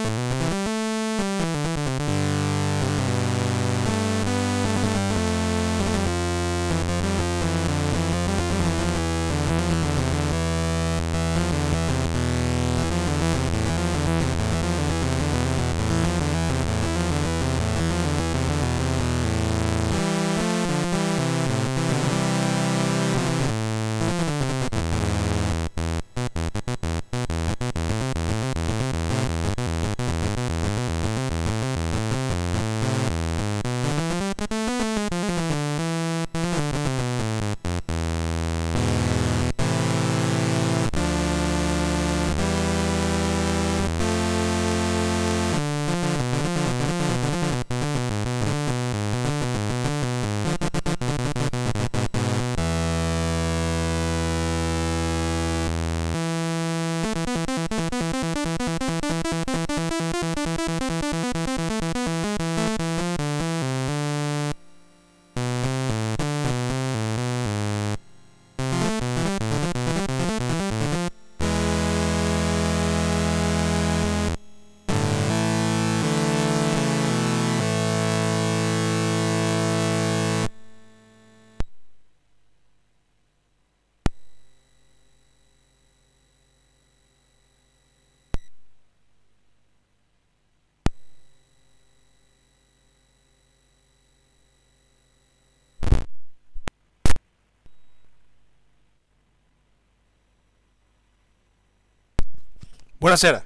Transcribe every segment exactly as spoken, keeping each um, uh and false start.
Buonasera.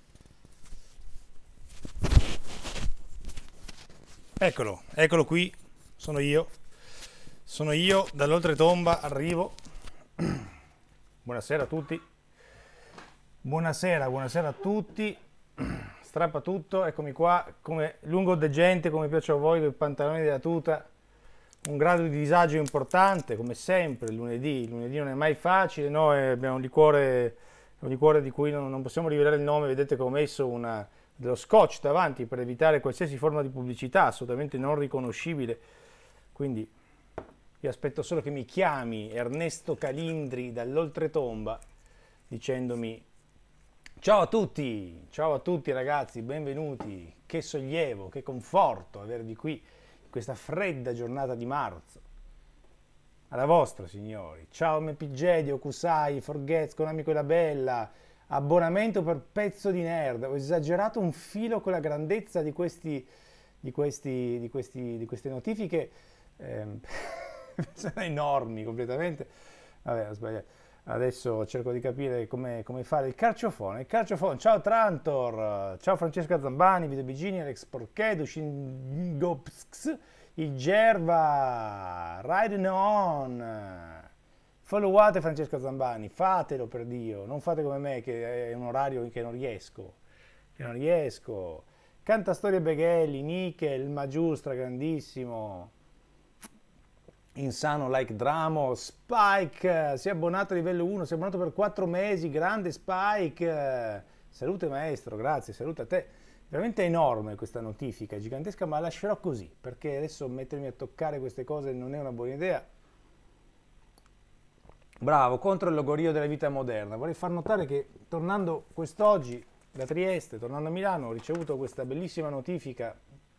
Eccolo, eccolo qui, sono io. Sono io, dall'oltretomba arrivo. Buonasera a tutti. Buonasera, buonasera a tutti. Strappa tutto, eccomi qua, come lungo degente, come piace a voi, con i pantaloni della tuta. Un grado di disagio importante, come sempre, il lunedì. Il lunedì non è mai facile, noi abbiamo un liquore... un liquore di cui non, non possiamo rivelare il nome. Vedete che ho messo una, dello scotch davanti per evitare qualsiasi forma di pubblicità, assolutamente non riconoscibile, quindi io aspetto solo che mi chiami Ernesto Calindri dall'oltretomba dicendomi ciao a tutti, ciao a tutti ragazzi, benvenuti, che sollievo, che conforto avervi qui in questa fredda giornata di marzo. Alla vostra, signori. Ciao M P J, di Okusai, Forgets, con amico e la bella. Abbonamento per pezzo di nerd. Ho esagerato un filo con la grandezza di questi, di questi, di questi, di queste notifiche. Eh, sono enormi completamente. Vabbè, ho sbagliato. Adesso cerco di capire come, come fare il carciofone. Il carciofone. Ciao Trantor. Ciao Francesca Zambani, Video Bigini, Alex Porchedu, Shingopsks. Il Gerva, Riding On, followate Francesca Zambani, fatelo per Dio, non fate come me che è un orario che non riesco, che non riesco. Canta Storie Beghelli, Nickel, Magiustra, grandissimo, Insano Like Dramo, Spike, si è abbonato a livello uno, si è abbonato per quattro mesi, grande Spike, salute maestro, grazie, salute a te. Veramente enorme questa notifica, gigantesca, ma la lascerò così, perché adesso mettermi a toccare queste cose non è una buona idea. Bravo, contro il logorio della vita moderna. Vorrei far notare che tornando quest'oggi da Trieste, tornando a Milano, ho ricevuto questa bellissima notifica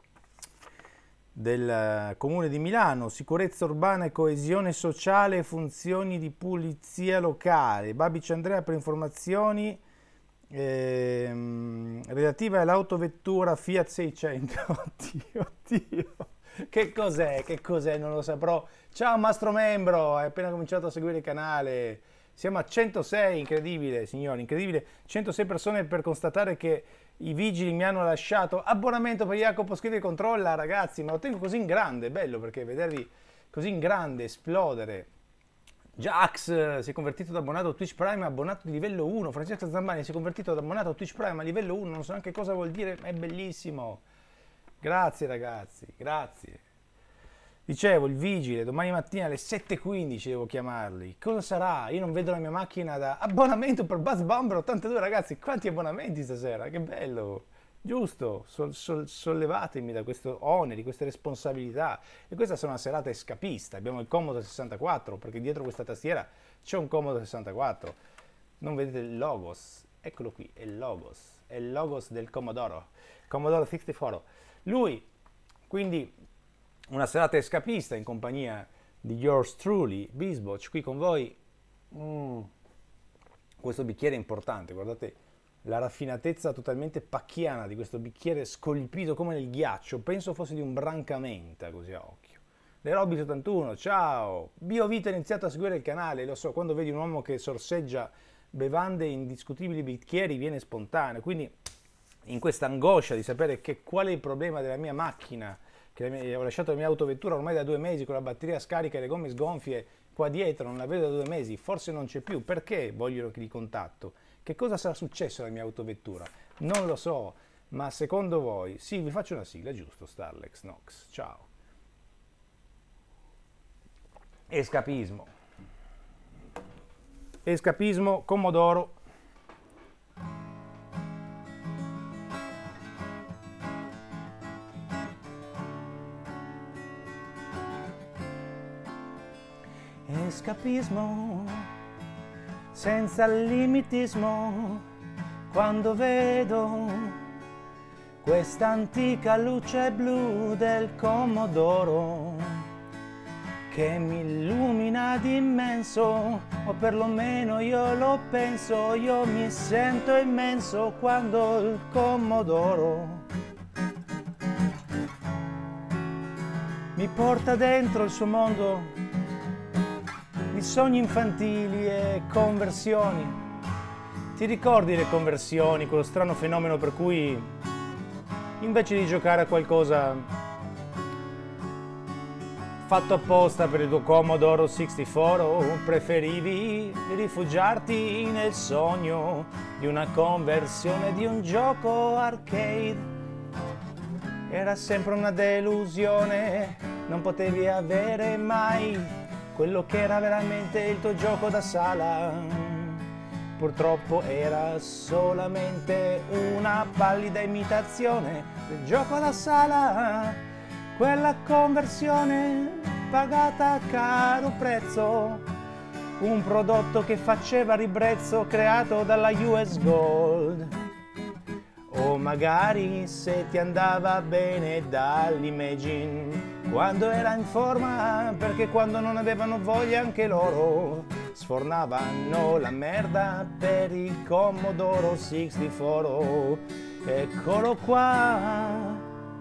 del Comune di Milano, sicurezza urbana e coesione sociale, funzioni di pulizia locale. Babic Andrea per informazioni Ehm, relativa all'autovettura Fiat seicento. Oddio, oddio, che cos'è? Che cos'è? Non lo saprò. Ciao Mastro Membro, hai appena cominciato a seguire il canale. Siamo a centosei, incredibile signori, incredibile. centosei persone per constatare che i vigili mi hanno lasciato. Abbonamento per Jacopo Scrive e Controlla, ragazzi, ma lo tengo così in grande, è bello perché vedervi così in grande esplodere. Jax si è convertito da abbonato a Twitch Prime, abbonato di livello uno. Francesca Zambani si è convertito da abbonato a Twitch Prime a livello uno, non so neanche cosa vuol dire, ma è bellissimo. Grazie ragazzi, grazie. Dicevo, il vigile, domani mattina alle sette e quindici devo chiamarli. Cosa sarà? Io non vedo la mia macchina da... Abbonamento per Buzz Bomber ottantadue, ragazzi, quanti abbonamenti stasera, che bello. Giusto, sol, sol, sollevatemi da questo oneri, queste responsabilità. E questa sarà una serata escapista. Abbiamo il Comodo sessantaquattro, perché dietro questa tastiera c'è un Comodo sessantaquattro. Non vedete il logos, eccolo qui, è il logos, è il logos del Commodoro, Commodore sessantaquattro. Lui, quindi, una serata escapista in compagnia di yours truly, Bisboch, qui con voi. Mm. Questo bicchiere è importante, guardate la raffinatezza totalmente pacchiana di questo bicchiere scolpito come nel ghiaccio, penso fosse di un brancamenta, così a occhio. Lerobi settantuno, ciao! BioVita ha iniziato a seguire il canale, lo so, quando vedi un uomo che sorseggia bevande indiscutibili bicchieri viene spontaneo, quindi in questa angoscia di sapere che qual è il problema della mia macchina, che ho lasciato la mia autovettura ormai da due mesi con la batteria scarica e le gomme sgonfie qua dietro, non la vedo da due mesi, forse non c'è più, perché vogliono che li contatto? Che cosa sarà successo alla mia autovettura? Non lo so, ma secondo voi? Sì, vi faccio una sigla, giusto, Starlex Nox, ciao. Escapismo. Escapismo, Commodoro. Escapismo, senza limitismo, quando vedo questa antica luce blu del Commodoro che mi illumina d'immenso, o perlomeno io lo penso, io mi sento immenso quando il Commodoro mi porta dentro il suo mondo di sogni infantili e conversioni. Ti ricordi le conversioni, quello strano fenomeno per cui invece di giocare a qualcosa fatto apposta per il tuo Commodore sessantaquattro, preferivi rifugiarti nel sogno di una conversione di un gioco arcade? Era sempre una delusione, non potevi avere mai quello che era veramente il tuo gioco da sala. Purtroppo era solamente una pallida imitazione del gioco da sala, quella conversione pagata a caro prezzo, un prodotto che faceva ribrezzo creato dalla U S Gold. O magari se ti andava bene dall'Imagine quando era in forma, perché quando non avevano voglia anche loro sfornavano la merda per il Commodore sessantaquattro. Eccolo qua,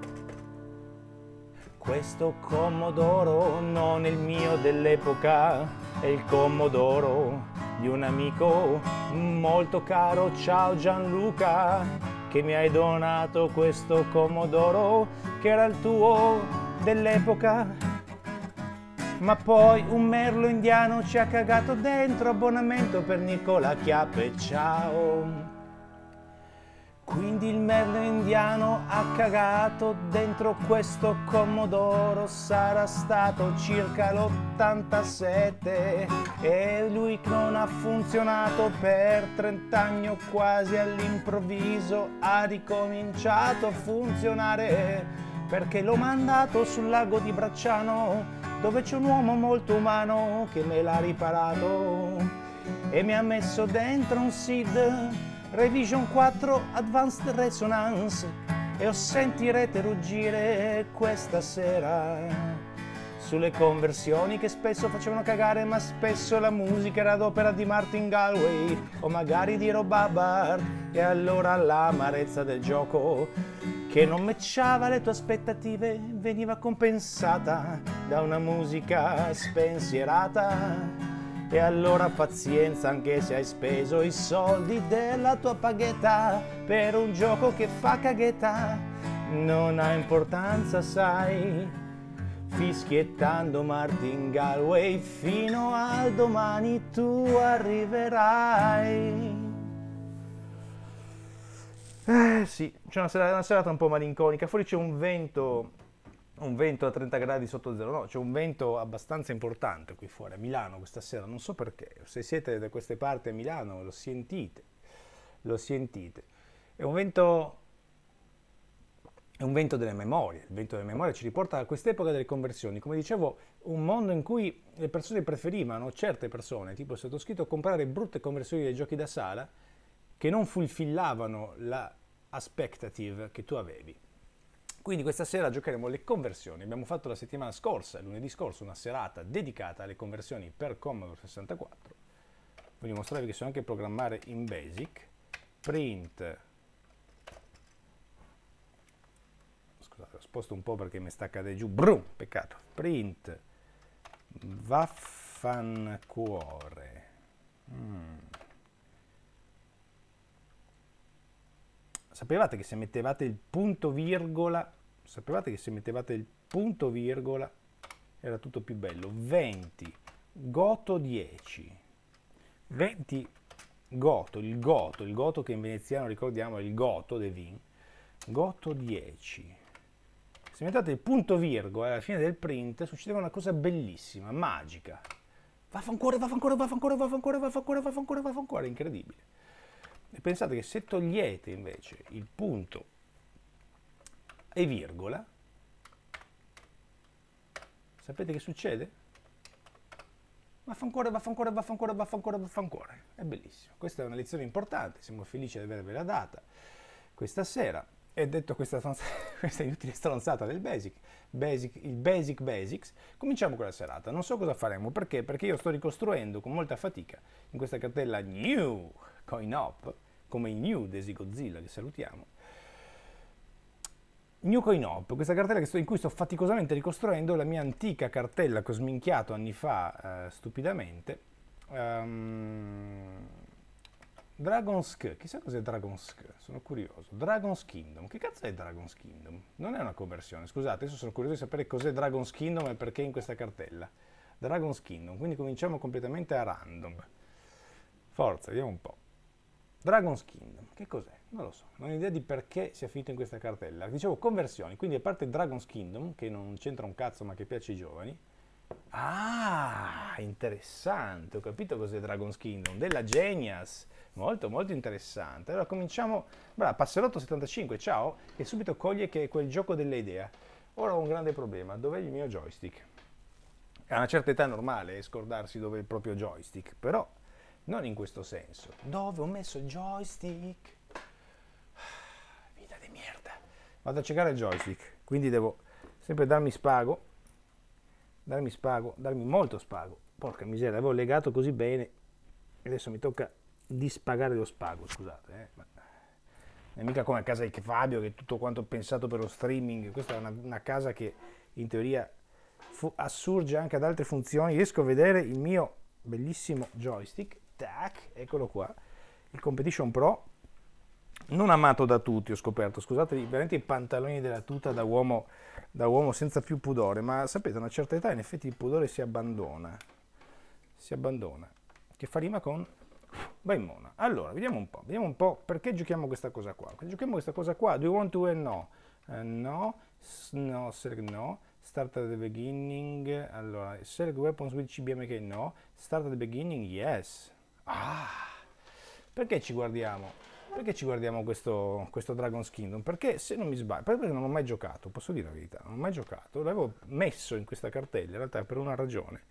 questo Commodoro non è il mio dell'epoca, è il Commodoro di un amico molto caro. Ciao Gianluca, che mi hai donato questo Commodoro che era il tuo dell'epoca, ma poi un merlo indiano ci ha cagato dentro, abbonamento per Nicola Chiappe, ciao. Quindi il merlo indiano ha cagato dentro questo Commodoro, sarà stato circa l'ottantasette e lui non ha funzionato per trenta anni o quasi, all'improvviso ha ricominciato a funzionare perché l'ho mandato sul lago di Bracciano dove c'è un uomo molto umano che me l'ha riparato e mi ha messo dentro un S I D Revision quattro Advanced Resonance e o sentirete ruggire questa sera sulle conversioni che spesso facevano cagare, ma spesso la musica era d'opera di Martin Galway o magari di Rob Hubbard, e allora l'amarezza del gioco che non matchava le tue aspettative veniva compensata da una musica spensierata. E allora pazienza, anche se hai speso i soldi della tua paghetta per un gioco che fa caghetta, non ha importanza, sai, fischiettando Martin Galway fino al domani tu arriverai. Eh sì, c'è una serata, una serata un po' malinconica, fuori c'è un vento... un vento a trenta gradi sotto zero, no, c'è un vento abbastanza importante qui fuori a Milano questa sera, non so perché, se siete da queste parti a Milano lo sentite, lo sentite, è un vento, è un vento delle memorie, il vento delle memorie ci riporta a quest'epoca delle conversioni, come dicevo, un mondo in cui le persone preferivano, certe persone, tipo il sottoscritto, comprare brutte conversioni dei giochi da sala, che non fulfillavano la expectative che tu avevi. Quindi questa sera giocheremo le conversioni. Abbiamo fatto la settimana scorsa, lunedì scorso, una serata dedicata alle conversioni per Commodore sessantaquattro. Voglio mostrarvi che so anche programmare in BASIC. Print, scusate, lo sposto un po' perché mi sta cadendo giù, brum, peccato. Print vaffancuore. Mm. Sapevate che se mettevate il punto virgola, sapevate che se mettevate il punto virgola era tutto più bello? venti, Goto dieci, venti Goto, il Goto, il Goto che in veneziano ricordiamo è il Goto de Vin, Goto dieci. Se mettate il punto virgola alla fine del print succedeva una cosa bellissima, magica. Vaffancuore, vaffancuore, vaffancuore, vaffancuore, vaffancuore, vaffancuore, vaffancuore, incredibile. E pensate che se togliete invece il punto e virgola, sapete che succede? Vaffancuore, vaffancuore, vaffancuore, vaffancuore, vaffancuore. È bellissimo. Questa è una lezione importante, siamo felici di avervela data questa sera. E detto questa, questa inutile stronzata del basic, basic, il basic basics, cominciamo con la serata. Non so cosa faremo, perché? Perché io sto ricostruendo con molta fatica in questa cartella New Coin Op, come i New Desi Godzilla, li salutiamo. New Coin Op, questa cartella che sto, in cui sto faticosamente ricostruendo la mia antica cartella che ho sminchiato anni fa, eh, stupidamente. Um, Dragon's K, chissà cos'è Dragon's K, sono curioso. Dragon's Kingdom, che cazzo è Dragon's Kingdom? Non è una conversione, scusate, adesso sono curioso di sapere cos'è Dragon's Kingdom e perché in questa cartella. Dragon's Kingdom, quindi cominciamo completamente a random. Forza, vediamo un po'. Dragon's Kingdom, che cos'è? Non lo so, non ho idea di perché sia finito in questa cartella. Dicevo conversioni, quindi a parte Dragon's Kingdom, che non c'entra un cazzo ma che piace ai giovani. Ah, interessante, ho capito cos'è Dragon's Kingdom, della Genius. Molto molto interessante. Allora cominciamo, brava, Passerotto settantacinque, ciao, che subito coglie che è quel gioco delle idee. Ora ho un grande problema, dov'è il mio joystick? A una certa età è normale scordarsi dove è il proprio joystick, però non in questo senso. Dove ho messo il joystick? Vita di merda. Vado a cercare il joystick, quindi devo sempre darmi spago, darmi spago, darmi molto spago. Porca miseria, l'avevo legato così bene e adesso mi tocca di spagare lo spago, scusate, eh. Ma non è mica come a casa di Fabio che tutto quanto pensato per lo streaming. Questa è una, una casa che in teoria fu, assurge anche ad altre funzioni. Riesco a vedere il mio bellissimo joystick, tac, eccolo qua, il Competition Pro, non amato da tutti, ho scoperto, scusate, veramente i pantaloni della tuta da uomo, da uomo senza più pudore, ma sapete a una certa età in effetti il pudore si abbandona, si abbandona, che fa rima con vai mona. Allora, vediamo un po', vediamo un po' perché giochiamo questa cosa qua. Giochiamo questa cosa qua, do you want to and no? Uh, no, no, select no, start at the beginning, allora, select weapons with C B M K, no, start at the beginning, yes. Ah, perché ci guardiamo? Perché ci guardiamo questo, questo Dragon's Kingdom? Perché se non mi sbaglio, perché non ho mai giocato, posso dire la verità, non ho mai giocato, l'avevo messo in questa cartella in realtà per una ragione.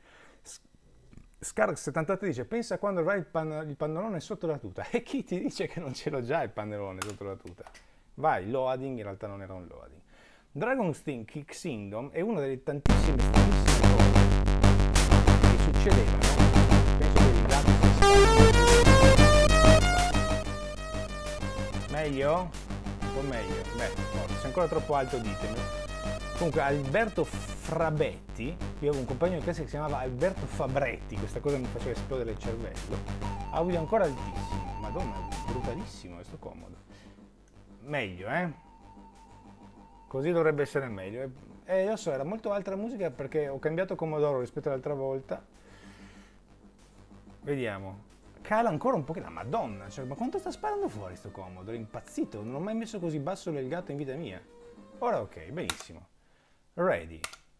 Scark settantatré dice, pensa quando avrai il, pan il pannolone sotto la tuta. E chi ti dice che non ce l'ho già il pannolone sotto la tuta? Vai, loading, in realtà non era un loading. Dragon's Kingdom è una delle tantissime, tantissime cose che succedevano. Penso che il gatto sia... Meglio? Un po' meglio. Beh, no, se è ancora troppo alto ditemi. Comunque Alberto Frabetti, io avevo un compagno di classe che si chiamava Alberto Fabretti, questa cosa mi faceva esplodere il cervello, audio ancora altissimo, madonna, brutalissimo, questo comodo. Meglio, eh? Così dovrebbe essere meglio. Eh, lo so, era molto alta la musica perché ho cambiato Commodore rispetto all'altra volta. Vediamo. Cala ancora un pochino, madonna, cioè, ma quanto sta sparando fuori sto Commodore? È impazzito, non ho mai messo così basso il gatto in vita mia. Ora ok, benissimo. Ready.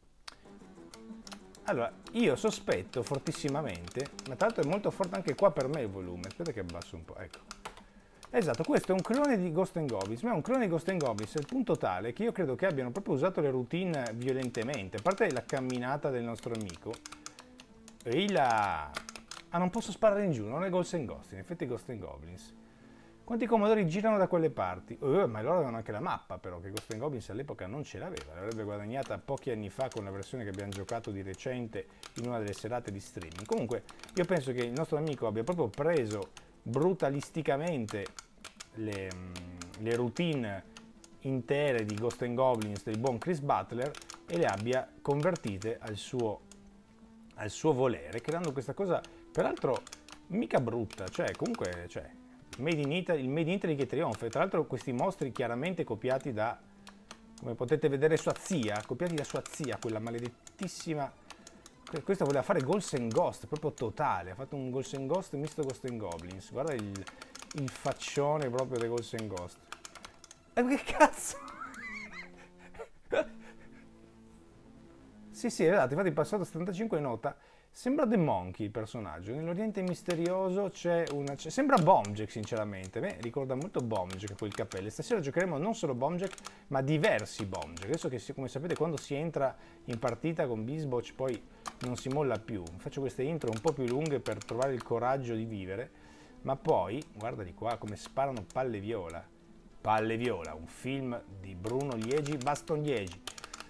Allora, io sospetto fortissimamente, ma tra l'altro è molto forte anche qua per me il volume, aspetta che abbasso un po', ecco. Esatto, questo è un clone di Ghosts and Goblins, ma è un clone di Ghosts and Goblins al punto tale che io credo che abbiano proprio usato le routine violentemente, a parte la camminata del nostro amico. Ehi là! Ah, non posso sparare in giù, non è Ghosts and Ghosts, in effetti è Ghosts and Goblins. Quanti Commodori girano da quelle parti? Uh, ma loro avevano anche la mappa, però, che Ghosts and Goblins all'epoca non ce l'aveva. L'avrebbe guadagnata pochi anni fa con la versione che abbiamo giocato di recente in una delle serate di streaming. Comunque, io penso che il nostro amico abbia proprio preso brutalisticamente le, le routine intere di Ghosts and Goblins del buon Chris Butler e le abbia convertite al suo, al suo volere, creando questa cosa, peraltro, mica brutta. Cioè, comunque, cioè... Made in Italy, il Made in Italy che trionfa. Tra l'altro questi mostri chiaramente copiati da, come potete vedere, sua zia, copiati da sua zia, quella maledettissima. Questa voleva fare Ghosts and Ghost, proprio totale, ha fatto un Ghosts and Ghost misto Ghosts and Goblins. Guarda il, il faccione proprio dei Ghosts and Ghost. E che cazzo? Sì, sì, esatto, infatti passato settantacinque nota. Sembra The Monkey il personaggio, nell'Oriente misterioso c'è una... sembra Bomjack sinceramente, a me ricorda molto Bomjack quel capello. Stasera giocheremo non solo Bomjack ma diversi Bomjack, adesso che come sapete quando si entra in partita con Bisboch poi non si molla più. Faccio queste intro un po' più lunghe per trovare il coraggio di vivere, ma poi, guarda di qua come sparano palle viola. Palle viola, un film di Bruno Liegi, Baston Liegi.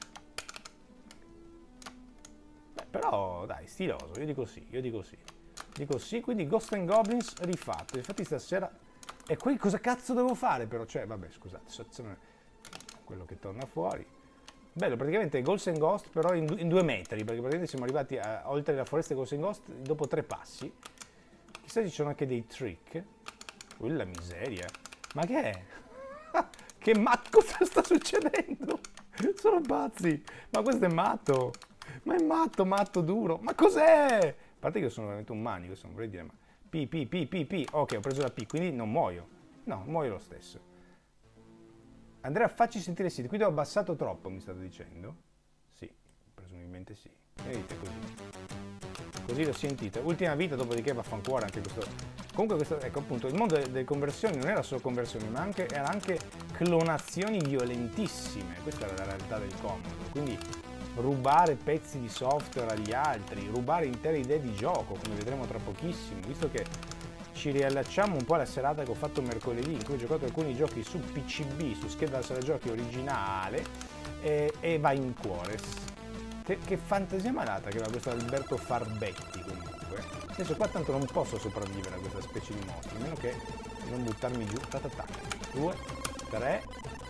Però dai, stiloso, io dico sì, io dico sì. Dico sì, quindi Ghosts and Goblins rifatto. Infatti stasera... E poi cosa cazzo devo fare però? Cioè, vabbè, scusate, quello che torna fuori. Bello, praticamente Ghosts and Ghost però in, in due metri, perché praticamente siamo arrivati a, oltre la foresta Ghosts and Ghost dopo tre passi. Chissà se ci sono anche dei trick. Quella miseria. Ma che è? Che matto, cosa sta succedendo? Sono pazzi. Ma questo è matto. Ma è matto, matto duro. Ma cos'è? A parte che io sono veramente un manico, non vorrei dire, ma... P, P, P, P, P. Ok, ho preso la P, quindi non muoio. No, muoio lo stesso. Andrea, facci sentire il sito. Qui ho abbassato troppo, mi state dicendo? Sì, presumibilmente sì. Vedete, così. Così l'ho sentito. Ultima vita, dopodiché vaffanculo anche questo... Comunque questo, ecco appunto, il mondo delle conversioni non era solo conversioni, ma anche, era anche clonazioni violentissime. Questa era la realtà del Commodore. Quindi... rubare pezzi di software agli altri, rubare intere idee di gioco, come vedremo tra pochissimo, visto che ci riallacciamo un po' alla serata che ho fatto mercoledì, in cui ho giocato alcuni giochi su P C B, su scheda da sala giochi originale, e, e va in cuore. Che, che fantasia malata che aveva questo Alberto Farbetti comunque. Adesso qua tanto non posso sopravvivere a questa specie di mostro, a meno che non buttarmi giù. Ta ta ta. Due, tre,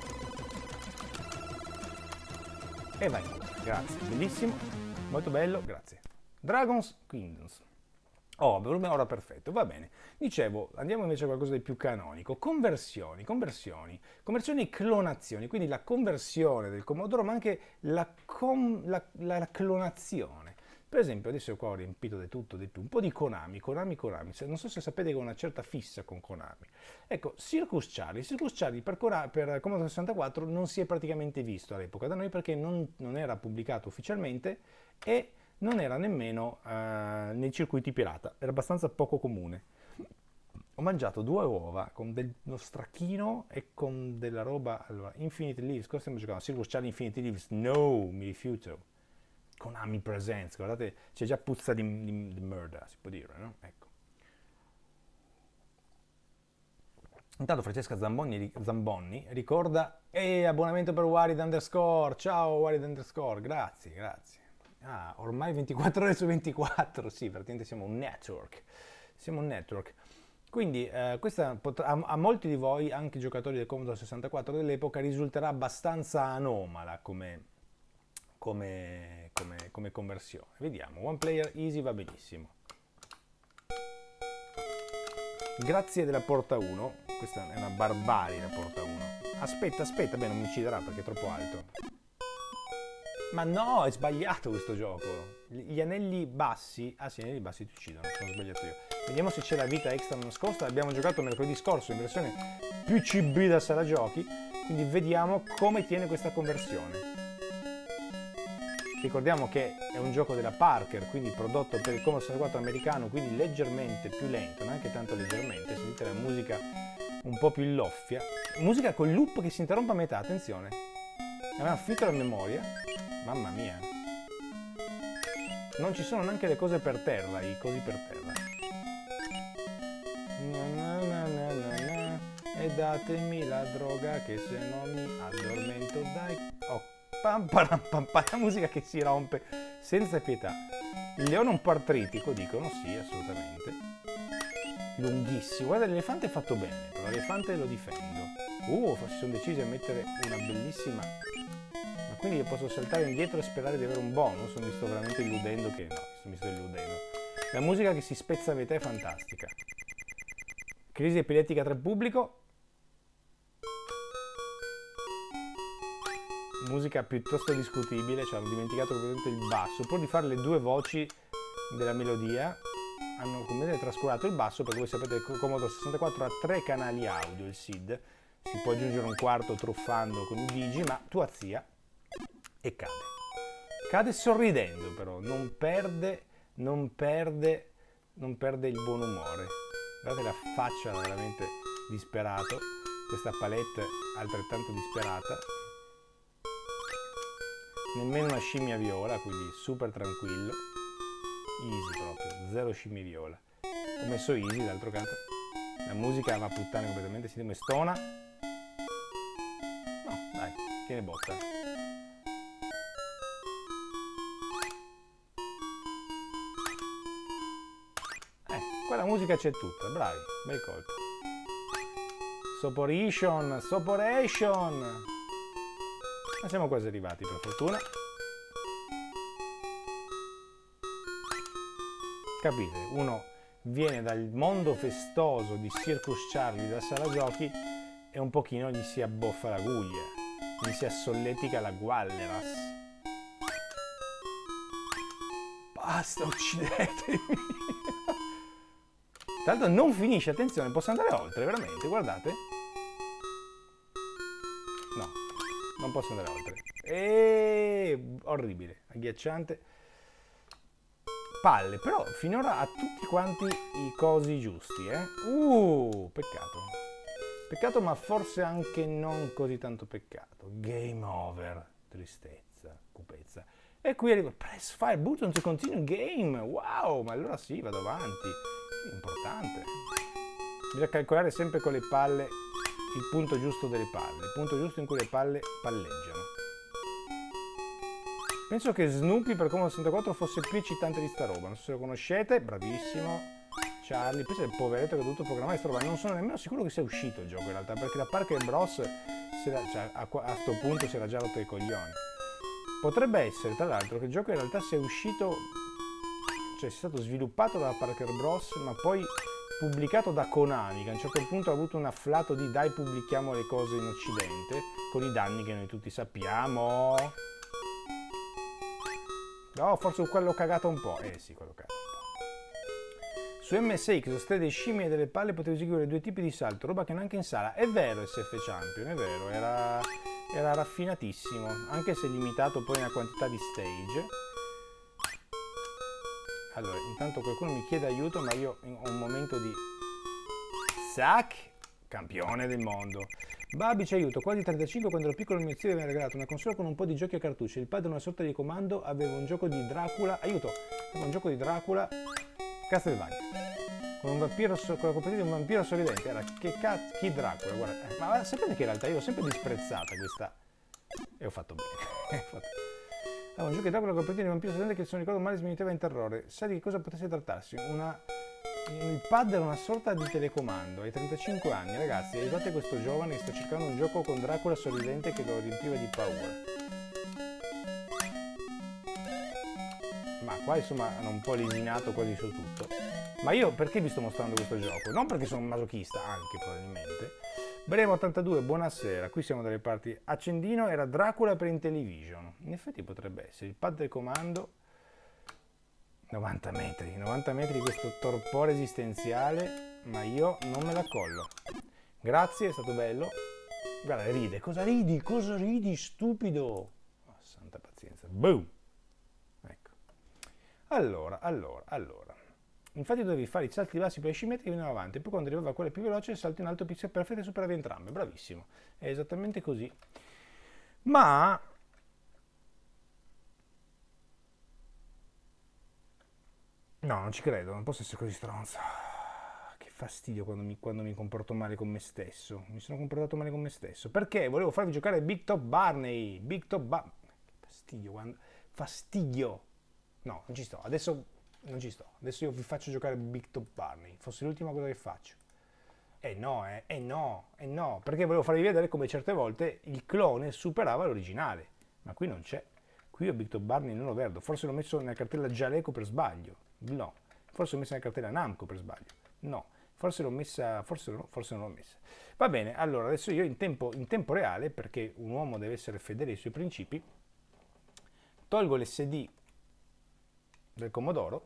e va in cuore. Grazie, bellissimo, molto bello, grazie. Dragon's Kingdoms. Oh, ora perfetto, va bene. Dicevo, andiamo invece a qualcosa di più canonico. Conversioni, conversioni, conversioni e clonazioni, quindi la conversione del Commodore, ma anche la, com, la, la, la clonazione. Per esempio, adesso qua ho riempito di tutto, di più, un po' di Konami, Konami, Konami. Non so se sapete che ho una certa fissa con Konami. Ecco, Circus Charlie. Circus Charlie per, per Commodore sessantaquattro non si è praticamente visto all'epoca da noi perché non, non era pubblicato ufficialmente e non era nemmeno uh, nei circuiti pirata, era abbastanza poco comune. Ho mangiato due uova con dello stracchino e con della roba. Allora, Infinity Leaves, cosa stiamo giocando? Circus Charlie Infinity Leaves, no, mi rifiuto. Konami Presents, guardate, c'è già puzza di, di, di murder, si può dire, no? Ecco. Intanto Francesca Zambonni, Zambonni ricorda, e abbonamento per Warid underscore, ciao Warid underscore, grazie, grazie. Ah, ormai ventiquattro ore su ventiquattro, sì, praticamente siamo un network, siamo un network. Quindi eh, questa potrà, a, a molti di voi, anche giocatori del Commodore sessantaquattro dell'epoca, risulterà abbastanza anomala come, come, come, come conversione. Vediamo, one player easy va benissimo. Grazie della porta uno, questa è una barbarie la porta uno. Aspetta, aspetta, beh non mi ucciderà perché è troppo alto. Ma no, è sbagliato questo gioco. Gli anelli bassi... Ah sì, gli anelli bassi ti uccidono, sono sbagliato io. Vediamo se c'è la vita extra nascosta. Abbiamo giocato mercoledì scorso in versione P C B da sala giochi, quindi vediamo come tiene questa conversione. Ricordiamo che è un gioco della Parker, quindi prodotto per il Commodore sessantaquattro americano, quindi leggermente più lento, neanche tanto leggermente. Sentite la musica un po' più loffia. Musica con loop che si interrompe a metà, attenzione. Abbiamo finito la memoria. Mamma mia. Non ci sono neanche le cose per terra, i cosi per terra. Na na na na na na. e datemi la droga che se no mi addormento, dai. Oh, pam, pam, pam, pam, la musica che si rompe senza pietà. Il leone un po' artritico, dicono, sì, assolutamente. Lunghissimo, guarda, l'elefante è fatto bene, però l'elefante lo difendo. Uh, si sono decisi a mettere una bellissima... Ma quindi io posso saltare indietro e sperare di avere un bonus, o mi sto veramente illudendo che... No, mi sto illudendo. La musica che si spezza a metà è fantastica. Crisi epilettica tra il pubblico. Musica piuttosto discutibile, cioè hanno dimenticato completamente il basso. Pur di fare le due voci della melodia, hanno completamente trascurato il basso, perché voi sapete che il Commodore sessantaquattro ha tre canali audio, il S I D. Si può aggiungere un quarto truffando con i digi, ma tua zia, e cade. Cade sorridendo però, non perde, non perde, non perde il buon umore. Guardate la faccia veramente disperato, questa palette altrettanto disperata. Nemmeno una scimmia viola, quindi super tranquillo. Easy proprio, zero scimmie viola. Ho messo easy, d'altro canto. La musica va a puttane completamente, si come stona. No, dai, tiene botta. Eh, qua la musica c'è tutta, bravi, bel colpo. Soporation, soporation! Ma siamo quasi arrivati, per fortuna. Capite? Uno viene dal mondo festoso di Circus Charlie da sala giochi e un pochino gli si abboffa la guglia, gli si assolletica la gualleras. Basta, uccidetemi! Tra l'altro non finisce, attenzione, posso andare oltre, veramente, guardate. No, non posso andare oltre. E orribile, agghiacciante. Palle, però finora ha tutti quanti i cosi giusti, eh? Uh, peccato. Peccato, ma forse anche non così tanto peccato. Game over. Tristezza, cupezza. E qui arrivo, press fire button to continue game. Wow, ma allora sì, vado avanti. Importante. Bisogna calcolare sempre con le palle il punto giusto delle palle, il punto giusto in cui le palle palleggiano. Penso che Snoopy per Commodore sessantaquattro fosse più eccitante di sta roba, non so se lo conoscete, bravissimo. Charlie, pensa del poveretto che ha dovuto programmare sta roba, non sono nemmeno sicuro che sia uscito il gioco in realtà, perché da Parker Bros era, cioè, a, a sto punto si era già rotto i coglioni. Potrebbe essere, tra l'altro, che il gioco in realtà sia uscito, cioè sia stato sviluppato da Parker Bros, ma poi pubblicato da Konami, che a un certo punto ha avuto un afflato di dai pubblichiamo le cose in occidente, con i danni che noi tutti sappiamo. No, forse quello cagato un po'. Eh sì, quello cagato un po'. Su M S X, lo stile delle scimmie e delle palle, potevi eseguire due tipi di salto, roba che neanche in sala. È vero S F Champion, è vero, era, era raffinatissimo, anche se limitato poi nella quantità di stage. Allora, intanto qualcuno mi chiede aiuto, ma io ho un momento di... Sac, campione del mondo. Babi ci aiuto, quasi trentacinque, quando ero piccolo mio zio mi aveva regalato una console con un po' di giochi a cartucce. Il padre una sorta di comando, aveva un gioco di Dracula, aiuto, aveva un gioco di Dracula, Castlevania, con un vampiro, con la copertina di un vampiro sorridente. Era che cazzo, chi Dracula, guarda. Eh, ma sapete che in realtà io l'ho sempre disprezzata questa, e ho fatto bene. Aveva un gioco di Dracula con la copertina di un vampiro sorridente che, se non ricordo male, si metteva in terrore. Sai di che cosa potesse trattarsi? Una... Il pad era una sorta di telecomando. Ai trentacinque anni, ragazzi, aiutate questo giovane che sta cercando un gioco con Dracula sorridente che lo riempiva di paura. Ma qua insomma hanno un po' lisinato quasi su tutto. Ma io perché vi sto mostrando questo gioco? Non perché sono un masochista, anche probabilmente. Bremo ottantadue, buonasera. Qui siamo dalle parti. Accendino era Dracula per Intellivision. In effetti potrebbe essere il pad del comando. novanta metri, novanta metri di questo torpore esistenziale, ma io non me la collo. Grazie, è stato bello. Guarda, ride. Cosa ridi? Cosa ridi, stupido? Oh, santa pazienza. Boom! Ecco. Allora, allora, allora. Infatti dovevi fare i salti bassi per le scimmette che venivano avanti, poi quando arrivava quella più veloce il salto in alto pixel perfetto e superavi entrambe. Bravissimo. È esattamente così. Ma... no, non ci credo, non posso essere così stronzo. Che fastidio quando mi, quando mi comporto male con me stesso. Mi sono comportato male con me stesso. Perché volevo farvi giocare Big Top Barney. Big Top Barney. Fastidio quando... Fastidio. No, non ci sto. Adesso non ci sto. Adesso io vi faccio giocare Big Top Barney. Fosse l'ultima cosa che faccio. Eh no, eh. Eh no, eh no. Perché volevo farvi vedere come certe volte il clone superava l'originale. Ma qui non c'è. Qui io Big Top Barney non lo vedo. Forse l'ho messo nella cartella Jaleco per sbaglio. No. Forse l'ho messa nella cartella Namco per sbaglio. No. Forse l'ho messa, forse, no, forse non l'ho messa. Va bene, allora adesso io in tempo, in tempo reale, perché un uomo deve essere fedele ai suoi principi, tolgo l'esse di del Commodoro,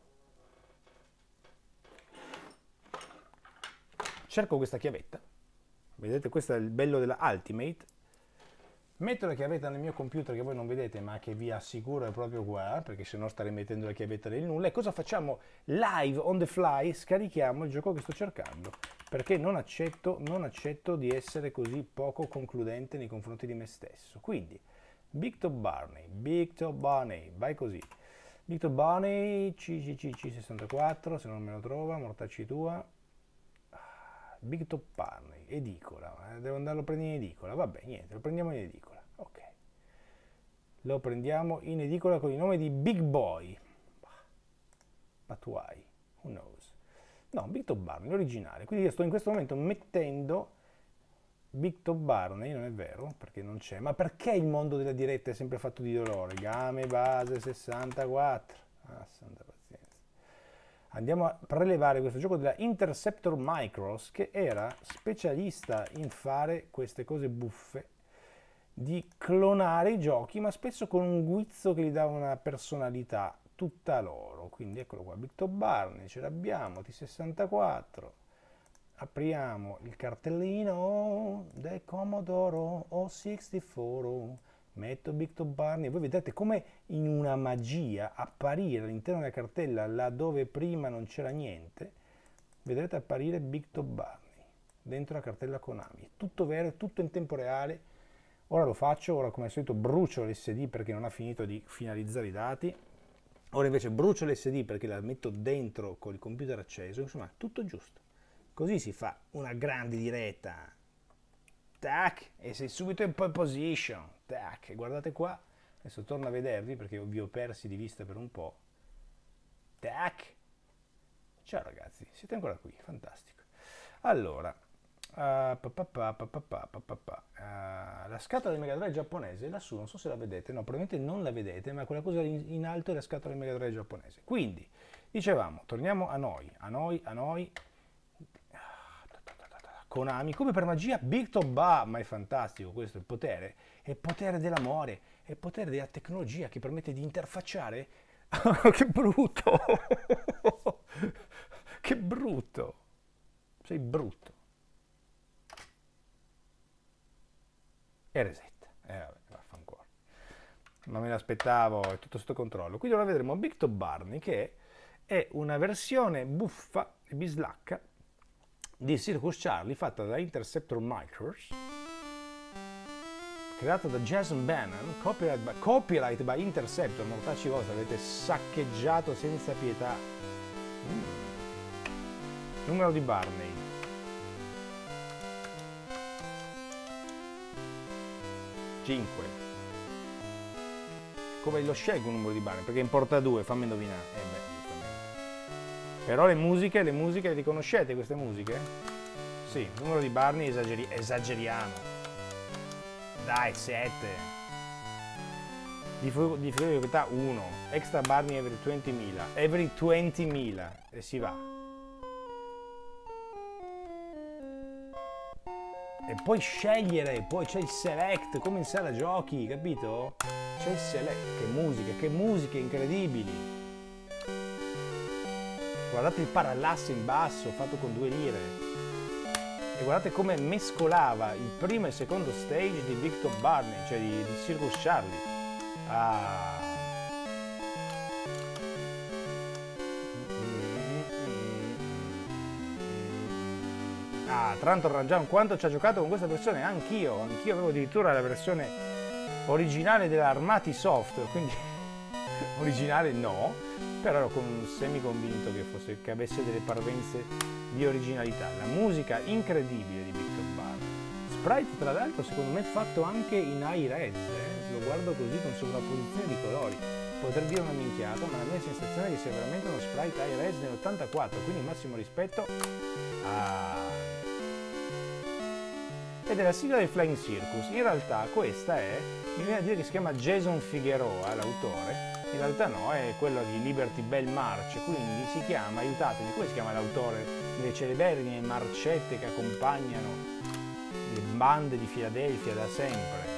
cerco questa chiavetta, vedete questo è il bello della Ultimate, metto la chiavetta nel mio computer che voi non vedete ma che vi assicuro è proprio qua, perché se no starei mettendo la chiavetta nel nulla, e cosa facciamo? Live, on the fly, scarichiamo il gioco che sto cercando, perché non accetto, non accetto di essere così poco concludente nei confronti di me stesso. Quindi, Big Top Barney, Big Top Barney, vai così. Big Top Barney, C C C C sessantaquattro, se non me lo trova, mortacci tua. Big Top Barney, edicola, eh, devo andarlo a prendere in edicola, vabbè, niente, lo prendiamo in edicola, ok. Lo prendiamo in edicola con il nome di Big Boy. But why? Who knows? No, Big Top Barney, l'originale. Quindi io sto in questo momento mettendo Big Top Barney, non è vero, perché non c'è. Ma perché il mondo della diretta è sempre fatto di dolore? Game base sessantaquattro. Ah, santa pazienza. Andiamo a prelevare questo gioco della Interceptor Micros, che era specialista in fare queste cose buffe, di clonare i giochi, ma spesso con un guizzo che gli dava una personalità tutta loro. Quindi eccolo qua, Big Top Barney, ce l'abbiamo, T sessantaquattro. Apriamo il cartellino del Commodore O sessantaquattro, metto Big Top Barney, voi vedete come in una magia apparire all'interno della cartella laddove prima non c'era niente, vedrete apparire Big Top Barney dentro la cartella Konami. È tutto vero, è tutto in tempo reale. Ora lo faccio, ora come al solito brucio l'esse di perché non ha finito di finalizzare i dati, ora invece brucio l'esse di perché la metto dentro con il computer acceso, insomma tutto giusto. Così si fa una grande diretta. Tac, e sei subito in pole position. Tac, guardate qua. Adesso torno a vedervi perché vi ho persi di vista per un po'. Tac. Ciao ragazzi, siete ancora qui, fantastico. Allora, uh, pa, pa, pa, pa, pa, pa, pa, pa. Uh, la scatola del Mega Drive giapponese, lassù, non so se la vedete, no, probabilmente non la vedete, ma quella cosa in, in alto è la scatola del Mega Drive giapponese. Quindi, dicevamo, torniamo a noi, a noi, a noi. Konami, come per magia, Big Top Barney, ma è fantastico, questo è il potere, è il potere dell'amore, è il potere della tecnologia che permette di interfacciare. Che brutto! Che brutto! Sei brutto. E resetta. Eh vabbè, vaffanculo. Non me l'aspettavo, è tutto sotto controllo. Quindi ora vedremo Big Top Barney, che è una versione buffa e bislacca di Circus Charlie, fatta da Interceptor Micros, creata da Jason Bannon, copyright by, copyright by Interceptor, mortacci vostri, avete saccheggiato senza pietà. Mm. Numero di Barney. cinque. Come lo scelgo un numero di Barney? Perché in porta due, fammi indovinare. Eh beh. Però le musiche, le musiche, le riconoscete queste musiche? Sì, numero di Barney esageri esageriamo. Dai, sette. Di difficoltà uno. Extra Barney every ventimila. Every ventimila. E si va. E poi scegliere, poi c'è il select, come in sala giochi, capito? C'è il select. Che musiche, che musiche incredibili. Guardate il parallasso in basso fatto con due lire e guardate come mescolava il primo e il secondo stage di Big Top Barney, cioè di, di Circus Charlie. Ah. Ah, tra l'altro Ranjan quanto ci ha giocato con questa versione? Anch'io, anch'io avevo addirittura la versione originale della Armati Soft, quindi originale no. però ero con, semi convinto che, fosse, che avesse delle parvenze di originalità. La musica incredibile di Victor Barney. Sprite, tra l'altro, secondo me fatto anche in high res, eh? Se lo guardo così con sovrapposizione di colori. Poter dire una minchiata, ma la mia sensazione è che sia veramente uno sprite high res nell'ottantaquattro, quindi massimo rispetto a... Ed è la sigla del Flying Circus. In realtà questa è, mi viene a dire che si chiama Jason Figueroa, l'autore. In realtà no, è quello di Liberty Bell March, quindi si chiama, aiutatemi, come si chiama l'autore delle celeberrime marcette che accompagnano le bande di Filadelfia da sempre?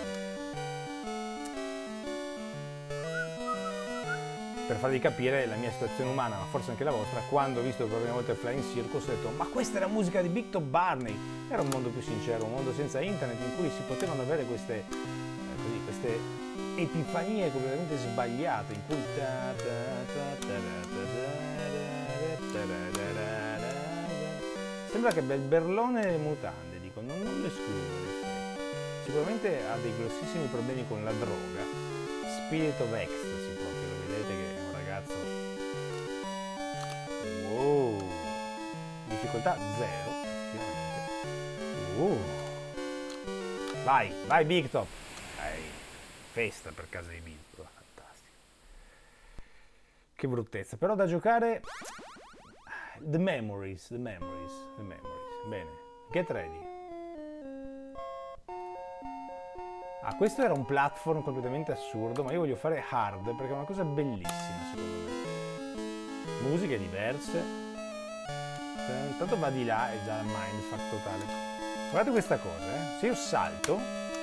Per farvi capire la mia situazione umana, ma forse anche la vostra, quando ho visto per la prima volta il Flying Circus ho detto ma questa è la musica di Victor Barney! Era un mondo più sincero, un mondo senza internet in cui si potevano avere queste, eh, così, queste epifanie completamente sbagliate, in cui sembra che abbia il berlone nelle mutande, dico, non, non lo escludo. Sicuramente ha dei grossissimi problemi con la droga, Spirit of Ecstasy proprio, lo vedete che è un ragazzo, wow, difficoltà zero, effettivamente, uh. vai, vai Big Top, vai, festa per casa di Big Top, fantastico, che bruttezza, però da giocare, The Memories, The Memories, The Memories, bene, Get Ready. Ah, questo era un platform completamente assurdo, ma io voglio fare hard perché è una cosa bellissima secondo me. Musiche diverse. Intanto va di là e già mindfuck totale. Guardate questa cosa, eh. Se io salto,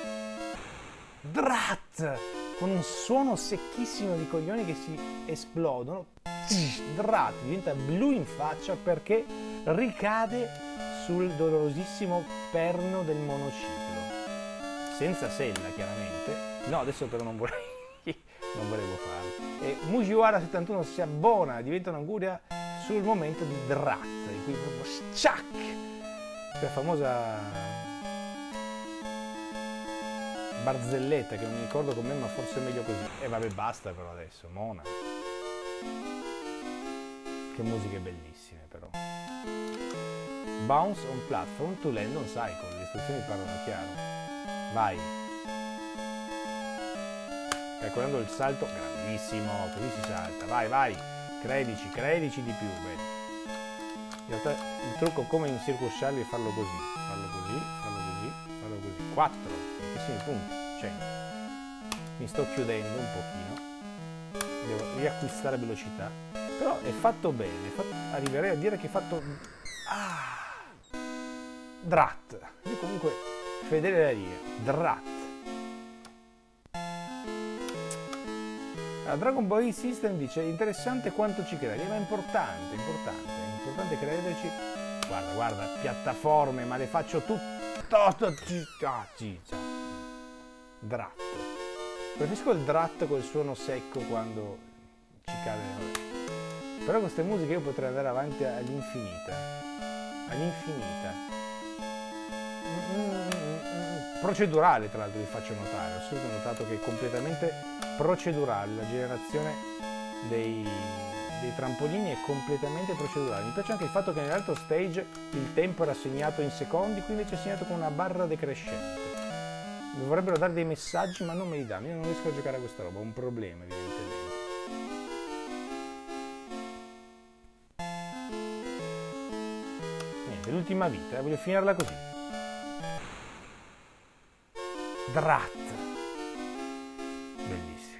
drat, con un suono secchissimo di coglioni che si esplodono, drat, diventa blu in faccia perché ricade sul dolorosissimo perno del monociclo. Senza sella chiaramente, no adesso però non vorrei, non volevo farlo. E Mujiwara settantuno si abbona, diventa un'anguria sul momento di drat, in cui proprio sciac, la famosa barzelletta che non mi ricordo com'è, ma forse è meglio così. E vabbè basta però adesso, Mona. Che musiche bellissime però. Bounce on platform to land on cycle, le istruzioni parlano chiaro. Vai, calcolando il salto, grandissimo, così si salta, vai, vai, credici, credici di più, bene. In realtà il trucco come in Circus Charlie è farlo così, farlo così, farlo così, farlo così, quattro, tantissimi punti, cento. Mi sto chiudendo un pochino, devo riacquistare velocità, però è fatto bene, è fatto, arriverei a dire che è fatto, ah, drat, io comunque... Fedele da dire, drat. Allora, Dragon Ball System dice interessante quanto ci credi, ma è importante, importante, è importante crederci. Guarda, guarda, piattaforme, ma le faccio tutte. Drat. Preferisco il drat col suono secco quando ci cade. Vabbè. Però con queste musiche io potrei andare avanti all'infinita. All'infinita. Procedurale, tra l'altro vi faccio notare, ho subito notato che è completamente procedurale, la generazione dei, dei trampolini è completamente procedurale. Mi piace anche il fatto che nell'altro stage il tempo era segnato in secondi, qui invece è segnato con una barra decrescente. Mi vorrebbero dare dei messaggi ma non me li danno, io non riesco a giocare a questa roba, ho un problema evidentemente. Niente, l'ultima vita, eh, voglio finirla così. Drat, bellissimo.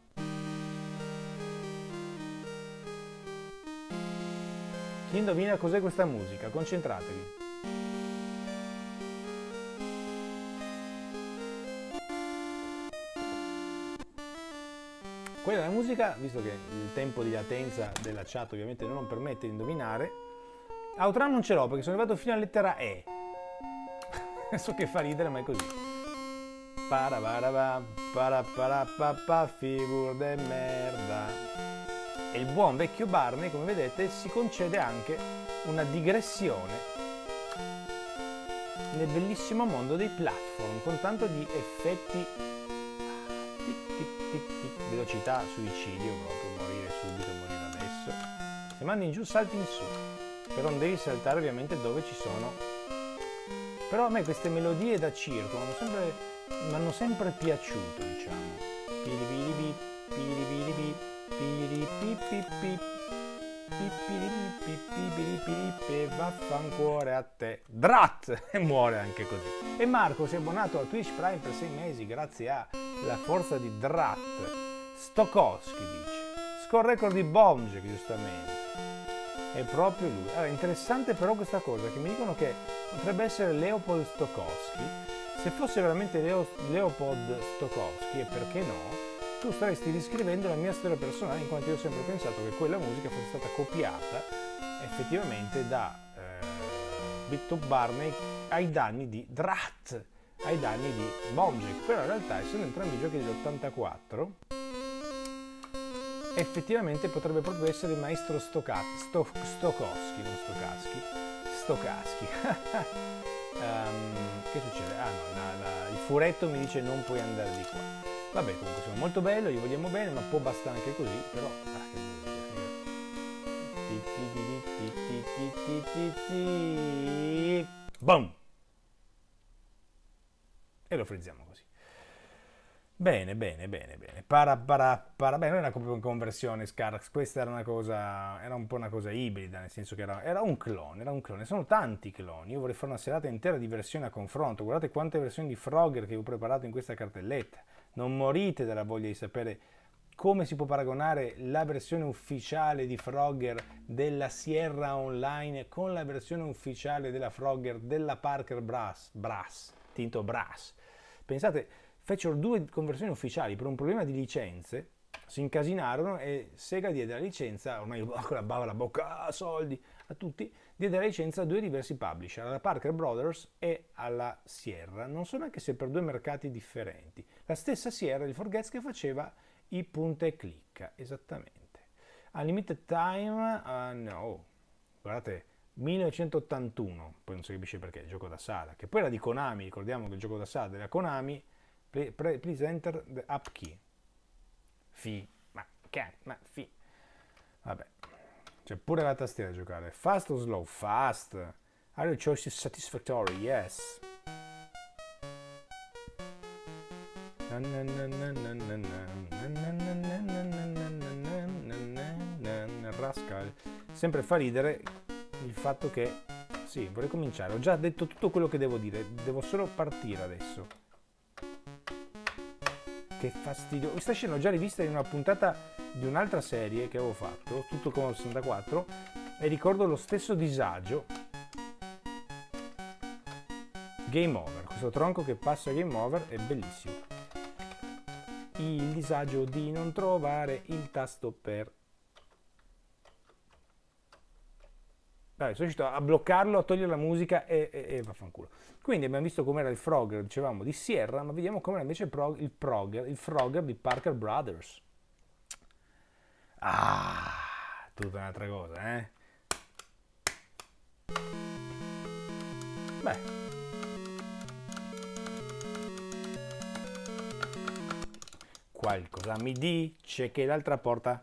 Chi indovina cos'è questa musica? Concentratevi. Quella è la musica, visto che il tempo di latenza della chat ovviamente non permette di indovinare. Outrun non ce l'ho perché sono arrivato fino alla lettera E. So che fa ridere, ma è così. Parabaraba, paraparapapa, figur de merda. E il buon vecchio Barney, come vedete, si concede anche una digressione nel bellissimo mondo dei platform, con tanto di effetti, tic, tic, tic, tic, velocità, suicidio proprio, morire subito, morire adesso. mandi in giù, salti in su, però non devi saltare ovviamente dove ci sono. Però a me queste melodie da circo mi hanno sempre, m'hanno sempre piaciuto, diciamo. Piripiripi, piripiripi, piripipipip, e vaffancuore a te. Drat! E muore anche così. E Marco si è abbonato a Twitch Prime per sei mesi grazie alla forza di Drat. Stokowski dice. Score record di Bomjack, giustamente. È proprio lui. Allora, interessante però questa cosa, che mi dicono che potrebbe essere Leopold Stokowski. Se fosse veramente Leo, Leopold Stokowski, e perché no, tu staresti riscrivendo la mia storia personale, in quanto io ho sempre pensato che quella musica fosse stata copiata effettivamente da eh, Victor Barney ai danni di Drat, ai danni di Bomjack. Però in realtà, essendo entrambi giochi dell'ottantaquattro, effettivamente potrebbe proprio essere il maestro Stoka, Sto, Stokowski, non Stokowski, Stokowski. um, che succede? Ah no, la, la, il furetto mi dice non puoi andare di qua. Vabbè, comunque sono molto bello, gli vogliamo bene, ma può bastare anche così, però... Ah, che musica! Boom! E lo frizziamo così. Bene, bene, bene, bene. Para, para, para. Beh, non era proprio una conversione Scarax, questa era una cosa, era un po' una cosa ibrida, nel senso che era, era un clone, era un clone. Sono tanti cloni, io vorrei fare una serata intera di versioni a confronto. Guardate quante versioni di Frogger che ho preparato in questa cartelletta. Non morite dalla voglia di sapere come si può paragonare la versione ufficiale di Frogger della Sierra Online con la versione ufficiale della Frogger della Parker Brass, Brass, tinto Brass. Pensate, fecero due conversioni ufficiali per un problema di licenze, si incasinarono e Sega diede la licenza, ormai con la bava la bocca, ah, soldi a tutti, diede la licenza a due diversi publisher, alla Parker Brothers e alla Sierra. Non so neanche se per due mercati differenti. La stessa Sierra di Forgets che faceva i punta e clicca, esattamente. Unlimited Time, uh, no, guardate, millenovecentottantuno, poi non si capisce perché, il gioco da sala, che poi era di Konami, ricordiamo che il gioco da sala della Konami, please enter the up key. Fi, ma che, ma fi. Vabbè, c'è pure la tastiera da giocare. Fast o slow? Fast. Are your choices satisfactory? Yes. Rascal. Sempre fa ridere il fatto che, sì, vorrei cominciare. Ho già detto tutto quello che devo dire, devo solo partire adesso. Che fastidio. Questa scena l'ho già rivista in una puntata di un'altra serie che avevo fatto, tutto come sessantaquattro, e ricordo lo stesso disagio. Game over, questo tronco che passa game over è bellissimo. Il disagio di non trovare il tasto per... Vabbè, sono riuscito a bloccarlo, a togliere la musica e, e, e vaffanculo. Quindi abbiamo visto com'era il Frogger, dicevamo, di Sierra, ma vediamo com'era invece il, prog, il, progger, il Frogger di Parker Brothers. Ah, tutta un'altra cosa, eh? Beh. Qualcosa mi dice che l'altra porta...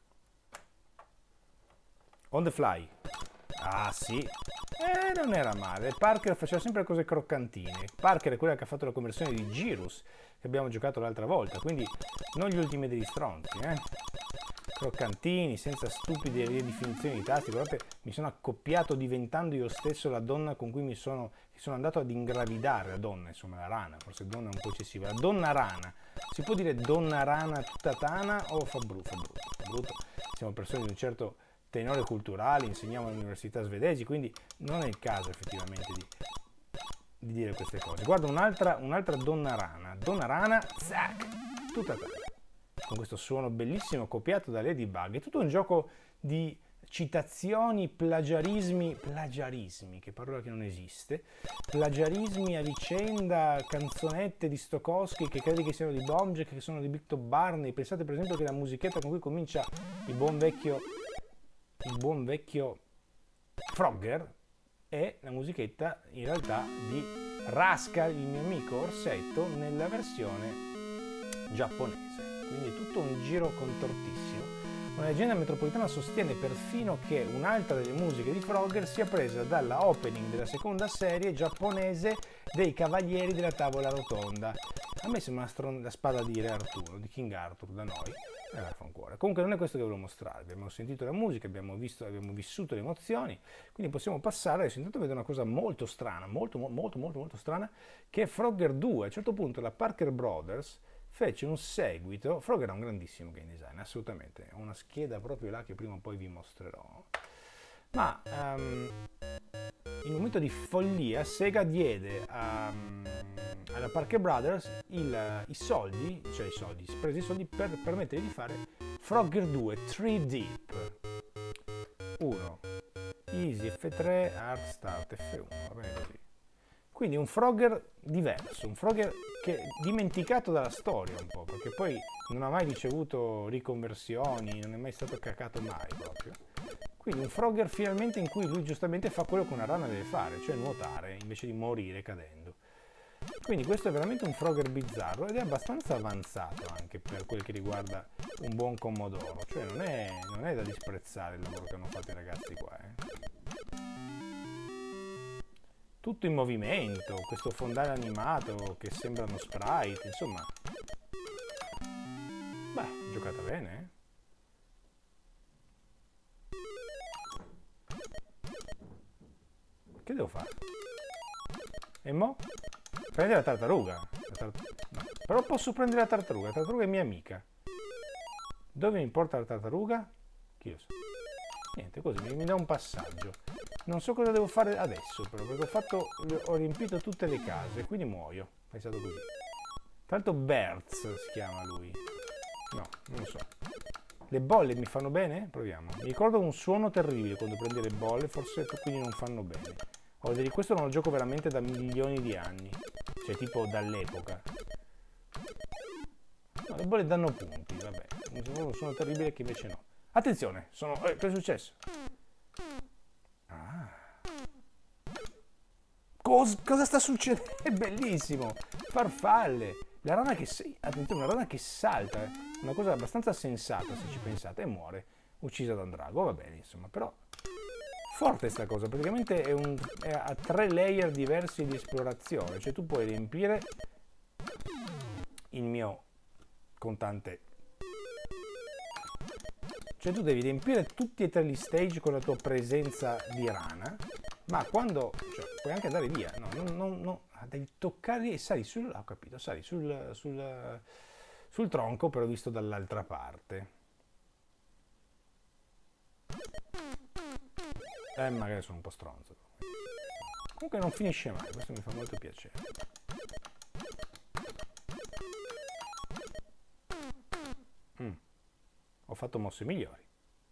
On the fly. Ah sì, eh, non era male. Parker faceva sempre cose croccantine. Parker è quella che ha fatto la conversione di Girus, che abbiamo giocato l'altra volta, quindi non gli ultimi degli stronzi, eh. Croccantini, senza stupide ridefinizioni di tasti. Guardate, mi sono accoppiato diventando io stesso la donna con cui mi sono, sono andato ad ingravidare, la donna, insomma, la rana, forse donna è un po' eccessiva, la donna rana. Si può dire donna rana tutta tana o fa brutto, fa brutto, fa brutto. Siamo persone di un certo tenore culturale, insegniamo all'università svedesi, quindi non è il caso effettivamente di, di dire queste cose. Guarda un'altra, un'altra donna rana, donna rana, zac, tutta tana, con questo suono bellissimo copiato da Ladybug. È tutto un gioco di citazioni, plagiarismi, plagiarismi, che parola che non esiste, plagiarismi a vicenda, canzonette di Stokowski che credi che siano di Bomjack, che sono di Victor Barney. Pensate per esempio che la musichetta con cui comincia il buon vecchio il buon vecchio Frogger è la musichetta in realtà di Rascal, il mio amico orsetto, nella versione giapponese. Quindi tutto un giro contortissimo. Una leggenda metropolitana sostiene perfino che un'altra delle musiche di Frogger sia presa dalla opening della seconda serie giapponese dei Cavalieri della Tavola Rotonda. A me sembra una stron- la spada di Re Arturo, di King Arthur da noi. E la fa un cuore. Comunque non è questo che volevo mostrarvi. Abbiamo sentito la musica, abbiamo visto, abbiamo vissuto le emozioni, quindi possiamo passare. Adesso intanto vedo una cosa molto strana, molto molto molto molto strana, che è Frogger due. A un certo punto la Parker Brothers fece un seguito. Frogger è un grandissimo game design, assolutamente. Ho una scheda proprio là che prima o poi vi mostrerò. Ma um, in un momento di follia Sega diede a, alla Parker Brothers il, i soldi, cioè i soldi, si prese i soldi per permettere di fare Frogger due tre Deep. uno Easy F tre, Art Start F uno, va bene così. Quindi un Frogger diverso, un Frogger che è dimenticato dalla storia un po', perché poi non ha mai ricevuto riconversioni, non è mai stato cacato mai proprio. Quindi un Frogger finalmente in cui lui giustamente fa quello che una rana deve fare, cioè nuotare invece di morire cadendo. Quindi questo è veramente un Frogger bizzarro ed è abbastanza avanzato anche per quel che riguarda un buon Commodoro, cioè non è, non è da disprezzare il lavoro che hanno fatto i ragazzi qua. Eh. Tutto in movimento, questo fondale animato che sembrano sprite, insomma. Beh, giocata bene, eh? Che devo fare? E mo? Prendere la tartaruga. La tar... no. Però posso prendere la tartaruga. La tartaruga è mia amica. Dove mi porta la tartaruga? Chi lo sa? Niente, così mi, mi dà un passaggio. Non so cosa devo fare adesso, però, perché ho, fatto, ho riempito tutte le case, quindi muoio. È stato così. Tra l'altro Bertz si chiama lui. No, non lo so. Le bolle mi fanno bene? Proviamo. Mi ricordo un suono terribile quando prende le bolle, forse quindi non fanno bene. Ho di questo non lo gioco veramente da milioni di anni. Cioè tipo dall'epoca. No, le bolle danno punti, vabbè. Mi sembra un suono terribile che invece no. Attenzione, sono... Eh, che è successo? Ah. Cos cosa sta succedendo? È bellissimo! Farfalle! La rana che... Attenzione, una rana che salta. Una cosa abbastanza sensata se ci pensate. E muore. Uccisa da un drago. Va bene, insomma. Però... forte sta cosa. Praticamente è, un, è a tre layer diversi di esplorazione. Cioè tu puoi riempire il mio contante... Cioè tu devi riempire tutti e tre gli stage con la tua presenza di rana, ma quando... cioè puoi anche andare via, no, non, non, no, devi toccare e sali sul... ho capito, sali sul, sul, sul tronco, però visto dall'altra parte. Eh, magari sono un po' stronzo. Comunque non finisce mai, questo mi fa molto piacere. Mm. Ho fatto mosse migliori.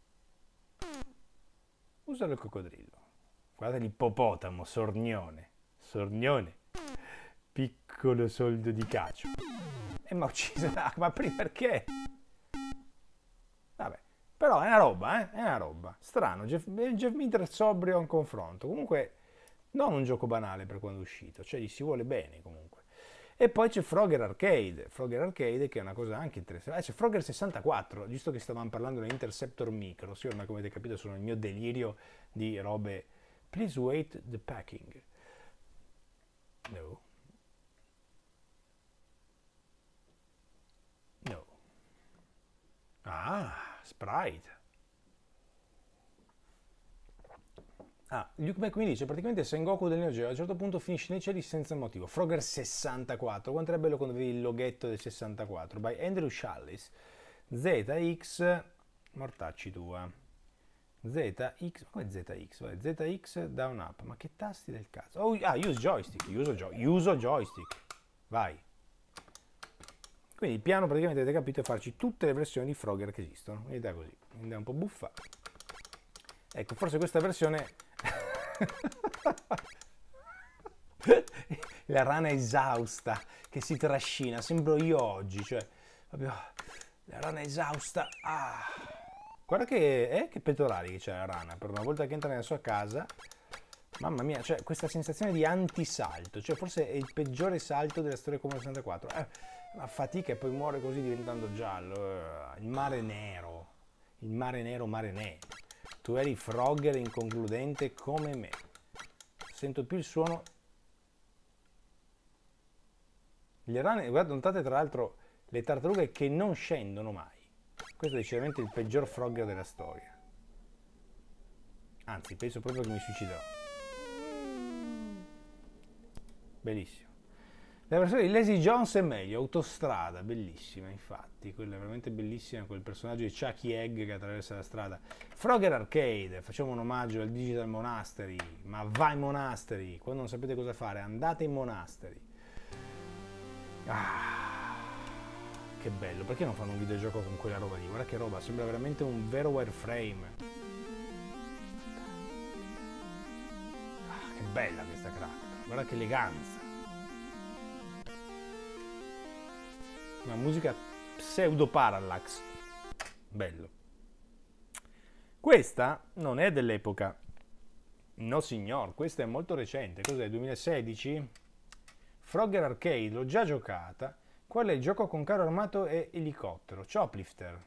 Usa il coccodrillo. Guardate l'ippopotamo, sornione. Sornione. Piccolo soldo di cacio. E mi ha ucciso. Ma perché? Vabbè. Però è una roba, eh? È una roba. Strano. Jeff, Jeff Minter sobrio a un confronto. Comunque, non un gioco banale per quando è uscito. Cioè, gli si vuole bene, comunque. E poi c'è Frogger Arcade, Frogger Arcade che è una cosa anche interessante. Ah, c'è Frogger sessantaquattro, visto che stavamo parlando dell'Interceptor Micro, sì, ormai come avete capito sono il mio delirio di robe. Please wait the packing. No. No. Ah, Sprite. Ah, Luke Mac mi dice praticamente Sengoku del Neo Geo a un certo punto finisce nei cieli senza motivo. Frogger sessantaquattro, quanto era bello quando vedi il loghetto del sessantaquattro. By Andrew Shallis. Z X, mortacci tua. Z X, come Z X? Vai, Z X down up, ma che tasti del cazzo? Oh, ah, use joystick, uso, gio uso joystick. Vai. Quindi il piano praticamente avete capito è farci tutte le versioni di Frogger che esistono. Ed è così, ed è un po' buffa. Ecco, forse questa versione... la rana esausta che si trascina, sembro io oggi, cioè proprio la rana esausta. Ah. Guarda che, eh, che pettorali che c'è la rana per una volta che entra nella sua casa. Mamma mia, cioè questa sensazione di antisalto, cioè forse è il peggiore salto della storia Commodore sessantaquattro. Eh, una fatica e poi muore così diventando giallo. Eh, il mare nero. Il mare nero, mare nero. Tu eri Frogger inconcludente come me. Sento più il suono. Le rane, guardate, notate tra l'altro le tartarughe che non scendono mai. Questo è decisamente il peggior Frogger della storia. Anzi, penso proprio che mi suiciderò. Bellissimo. La versione di Lazy Jones è meglio, Autostrada, bellissima infatti, quella è veramente bellissima, quel personaggio di Chucky Egg che attraversa la strada. Frogger Arcade, facciamo un omaggio al Digital Monastery, ma vai Monastery, quando non sapete cosa fare andate in Monastery. Ah, che bello, perché non fanno un videogioco con quella roba lì? Guarda che roba, sembra veramente un vero wireframe. Ah, che bella questa crack, guarda che eleganza. Una musica pseudo parallax, bello. Questa non è dell'epoca, no signor, questa è molto recente. Cos'è, duemilasedici? Frogger Arcade, l'ho già giocata. Qual è il gioco con carro armato e elicottero? Choplifter.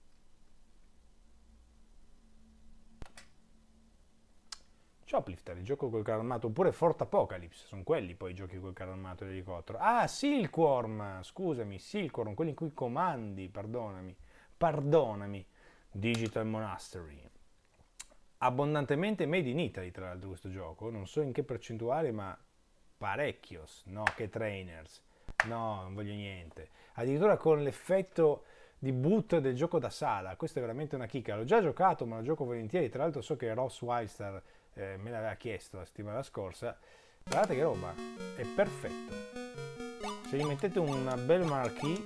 Choplifter, il gioco col carro armato, oppure Fort Apocalypse, sono quelli poi i giochi col carro armato e l'elicottero. Ah, Silkworm, scusami, Silkworm, quelli in cui comandi, perdonami, perdonami, Digital Monastery. Abbondantemente made in Italy, tra l'altro, questo gioco, non so in che percentuale, ma parecchios, no, che trainers, no, non voglio niente. Addirittura con l'effetto di boot del gioco da sala, questa è veramente una chicca, l'ho già giocato, ma lo gioco volentieri, tra l'altro so che Ross Wildstar Eh, me l'aveva chiesto la settimana scorsa. Guardate che roba, è perfetto. Se gli mettete una bel marquee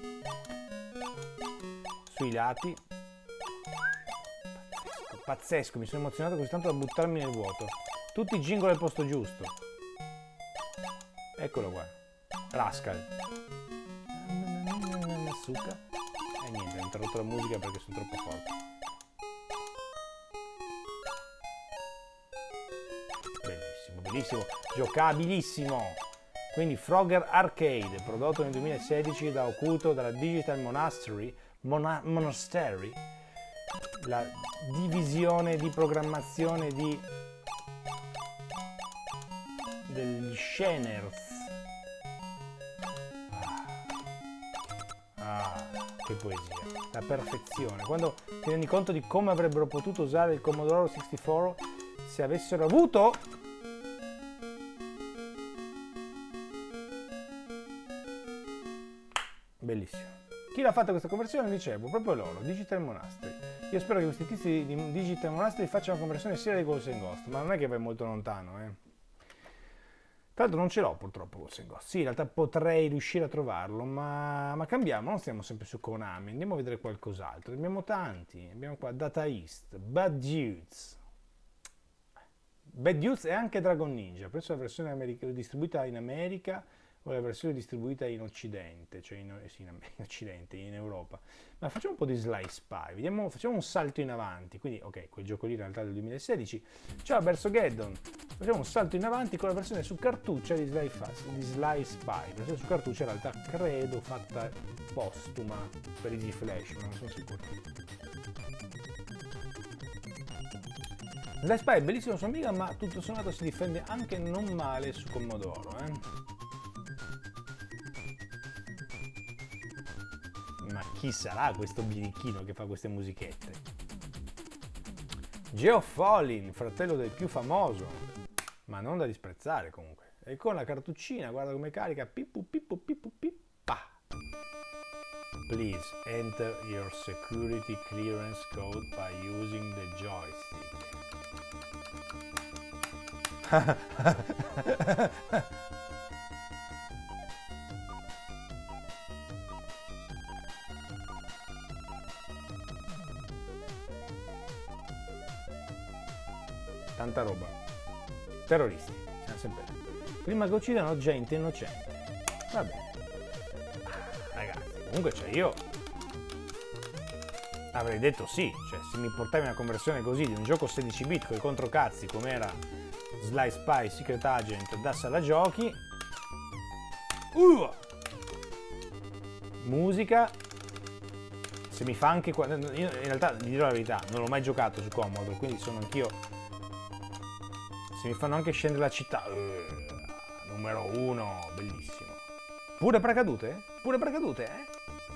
sui lati, pazzesco, pazzesco, mi sono emozionato così tanto da buttarmi nel vuoto. Tutti i jingle al posto giusto. Eccolo qua, Rascal. Succa. E niente, ho interrotto la musica perché sono troppo forte. Bellissimo, giocabilissimo. Quindi Frogger Arcade, prodotto nel duemilasedici da Occulto, dalla Digital Monastery, Mona Monastery, la divisione di programmazione di degli Sheners. Ah, ah, che poesia, la perfezione. Quando ti rendi conto di come avrebbero potuto usare il Commodore sessantaquattro se avessero avuto bellissimo. Chi l'ha fatta questa conversione? Dicevo, proprio loro, Digital Monastery. Io spero che questi tizi di Digital Monastery facciano una conversione sia di Ghosts and Ghost, ma non è che vai molto lontano, eh. Tra l'altro non ce l'ho purtroppo Ghosts and Ghost. Sì, in realtà potrei riuscire a trovarlo, ma, ma cambiamo, non stiamo sempre su Konami, andiamo a vedere qualcos'altro. Ne abbiamo tanti, abbiamo qua Data East, Bad Dudes. Bad Dudes e anche Dragon Ninja, penso la versione america, distribuita in America o la versione distribuita in Occidente, cioè in, sì, in Occidente, in Europa. Ma facciamo un po' di Sly Spy, vediamo, facciamo un salto in avanti, quindi ok, quel gioco lì in realtà è del duemilasedici. Ciao Bersogeddon, facciamo un salto in avanti con la versione su cartuccia di Sly, di Sly Spy, la versione su cartuccia in realtà credo fatta postuma per Easy Flash, ma non sono sicuro. Sly Spy è bellissimo su Amiga, ma tutto sommato si difende anche non male su Commodoro, eh? Ma chi sarà questo birichino che fa queste musichette? Geoff Allin, fratello del più famoso, ma non da disprezzare comunque. E con la cartuccina, guarda come carica, pippu pippu pippu pippa. Please enter your security clearance code by using the joystick. Tanta roba. Terroristi, siamo sempre. Prima che uccidano gente innocente. Va bene. Ragazzi, comunque cioè io avrei detto sì, cioè se mi portavi una conversione così di un gioco sedici bit con i controcazzi come era Sly Spy Secret Agent da sala giochi, uh! musica Se mi fa anche... Io in realtà, vi dirò la verità, non l'ho mai giocato su Commodore, quindi sono anch'io... Se mi fanno anche scendere la città... Uh, numero uno, bellissimo. Pure paracadute? Pure paracadute, eh?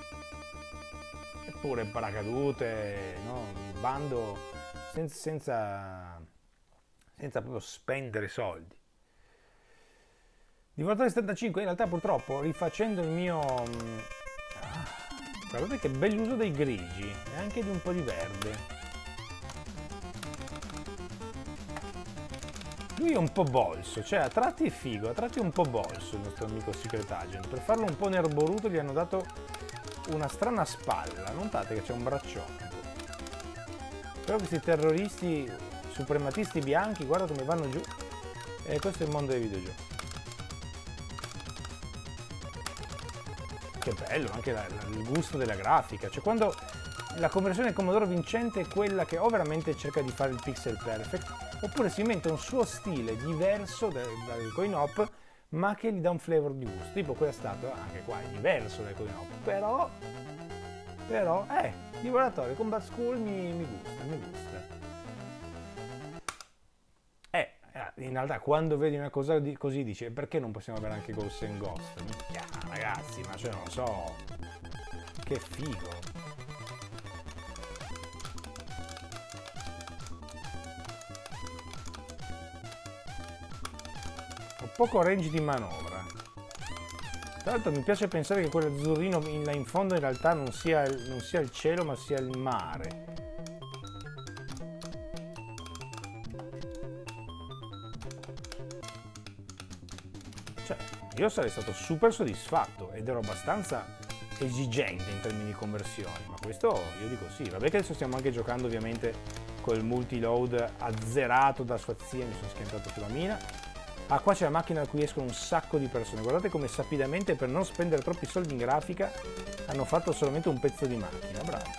Eppure paracadute, no? Il bando senza, senza, senza proprio spendere soldi. Divoratore settantacinque, in realtà purtroppo, rifacendo il mio... Guardate che bell'uso dei grigi e anche di un po' di verde. Lui è un po' bolso, cioè a tratti è figo, a tratti è un po' bolso il nostro amico Secret Agent. Per farlo un po' nerboruto gli hanno dato una strana spalla, notate che c'è un braccione. Però questi terroristi suprematisti bianchi, guarda come vanno giù. E questo è il mondo dei videogiochi. Che bello, anche la, la, il gusto della grafica, cioè quando la conversione Commodore vincente è quella che o veramente cerca di fare il pixel perfect, oppure si inventa un suo stile diverso dal, dal coin-op, ma che gli dà un flavor di gusto, tipo quella statua, anche qua è diverso dal coin-op, però, però, eh, Divoratore Combat School mi, mi gusta, mi gusta. In realtà quando vedi una cosa di, così dici perché non possiamo avere anche Ghost and Ghost? Minchia, ragazzi, ma cioè non so, che figo. Ho poco range di manovra. Tra l'altro mi piace pensare che quell'azzurrino in, là in fondo in realtà non sia, non sia il cielo ma sia il mare. Io sarei stato super soddisfatto ed ero abbastanza esigente in termini di conversioni, ma questo io dico sì. Vabbè che adesso stiamo anche giocando ovviamente col multi-load azzerato da sua zia, mi sono schiantato sulla mina. Ah, qua c'è la macchina da cui escono un sacco di persone, guardate come sapidamente per non spendere troppi soldi in grafica hanno fatto solamente un pezzo di macchina, bravo.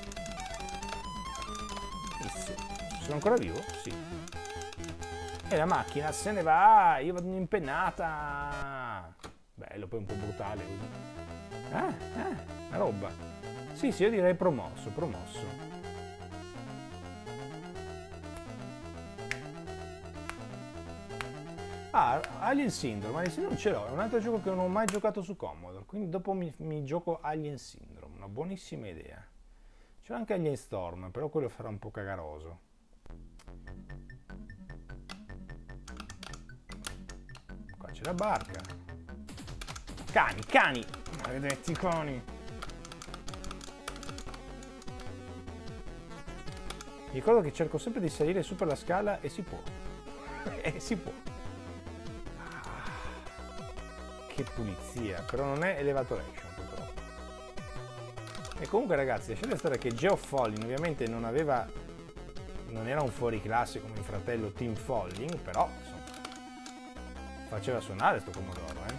Sono ancora vivo? Sì. E la macchina se ne va, io vado in impennata. Bello, poi un po' brutale così. Ah, ah, una roba. Sì, sì, io direi promosso, promosso. Ah, Alien Syndrome, Alien Syndrome ce l'ho, è un altro gioco che non ho mai giocato su Commodore, quindi dopo mi, mi gioco Alien Syndrome, una buonissima idea. C'è anche Alien Storm, però quello farà un po' cagaroso. Qua c'è la barca. Cani, cani! Maledetti cani! Mi ricordo che cerco sempre di salire su per la scala e si può. E si può. Che pulizia, però non è elevatoration purtroppo. E comunque ragazzi, lasciate stare che Geofalling ovviamente non aveva, non era un fuoriclasse come il fratello Team Falling, però insomma faceva suonare sto Commodore, eh.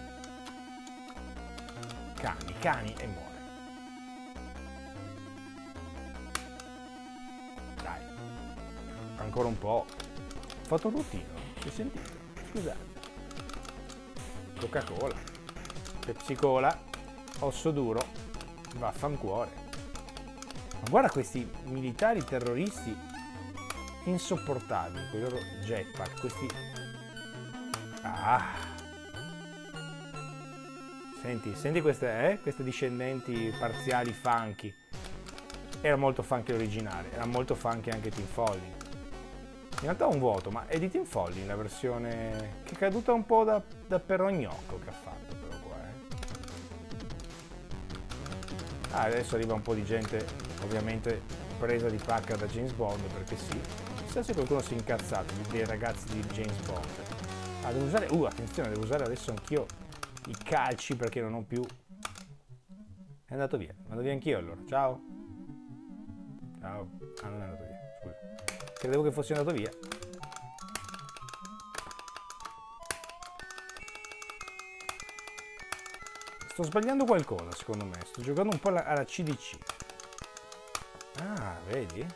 Cani, cani e muore. Dai, ancora un po'. Ho fatto un ruttino, si è sentito? Scusate. Coca-Cola, Pepsi-Cola, osso duro, vaffancuore. Ma guarda questi militari terroristi insopportabili, con i loro jetpack, questi... Ah! Senti, senti queste, eh? Queste discendenti parziali funky. Era molto funky l'originale, era molto funky anche Team Falling. In realtà un vuoto, ma è di Team Falling la versione che è caduta un po' da, da perrognocco che ha fatto però qua, eh. Ah, adesso arriva un po' di gente ovviamente presa di pacca da James Bond, perché sì. Chissà se qualcuno si è incazzato dei ragazzi di James Bond. Ah, devo usare, uh, attenzione, devo usare adesso anch'io i calci perché non ho più... È andato via, vado via anch'io allora, ciao. Ciao, ah non è andato via, scusa. Credevo che fosse andato via. Sto sbagliando qualcosa secondo me. Sto giocando un po' alla, alla C D C. Ah, vedi?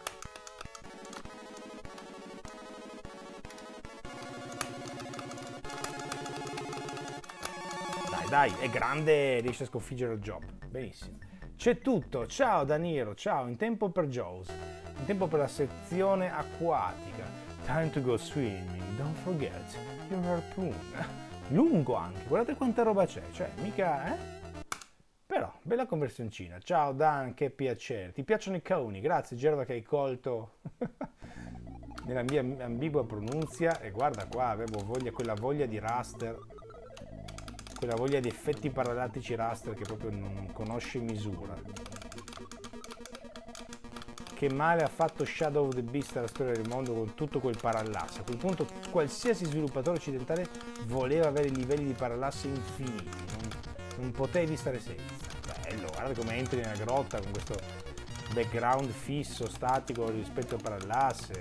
Dai, dai, è grande, riesce a sconfiggere il job. Benissimo. C'è tutto, ciao Daniro, ciao, in tempo per Jaws, in tempo per la sezione acquatica. Time to go swimming, don't forget your harpoon. Lungo anche, guardate quanta roba c'è, cioè mica, eh? Però, bella conversioncina. Ciao Dan, che piacere. Ti piacciono i coni? Grazie Gerva che hai colto nella mia ambigua pronunzia. E guarda qua, avevo voglia, quella voglia di raster, quella voglia di effetti paralattici raster che proprio non conosce misura. Che male ha fatto Shadow of the Beast alla storia del mondo con tutto quel parallasse. A quel punto qualsiasi sviluppatore occidentale voleva avere livelli di parallasse infiniti. Non, non potevi stare senza. Bello, guarda come entri nella grotta con questo background fisso, statico rispetto al parallasse.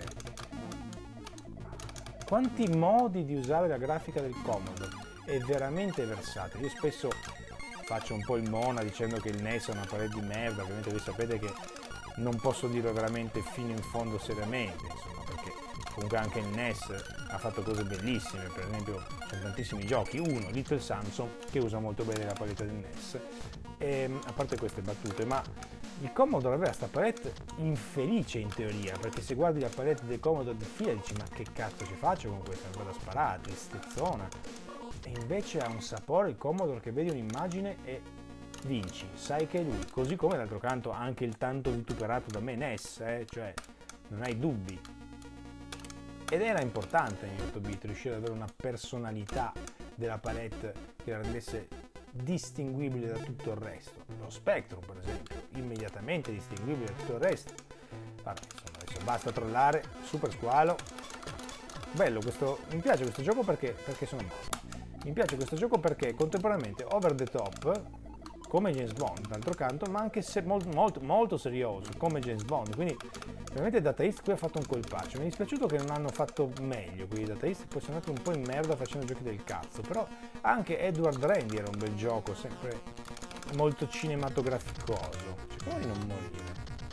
Quanti modi di usare la grafica del Commodore. È veramente versatile. Io spesso faccio un po' il mona dicendo che il N E S è una parete di merda. Ovviamente voi sapete che non posso dirlo veramente fino in fondo seriamente, insomma, perché comunque anche il N E S ha fatto cose bellissime. Per esempio ci sono tantissimi giochi, uno, Little Samson, che usa molto bene la palette del N E S, e, a parte queste battute, ma il Commodore aveva questa palette infelice in teoria, perché se guardi la palette del Commodore di fila dici ma che cazzo ci faccio con questa cosa sparata, tristezzona, e invece ha un sapore il Commodore che vedi un'immagine e vinci, sai che è lui, così come d'altro canto anche il tanto vituperato da me N E S, eh? Cioè non hai dubbi. Ed era importante in otto bit riuscire ad avere una personalità della palette che la rendesse distinguibile da tutto il resto. Lo Spectrum, per esempio, immediatamente distinguibile da tutto il resto. Vabbè, insomma, adesso basta trollare, super squalo. Bello questo, mi piace questo gioco perché, perché sono morto. Mi piace questo gioco perché è contemporaneamente over the top, come James Bond, d'altro canto, ma anche se molto, molto, molto serioso, come James Bond. Quindi, veramente Data East qui ha fatto un colpaccio. Mi è dispiaciuto che non hanno fatto meglio qui Data East, poi sono andati un po' in merda facendo giochi del cazzo. Però anche Edward Randy era un bel gioco, sempre molto cinematograficoso. Cerchiamo di non morire.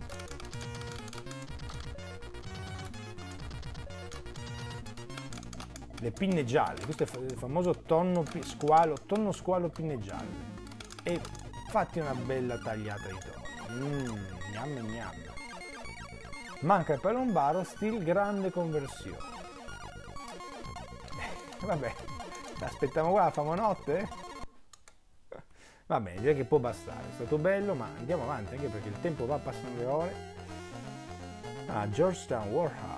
Le pinne gialle, questo è il famoso tonno squalo, tonno squalo pinne gialle. E fatti una bella tagliata di tonno. Mmm, gnam gnam. Manca il palombaro, stil grande conversione. Eh, vabbè, aspettiamo qua, famo notte? Va bene, direi che può bastare. È stato bello, ma andiamo avanti, anche perché il tempo va, passano le ore. Ah, Georgetown Warehouse.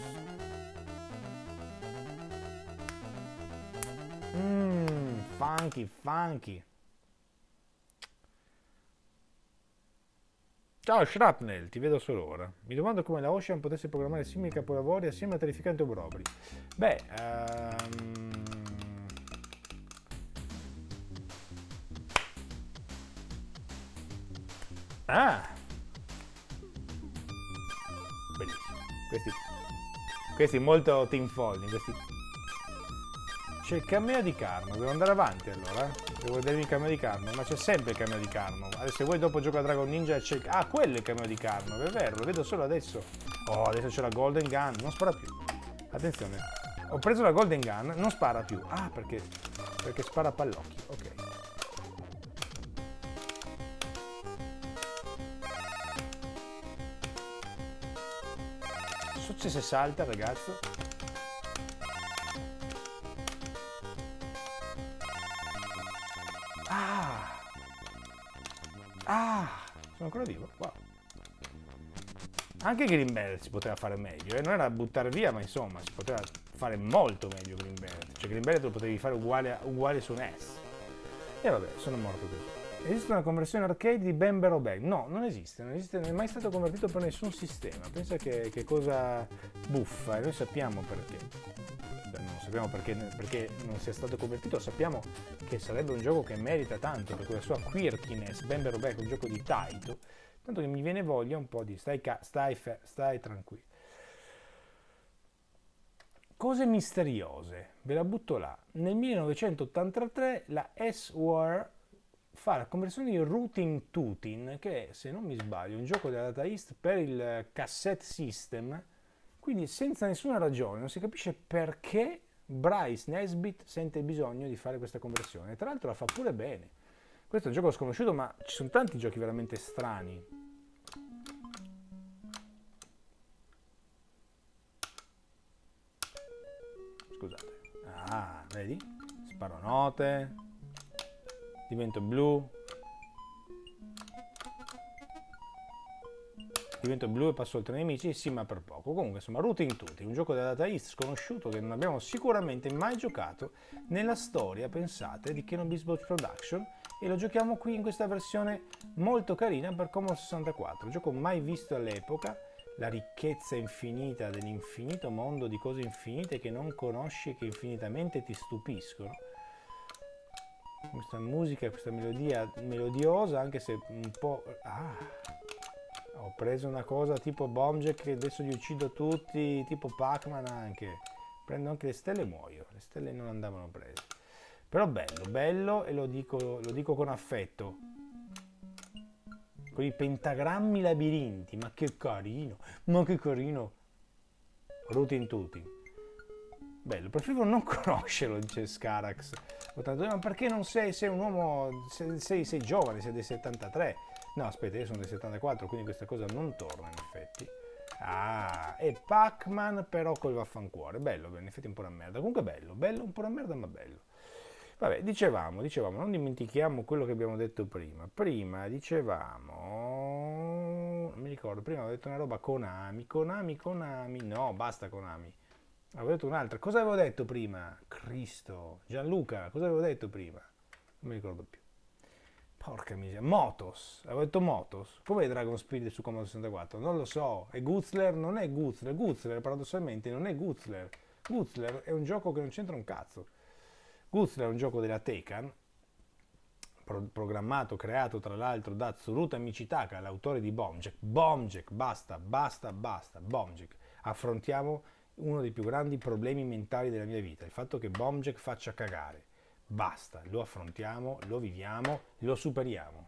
Mmm, funky, funky. Ciao Shrapnel, ti vedo solo ora. Mi domando come la Ocean potesse programmare simili capolavori assieme a terrificanti obrobri. Beh, um... ah, bellissimo. Questi, questi molto team folding. Questi... C'è il cameo di Carno, devo andare avanti allora. Devo vedermi il cameo di Carno, ma c'è sempre il cameo di Carno. Adesso se vuoi dopo gioco a Dragon Ninja e c'è... Ah, quello è il cameo di Carno, è vero, lo vedo solo adesso. Oh, adesso c'è la Golden Gun, non spara più. Attenzione, ho preso la Golden Gun, non spara più. Ah, perché, perché spara a pallocchi, ok. Non so se salta, ragazzo. Ah! Ah! Sono ancora vivo? Wow! Anche Green Belt si poteva fare meglio, eh? Non era buttare via, ma insomma, si poteva fare molto meglio Green Belt. Cioè Green Belt lo potevi fare uguale, uguale su N E S. E vabbè, sono morto così. Esiste una conversione arcade di Bambero Bag? No, non esiste, non esiste, non è mai stato convertito per nessun sistema. Pensa che, che cosa buffa, e noi sappiamo perché. Non sappiamo perché, perché non sia stato convertito, sappiamo che sarebbe un gioco che merita tanto per quella sua quirkiness. Bambero Bag è un gioco di Taito, tanto che mi viene voglia un po' di stai, stai, stai tranquillo. Cose misteriose, ve la butto là. Nel millenovecentottantatré la S-War fa la conversione di Rootin' Tootin', che è, se non mi sbaglio, un gioco della Data East per il cassette system. Quindi senza nessuna ragione, non si capisce perché Bryce Nesbitt sente bisogno di fare questa conversione. Tra l'altro la fa pure bene. Questo è un gioco sconosciuto, ma ci sono tanti giochi veramente strani. Scusate. Ah, vedi? Sparo note. Divento blu. Divento blu e passo oltre ai nemici, sì, ma per poco. Comunque, insomma, Routing Tutti, un gioco della Data East sconosciuto che non abbiamo sicuramente mai giocato nella storia, pensate, di Kenobi's Boat Production, e lo giochiamo qui in questa versione molto carina per Commodore sessantaquattro, gioco mai visto all'epoca, la ricchezza infinita dell'infinito mondo di cose infinite che non conosci e che infinitamente ti stupiscono. Questa musica, questa melodia melodiosa, anche se un po'... Ah, ho preso una cosa tipo Bombjack che adesso li uccido tutti, tipo Pac-Man anche. Prendo anche le stelle e muoio, le stelle non andavano prese. Però bello, bello, e lo dico, lo dico con affetto. Con i pentagrammi labirinti, ma che carino, ma che carino. Routing Tutti. Bello, preferivo non conoscerlo, dice Scarax. Ma perché non sei, sei un uomo, sei, sei, sei giovane, sei del settantatré. No, aspetta, io sono del settantaquattro, quindi questa cosa non torna in effetti. Ah, è Pac-Man però col vaffancuore. Bello, in effetti è un po' una merda. Comunque bello, bello, un po' una merda, ma bello. Vabbè, dicevamo, dicevamo, non dimentichiamo quello che abbiamo detto prima. Prima dicevamo... Non mi ricordo, prima avevo detto una roba Konami, Konami, Konami. No, basta Konami. Avevo detto un'altra. Cosa avevo detto prima? Cristo. Gianluca, cosa avevo detto prima? Non mi ricordo più. Porca miseria. Motos. Avevo detto Motos. Come è Dragon Speed su Commodore sessantaquattro? Non lo so. È Gutzler? Non è Gutzler. Gutzler, paradossalmente, non è Gutzler. Gutzler è un gioco che non c'entra un cazzo. Gutzler è un gioco della Tekken, pro programmato, creato tra l'altro da Tsuruta Michitaka, l'autore di Bombjack. Bombjack, basta, basta, basta. Bombjack. Affrontiamo uno dei più grandi problemi mentali della mia vita, il fatto che Bombjack faccia cagare. Basta, lo affrontiamo, lo viviamo, lo superiamo.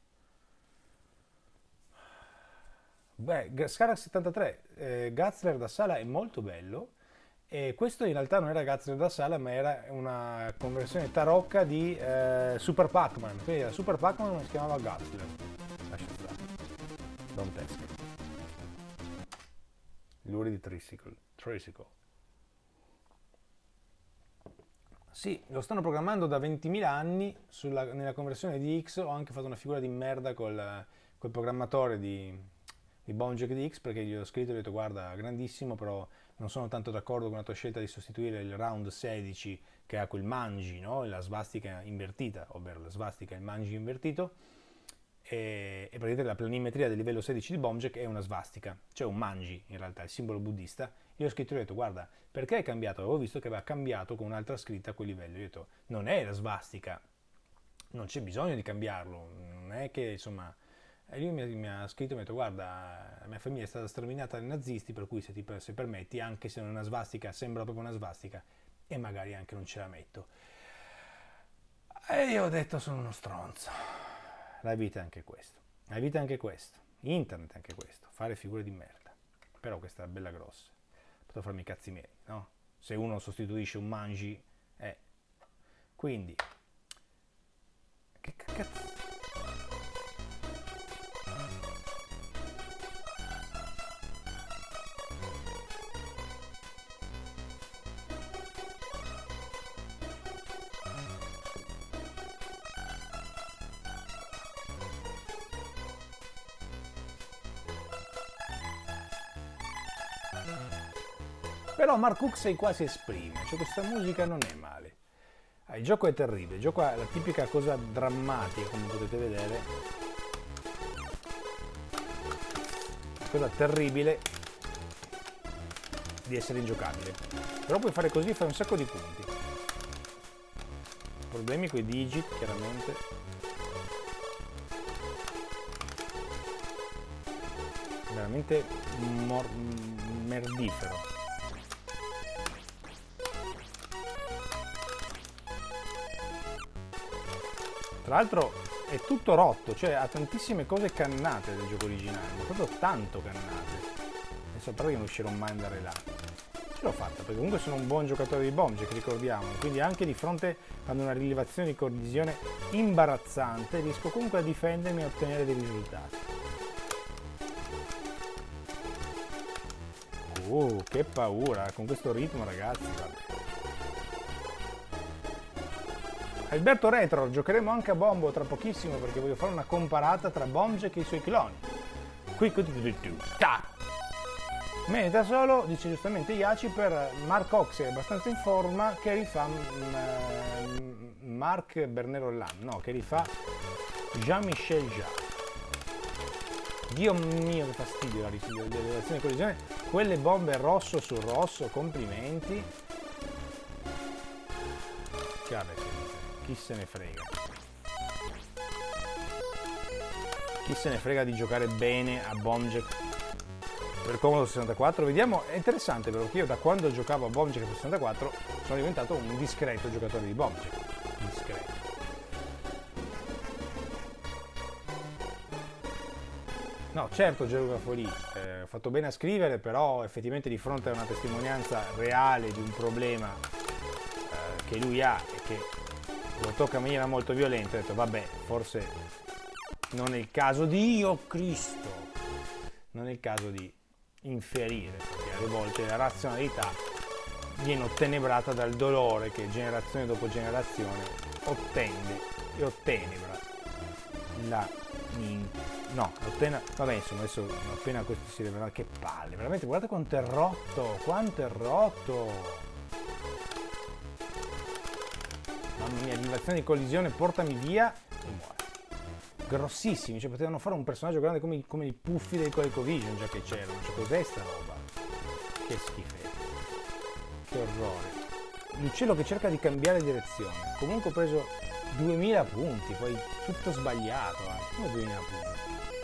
Beh, Scarax settantatré, eh, Gutzler da sala è molto bello, e questo in realtà non era Gutzler da sala, ma era una conversione tarocca di eh, Super Pac-Man, quindi era Super Pac-Man, ma si chiamava Gutzler. Lascia stare. Don't ask it. Luri di Tricycle. Tricycle. Sì, lo stanno programmando da ventimila anni, sulla, nella conversione di X ho anche fatto una figura di merda col, col programmatore di, di Bombjack di X, perché gli ho scritto e ho detto guarda, grandissimo, però non sono tanto d'accordo con la tua scelta di sostituire il round sedici che ha quel manji, no? La svastica invertita, ovvero la svastica e il manji invertito, e, e praticamente la planimetria del livello sedici di Bombjack è una svastica, cioè un manji in realtà, il simbolo buddista. Io ho scritto e ho detto guarda, perché è cambiato? Avevo visto che aveva cambiato con un'altra scritta a quel livello. Io ho detto non è la svastica, non c'è bisogno di cambiarlo, non è che insomma... E lui mi, mi ha scritto e mi ha detto guarda, la mia famiglia è stata sterminata dai nazisti, per cui se, ti, se permetti, anche se non è una svastica, sembra proprio una svastica, e magari anche non ce la metto. E io ho detto sono uno stronzo. La vita è anche questo, la vita è anche questo, internet è anche questo, fare figure di merda. Però questa è bella grossa, potrò farmi i cazzi miei, no? Se uno sostituisce un manji, eh. Quindi, che cazzo? Però Mark Huxley qua si esprime, cioè questa musica non è male. Ah, il gioco è terribile, il gioco ha la tipica cosa drammatica, come potete vedere. Cosa terribile di essere ingiocabile. Però puoi fare così e fai un sacco di punti. Problemi con i digit, chiaramente. Veramente merdifero. Tra l'altro è tutto rotto, cioè ha tantissime cose cannate del gioco originale, proprio tanto cannate. Adesso però io non riuscirò mai ad andare là. ce l'ho fatta, perché comunque sono un buon giocatore di Bombjack, ricordiamo, quindi anche di fronte ad una rilevazione di collisione imbarazzante riesco comunque a difendermi e a ottenere dei risultati. Uh, che paura, con questo ritmo ragazzi, vabbè. Alberto Retro, giocheremo anche a Bombo tra pochissimo perché voglio fare una comparata tra Bombjack e i suoi cloni. Qui, qui, qui, qui, ta! Me da solo, dice giustamente Iaci, per Mark Cox è abbastanza in forma che rifà mm, Marc Bernet-Rolland, no, che rifà Jean-Michel Jarre. Dio mio che fastidio la rilevazione di collisione, quelle bombe rosso su rosso, complimenti. Vabbè, chi se ne frega. Chi se ne frega di giocare bene a Bombjack per Commodore sessantaquattro? Vediamo, è interessante però che io da quando giocavo a Bombjack per sessantaquattro sono diventato un discreto giocatore di Bombjack. Discreto. No, certo Geografo lì, eh, ho fatto bene a scrivere, però effettivamente di fronte a una testimonianza reale di un problema eh, che lui ha e che lo tocca in maniera molto violenta, ho detto vabbè, forse non è il caso di io Cristo, non è il caso di inferire, perché alle volte la razionalità viene ottenebrata dal dolore che generazione dopo generazione ottende e ottenebra la no, ottena, vabbè insomma adesso appena questo si rivela, che palle, veramente guardate quanto è rotto, quanto è rotto, mamma mia, vibrazione di collisione, portami via e muore. Grossissimi, cioè potevano fare un personaggio grande come, come i puffi del ColecoVision già che c'erano, cioè cos'è sta roba? Che schifezza, che orrore. L'uccello che cerca di cambiare direzione, comunque ho preso duemila punti, poi tutto sbagliato anche, come duemila punti?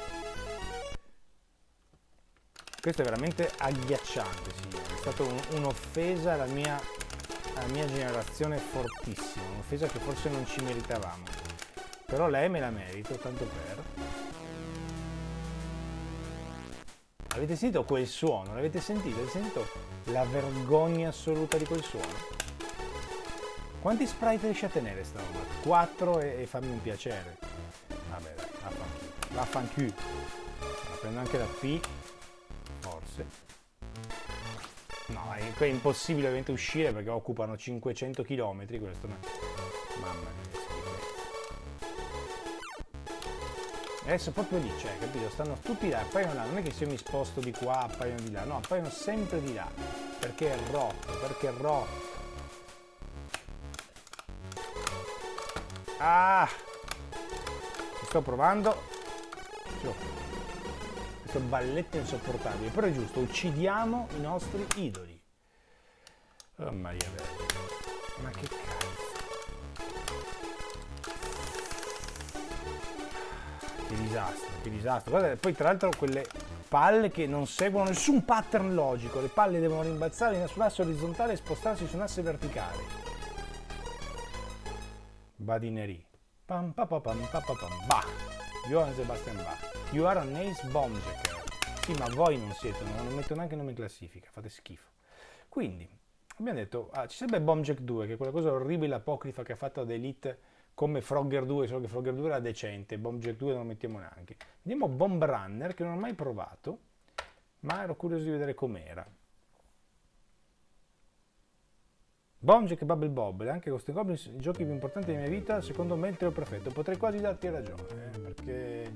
Questo è veramente agghiacciante, signore, è stata un'offesa alla mia, alla mia generazione fortissima, un'offesa che forse non ci meritavamo. Però lei me la merito, tanto per. Avete sentito quel suono? L'avete sentito? Avete sentito la vergogna assoluta di quel suono? Quanti sprite riesci a tenere sta roba? quattro e, e fammi un piacere. Vabbè, dai, vaffanculo. Vaffanculo. La prendo anche la P. Forse. No, è, è impossibile ovviamente uscire perché occupano cinquecento chilometri. Questo no. Mamma mia. Adesso proprio lì, cioè, capito? Stanno tutti là, appaiono là, non è che se io mi sposto di qua appaiono di là, no, appaiono sempre di là, perché è rotto, perché è rotto. Ah! Ci sto provando. Questo balletto è insopportabile, però è giusto, uccidiamo i nostri idoli. Oh Maria Vergine, ma che cazzo. Che disastro, che disastro. Guarda, poi tra l'altro quelle palle che non seguono nessun pattern logico, le palle devono rimbalzare sull'asse orizzontale e spostarsi su un asse verticale. Badinerie. Pam pam pam pam pam pam. Bach. Johann Sebastian Bach. You are an ace bombjacker. Sì, ma voi non siete, non metto neanche nome in classifica, fate schifo. Quindi, abbiamo detto, ah, ci sarebbe Bombjack due, che è quella cosa orribile, apocrifa che ha fatto ad Elite come Frogger due, solo che Frogger due era decente, Bombjack due non lo mettiamo neanche. Vediamo Bomb Runner, che non ho mai provato, ma ero curioso di vedere com'era. Bombjack e Bubble Bobble, anche Ghost and Goblins, i giochi più importanti della mia vita, secondo me il trio perfetto. Potrei quasi darti ragione, eh, perché...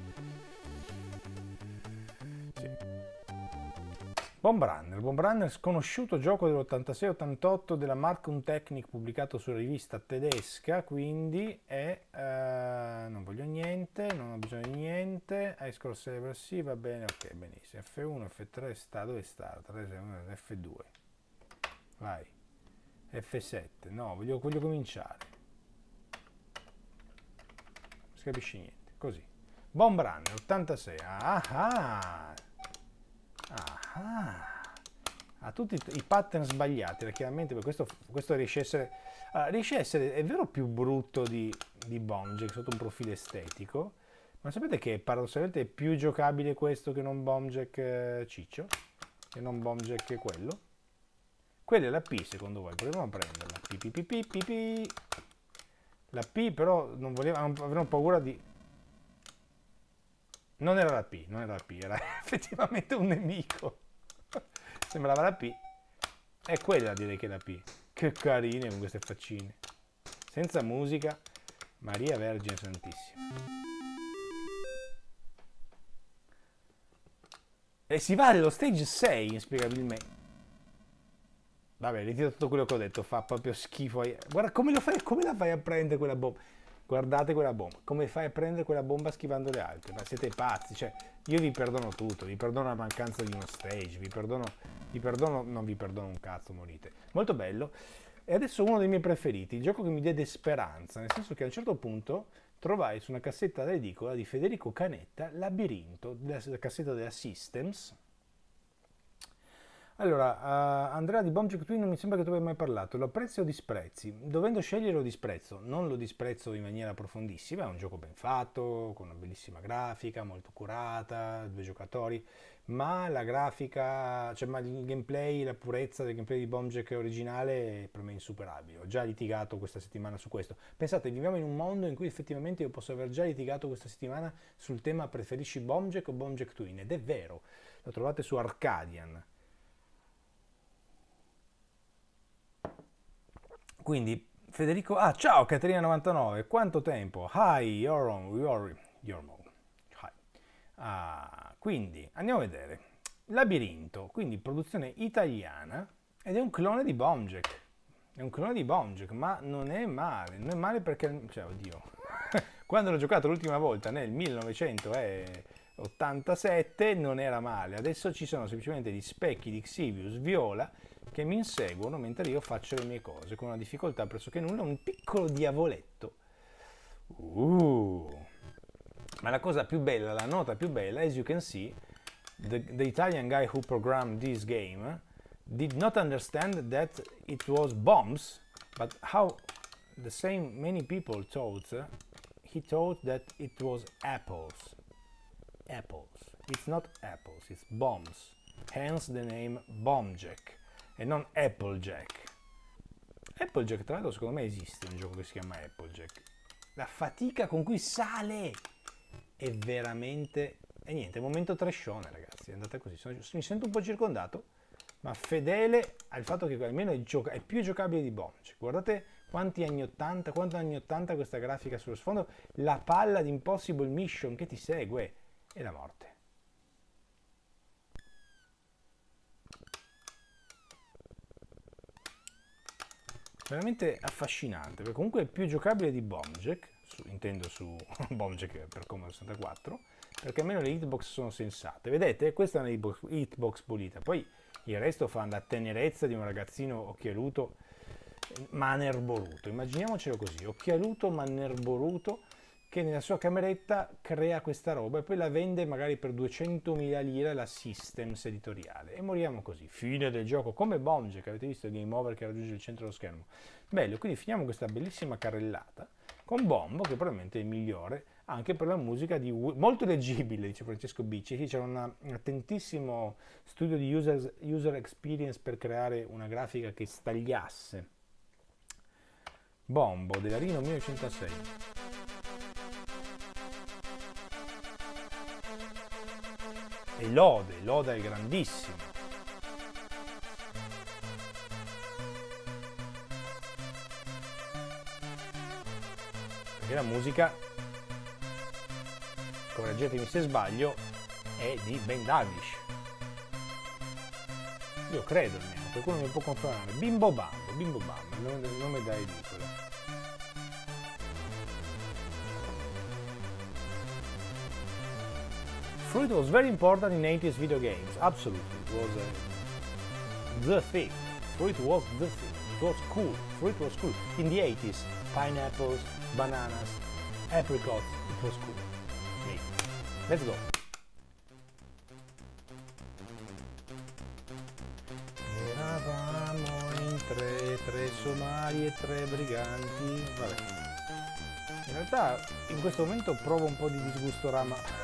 Sì. Bomb Runner, Bomb Runner, sconosciuto gioco dell'ottantasei ottantotto della Marcum Technic, pubblicato sulla rivista tedesca, quindi è... Uh, non voglio niente, non ho bisogno di niente, High Score Saver, sì, va bene, ok, benissimo. F uno, F tre, sta, dove sta? F due, vai. F sette, no, voglio, voglio cominciare. Non si capisce niente, così. Bomb Runner, ottantasei, ah ah! Ah, ha tutti i pattern sbagliati, chiaramente per questo, questo riesce a essere, uh, riesce a essere, è vero, più brutto di, di Bombjack sotto un profilo estetico, ma sapete che paradossalmente è più giocabile questo che non Bombjack eh, Ciccio, che non Bombjack che quello? Quella è la P secondo voi, proviamo a prenderla. P, P, P, P, P, P. La P però non volevano, avevano paura di... Non era la P, non era la P, era effettivamente un nemico. Sembrava la P. È quella direi che è la P. Che carine con queste faccine. Senza musica, Maria Vergine Santissima. E si va allo stage sei, inspiegabilmente. Vabbè, ritiro tutto quello che ho detto, fa proprio schifo. Guarda come lo fai, come la fai a prendere quella bomba? Guardate quella bomba, come fai a prendere quella bomba schivando le altre? Ma siete pazzi, cioè, io vi perdono tutto, vi perdono la mancanza di uno stage, vi perdono, vi perdono, non vi perdono un cazzo, morite. Molto bello. E adesso uno dei miei preferiti, il gioco che mi diede speranza, nel senso che a un certo punto trovai su una cassetta da edicola di Federico Canetta Labirinto, la cassetta della Systems. Allora, uh, Andrea di Bomjack Twin non mi sembra che tu abbia mai parlato, lo apprezzi o disprezzi? Dovendo scegliere lo disprezzo, non lo disprezzo in maniera profondissima, è un gioco ben fatto, con una bellissima grafica, molto curata, due giocatori, ma la grafica, cioè ma il gameplay, la purezza del gameplay di Bomjack originale è per me insuperabile. Ho già litigato questa settimana su questo. Pensate, viviamo in un mondo in cui effettivamente io posso aver già litigato questa settimana sul tema preferisci Bomjack o Bomjack Twin, ed è vero, lo trovate su Arcadian. Quindi Federico, ah ciao Caterina novantanove, quanto tempo? Hi, you're on, you're, you're on. Hi. Ah, quindi andiamo a vedere. Labirinto, quindi produzione italiana ed è un clone di Bomjack. È un clone di Bomjack, ma non è male, non è male perché, cioè oddio, quando l'ho giocato l'ultima volta nel millenovecentottantasette non era male. Adesso ci sono semplicemente gli specchi di Xivius viola che mi inseguono mentre io faccio le mie cose con una difficoltà pressoché nulla, un piccolo diavoletto. Uh. Ma la cosa più bella, la nota più bella, as you can see, the, the Italian guy who programmed this game did not understand that it was bombs, but how the same many people thought, he thought that it was apples. Apples. It's not apples, it's bombs. Hence the name Bomjack. E non Applejack. Applejack, tra l'altro, secondo me esiste un gioco che si chiama Applejack. La fatica con cui sale è veramente... E niente, è un momento trashone, ragazzi, è andata così. Sono... Mi sento un po' circondato, ma fedele al fatto che almeno è, gioca... è più giocabile di Bomjack. Guardate quanti anni ottanta, quanti anni ottanta questa grafica sullo sfondo, la palla di Impossible Mission che ti segue e la morte. Veramente affascinante, perché comunque è più giocabile di Bomjack, su, intendo su Bomjack per Commodore sessantaquattro, perché almeno le hitbox sono sensate. Vedete? Questa è una hitbox, hitbox pulita, poi il resto fa la tenerezza di un ragazzino occhialuto ma nerboruto. Immaginiamocelo così, occhialuto ma nerboruto, che nella sua cameretta crea questa roba e poi la vende magari per duecentomila lire alla Systems editoriale e moriamo così. Fine del gioco, come Bomjack, avete visto il game over che raggiunge il centro dello schermo. Bello, quindi finiamo questa bellissima carrellata con Bombo, che probabilmente è il migliore anche per la musica, di molto leggibile, dice Francesco Bicci. C'era un attentissimo studio di user, user experience per creare una grafica che stagliasse. Bombo della Rino millenovecentosei. E lode, lode è grandissimo. Perché la musica, correggetemi se sbaglio, è di Ben Davish. Io credo almeno, qualcuno mi può confermare. Bimbo Bambo, Bimbo Bambo, il nome, il nome da edicola. Fruit was very important in eighties video games. Absolutely, it was uh, the thing. Fruit was the thing. It was cool. Fruit was cool. In the eighties, pineapples, bananas, apricots. It was cool. Okay. Let's go. Eravamo in tre, tre somari e tre briganti. Vabbè. In realtà, in questo momento provo un po' di disgusto rama.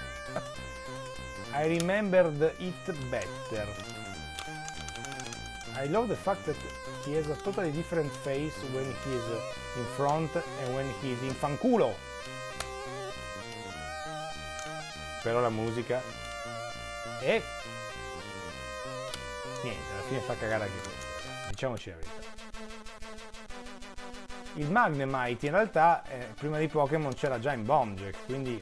I remembered it better. I love the fact that he has a totally different face when he is in front and when he is in fanculo. Però la musica è... niente, alla fine fa cagare anche questo. Diciamoci la verità. Il Magnemite in realtà eh, prima di Pokémon c'era già in Bombjack, quindi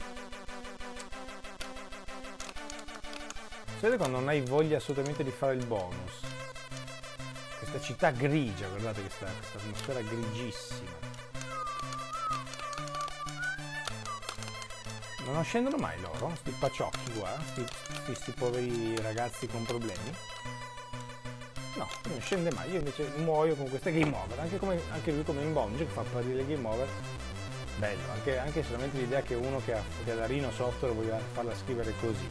succede quando non hai voglia assolutamente di fare il bonus. Questa città grigia, guardate questa, questa atmosfera grigissima. Non scendono mai loro, sti paciocchi qua, sti, sti, sti poveri ragazzi con problemi. No, non scende mai, io invece muoio con queste game over, anche, come, anche lui come in Bombjack fa apparire le game over. Bello, anche, anche solamente l'idea che uno che ha, che ha la Rhino Software voglia farla scrivere così.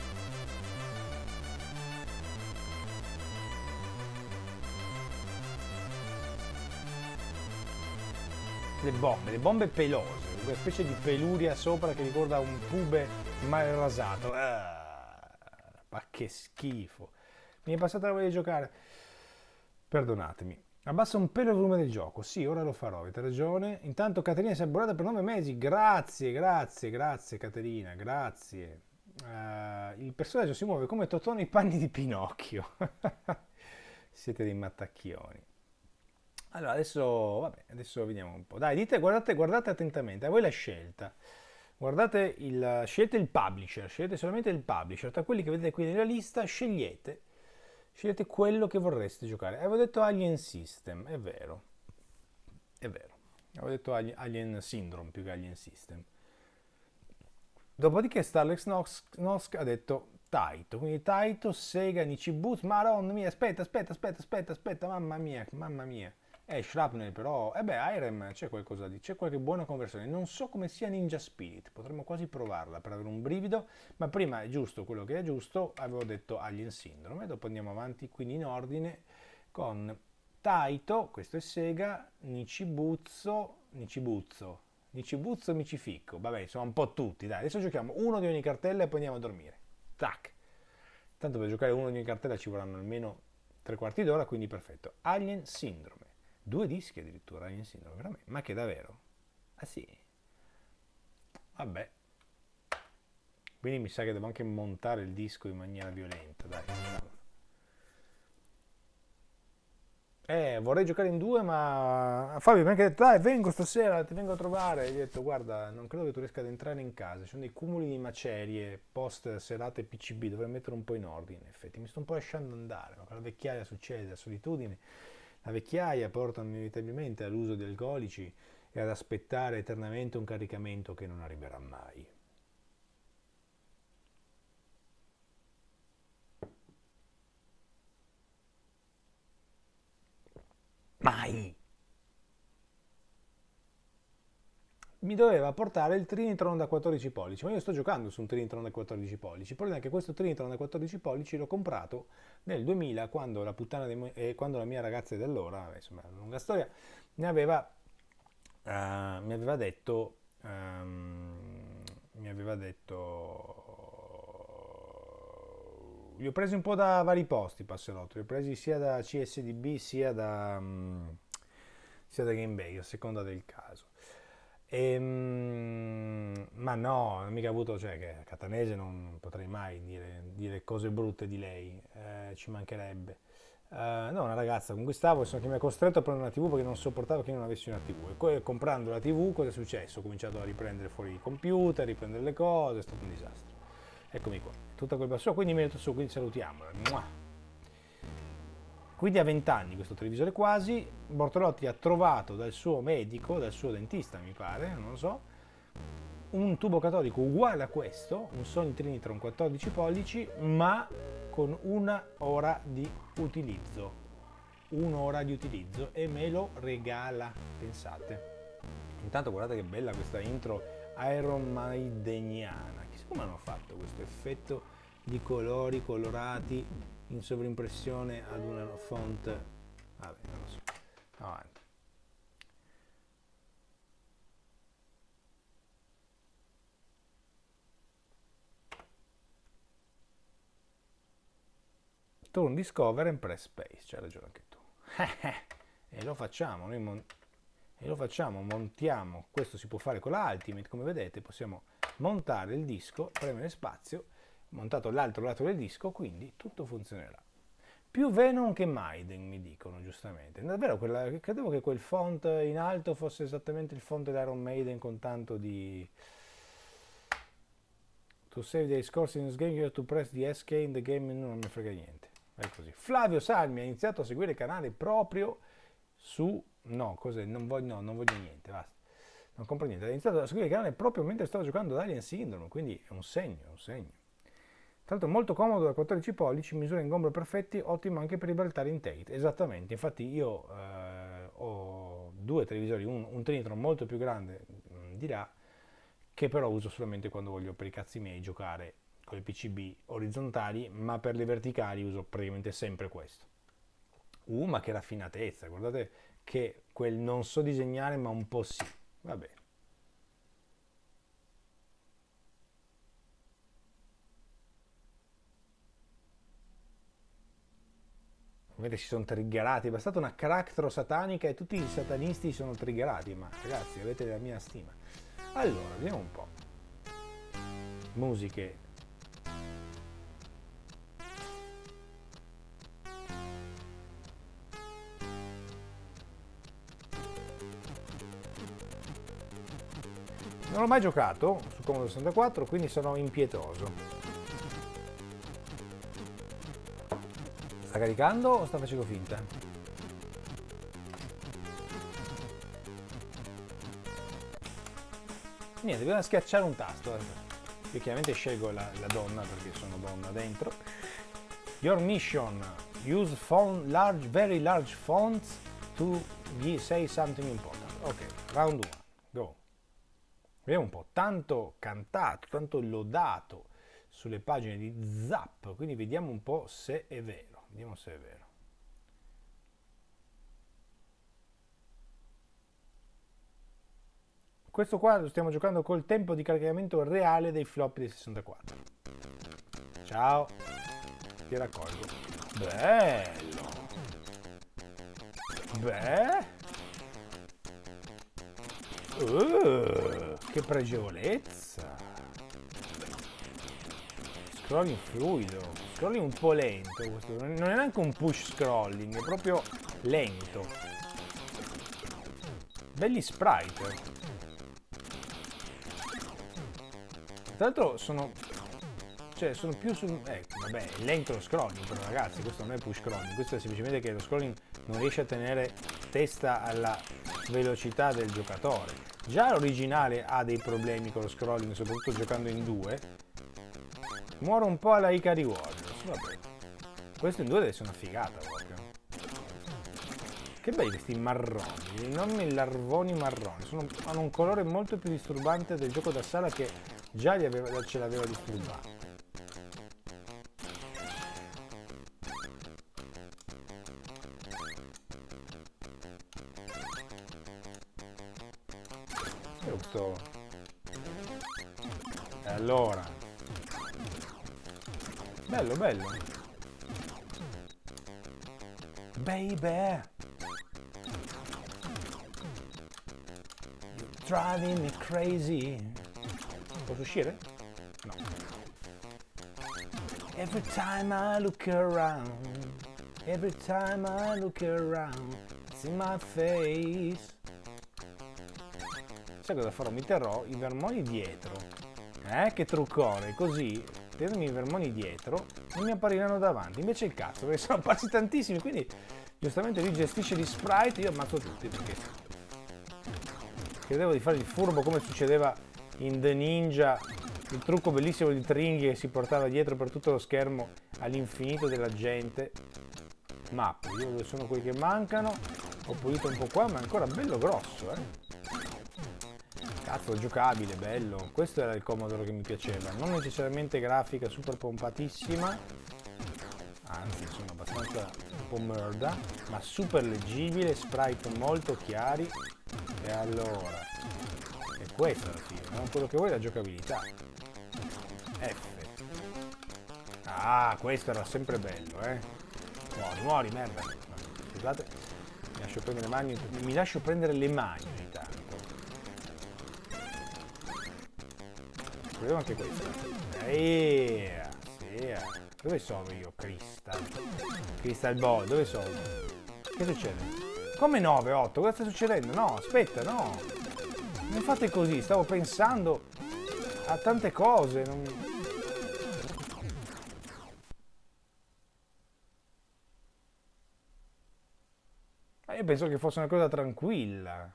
Le bombe, le bombe pelose, una specie di peluria sopra che ricorda un pube mal rasato. Ah, ma che schifo. Mi è passata la voglia di giocare. Perdonatemi. Abbassa un pelo il volume del gioco. Sì, ora lo farò, avete ragione. Intanto Caterina si è abbonata per nove mesi. Grazie, grazie, grazie Caterina, grazie. Uh, il personaggio si muove come Totò nei panni di Pinocchio. Siete dei mattacchioni. Allora, adesso, vabbè, adesso vediamo un po'. Dai, dite, guardate, guardate attentamente. A voi la scelta. Guardate il, scegliete il publisher, scegliete solamente il publisher. Tra quelli che vedete qui nella lista, scegliete. Scegliete quello che vorreste giocare. Avevo detto Alien System, è vero. È vero. Avevo detto Alien Syndrome più che Alien System. Dopodiché Starlex Nosk ha detto Taito. Quindi Taito, Sega, Nichibutsu, Madonna mia, aspetta, aspetta, aspetta, aspetta, aspetta, mamma mia, mamma mia. Eh, Shrapnel però, eh beh, Irem c'è qualcosa di, c'è qualche buona conversione. Non so come sia Ninja Spirit, potremmo quasi provarla per avere un brivido, ma prima è giusto quello che è giusto, avevo detto Alien Syndrome, e dopo andiamo avanti quindi in ordine con Taito, questo è Sega, Nichibuzzo, Nichibuzzo, Nichibuzzo, Micificco, vabbè, insomma un po' tutti, dai, adesso giochiamo uno di ogni cartella e poi andiamo a dormire. Tac! Tanto per giocare uno di ogni cartella ci vorranno almeno tre quarti d'ora, quindi perfetto. Alien Syndrome. Due dischi addirittura, Alien Syndrome, veramente? Ma che davvero? Ah sì? Vabbè. Quindi mi sa che devo anche montare il disco in maniera violenta, dai. Eh, vorrei giocare in due, ma Fabio mi ha anche detto, dai, vengo stasera, ti vengo a trovare. E gli ho detto, guarda, non credo che tu riesca ad entrare in casa, ci sono dei cumuli di macerie, post serate P C B, dovrei mettere un po' in ordine, in effetti. Mi sto un po' lasciando andare, ma con la vecchiaia succede, la solitudine. La vecchiaia porta inevitabilmente all'uso di alcolici e ad aspettare eternamente un caricamento che non arriverà mai. Mai! Mi doveva portare il Trinitron da quattordici pollici, ma io sto giocando su un Trinitron da quattordici pollici. Il problema è che questo Trinitron da quattordici pollici l'ho comprato nel duemila, quando la puttana dei, eh, quando la mia ragazza di allora, insomma, una lunga storia, mi aveva, uh, mi aveva detto, um, mi aveva detto, li ho presi un po' da vari posti, passerotto, li ho presi sia da C S D B sia da, um, sia da GameBay, a seconda del caso. Ehm, ma no, non mica avuto, cioè che a Catanese non potrei mai dire, dire cose brutte di lei, eh, ci mancherebbe. Eh, no, una ragazza con cui stavo, insomma, che mi ha costretto a prendere una tivù perché non sopportavo che io non avessi una tivù. E poi comprando la tivù cosa è successo? Ho cominciato a riprendere fuori i computer, a riprendere le cose, è stato un disastro. Eccomi qua, tutta colpa sua, quindi mi metto su, quindi salutiamola. Mua. Quindi a venti anni questo televisore quasi, Bortolotti ha trovato dal suo medico, dal suo dentista mi pare, non lo so, un tubo catodico uguale a questo, un Sony Trinitron quattordici pollici, ma con una ora di utilizzo. Un'ora di utilizzo e me lo regala, pensate. Intanto guardate che bella questa intro Iron Maideniana. Chissà come hanno fatto questo effetto di colori colorati in sovrimpressione ad una font, vabbè, non lo so, avanti. Turn Discover and Press Space, c'hai ragione anche tu. e lo facciamo, noi mon e lo facciamo, montiamo, questo si può fare con la Ultimate, come vedete possiamo montare il disco, premere spazio, montato l'altro lato del disco, quindi tutto funzionerà. Più Venom che Maiden, mi dicono giustamente. Davvero, quella, credevo che quel font in alto fosse esattamente il font dell'Iron Maiden con tanto di... To save the score in this game you have to press the S key in the game, non mi frega niente. È così. Flavio Salmi ha iniziato a seguire il canale proprio su... No, cos'è? Non voglio, no, non voglio niente, basta. Non compro niente. Ha iniziato a seguire il canale proprio mentre stavo giocando ad Alien Syndrome, quindi è un segno, un segno. Tra l'altro molto comodo da quattordici pollici, misura ingombro perfetti, ottimo anche per ribaltare in tape. Esattamente, infatti io eh, ho due televisori, un, un Trinitron molto più grande mh, di là, che però uso solamente quando voglio per i cazzi miei giocare con i P C B orizzontali, ma per le verticali uso praticamente sempre questo. Uh, ma che raffinatezza, guardate che quel non so disegnare ma un po' sì, va bene. Vedete, si sono triggerati, è bastata una caractero satanica e tutti i satanisti sono triggerati, ma ragazzi avete la mia stima. Allora, vediamo un po'. Musiche. Non ho mai giocato su Commodore sessantaquattro, quindi sono impietoso. Sta caricando o sta facendo finta? Niente, bisogna schiacciare un tasto. Io chiaramente scelgo la, la donna perché sono donna dentro. Your mission: use font, large, very large fonts to say something important. Ok, round one, go. Vediamo un po', tanto cantato, tanto lodato sulle pagine di Zap, quindi vediamo un po' se è vero. Vediamo se è vero. Questo qua stiamo giocando col tempo di caricamento reale dei floppy del sessantaquattro. Ciao, ti raccolgo. Bello. Beh. Uh, che pregevolezza. Scrolling fluido, scrolling un po' lento, questo non è neanche un push scrolling, è proprio lento. Belli sprite. Tra l'altro sono, cioè sono più sul, ecco, vabbè, è lento lo scrolling, però ragazzi, questo non è push scrolling, questo è semplicemente che lo scrolling non riesce a tenere testa alla velocità del giocatore. Già l'originale ha dei problemi con lo scrolling, soprattutto giocando in due. Muore un po' alla Ikari Warriors, vabbè. Questo in due deve essere una figata proprio. Che belli questi marroni, gli enormi larvoni marroni. Sono, hanno un colore molto più disturbante del gioco da sala che già li aveva, ce l'aveva disturbato. Questo... E allora... Bello, bello. Baby. You're driving me crazy. Posso uscire? No. Every time I look around, every time I look around, it's in my face. Sai cosa farò? Mi terrò i vermoni dietro. Eh, che truccone, così... Tenermi i vermoni dietro non mi appariranno davanti, invece il cazzo, perché sono apparsi tantissimi, quindi giustamente lui gestisce gli sprite, io ammazzo tutti perché credevo di fare il furbo come succedeva in The Ninja, il trucco bellissimo di Tringhi che si portava dietro per tutto lo schermo all'infinito della gente. Mappa, io dove sono quelli che mancano, ho pulito un po' qua, ma è ancora bello grosso, eh. Cazzo, giocabile, bello. Questo era il Commodore che mi piaceva. Non necessariamente grafica super pompatissima, anzi sono abbastanza un po' merda, ma super leggibile, sprite molto chiari. E allora, è questa alla fine, no? Quello che vuoi è la giocabilità. F. Ah, questo era sempre bello, eh. Muori, muori, merda. Scusate. lascio prendere le mani, mi lascio prendere le mani ogni tanto. Proviamo anche questa. Eeeh, sì. Dove sono io? Crystal. Crystal Ball, dove sono? Che succede? Come nove, otto? Cosa sta succedendo? No, aspetta, no. Non fate così, stavo pensando a tante cose. Non... Ma io penso che fosse una cosa tranquilla.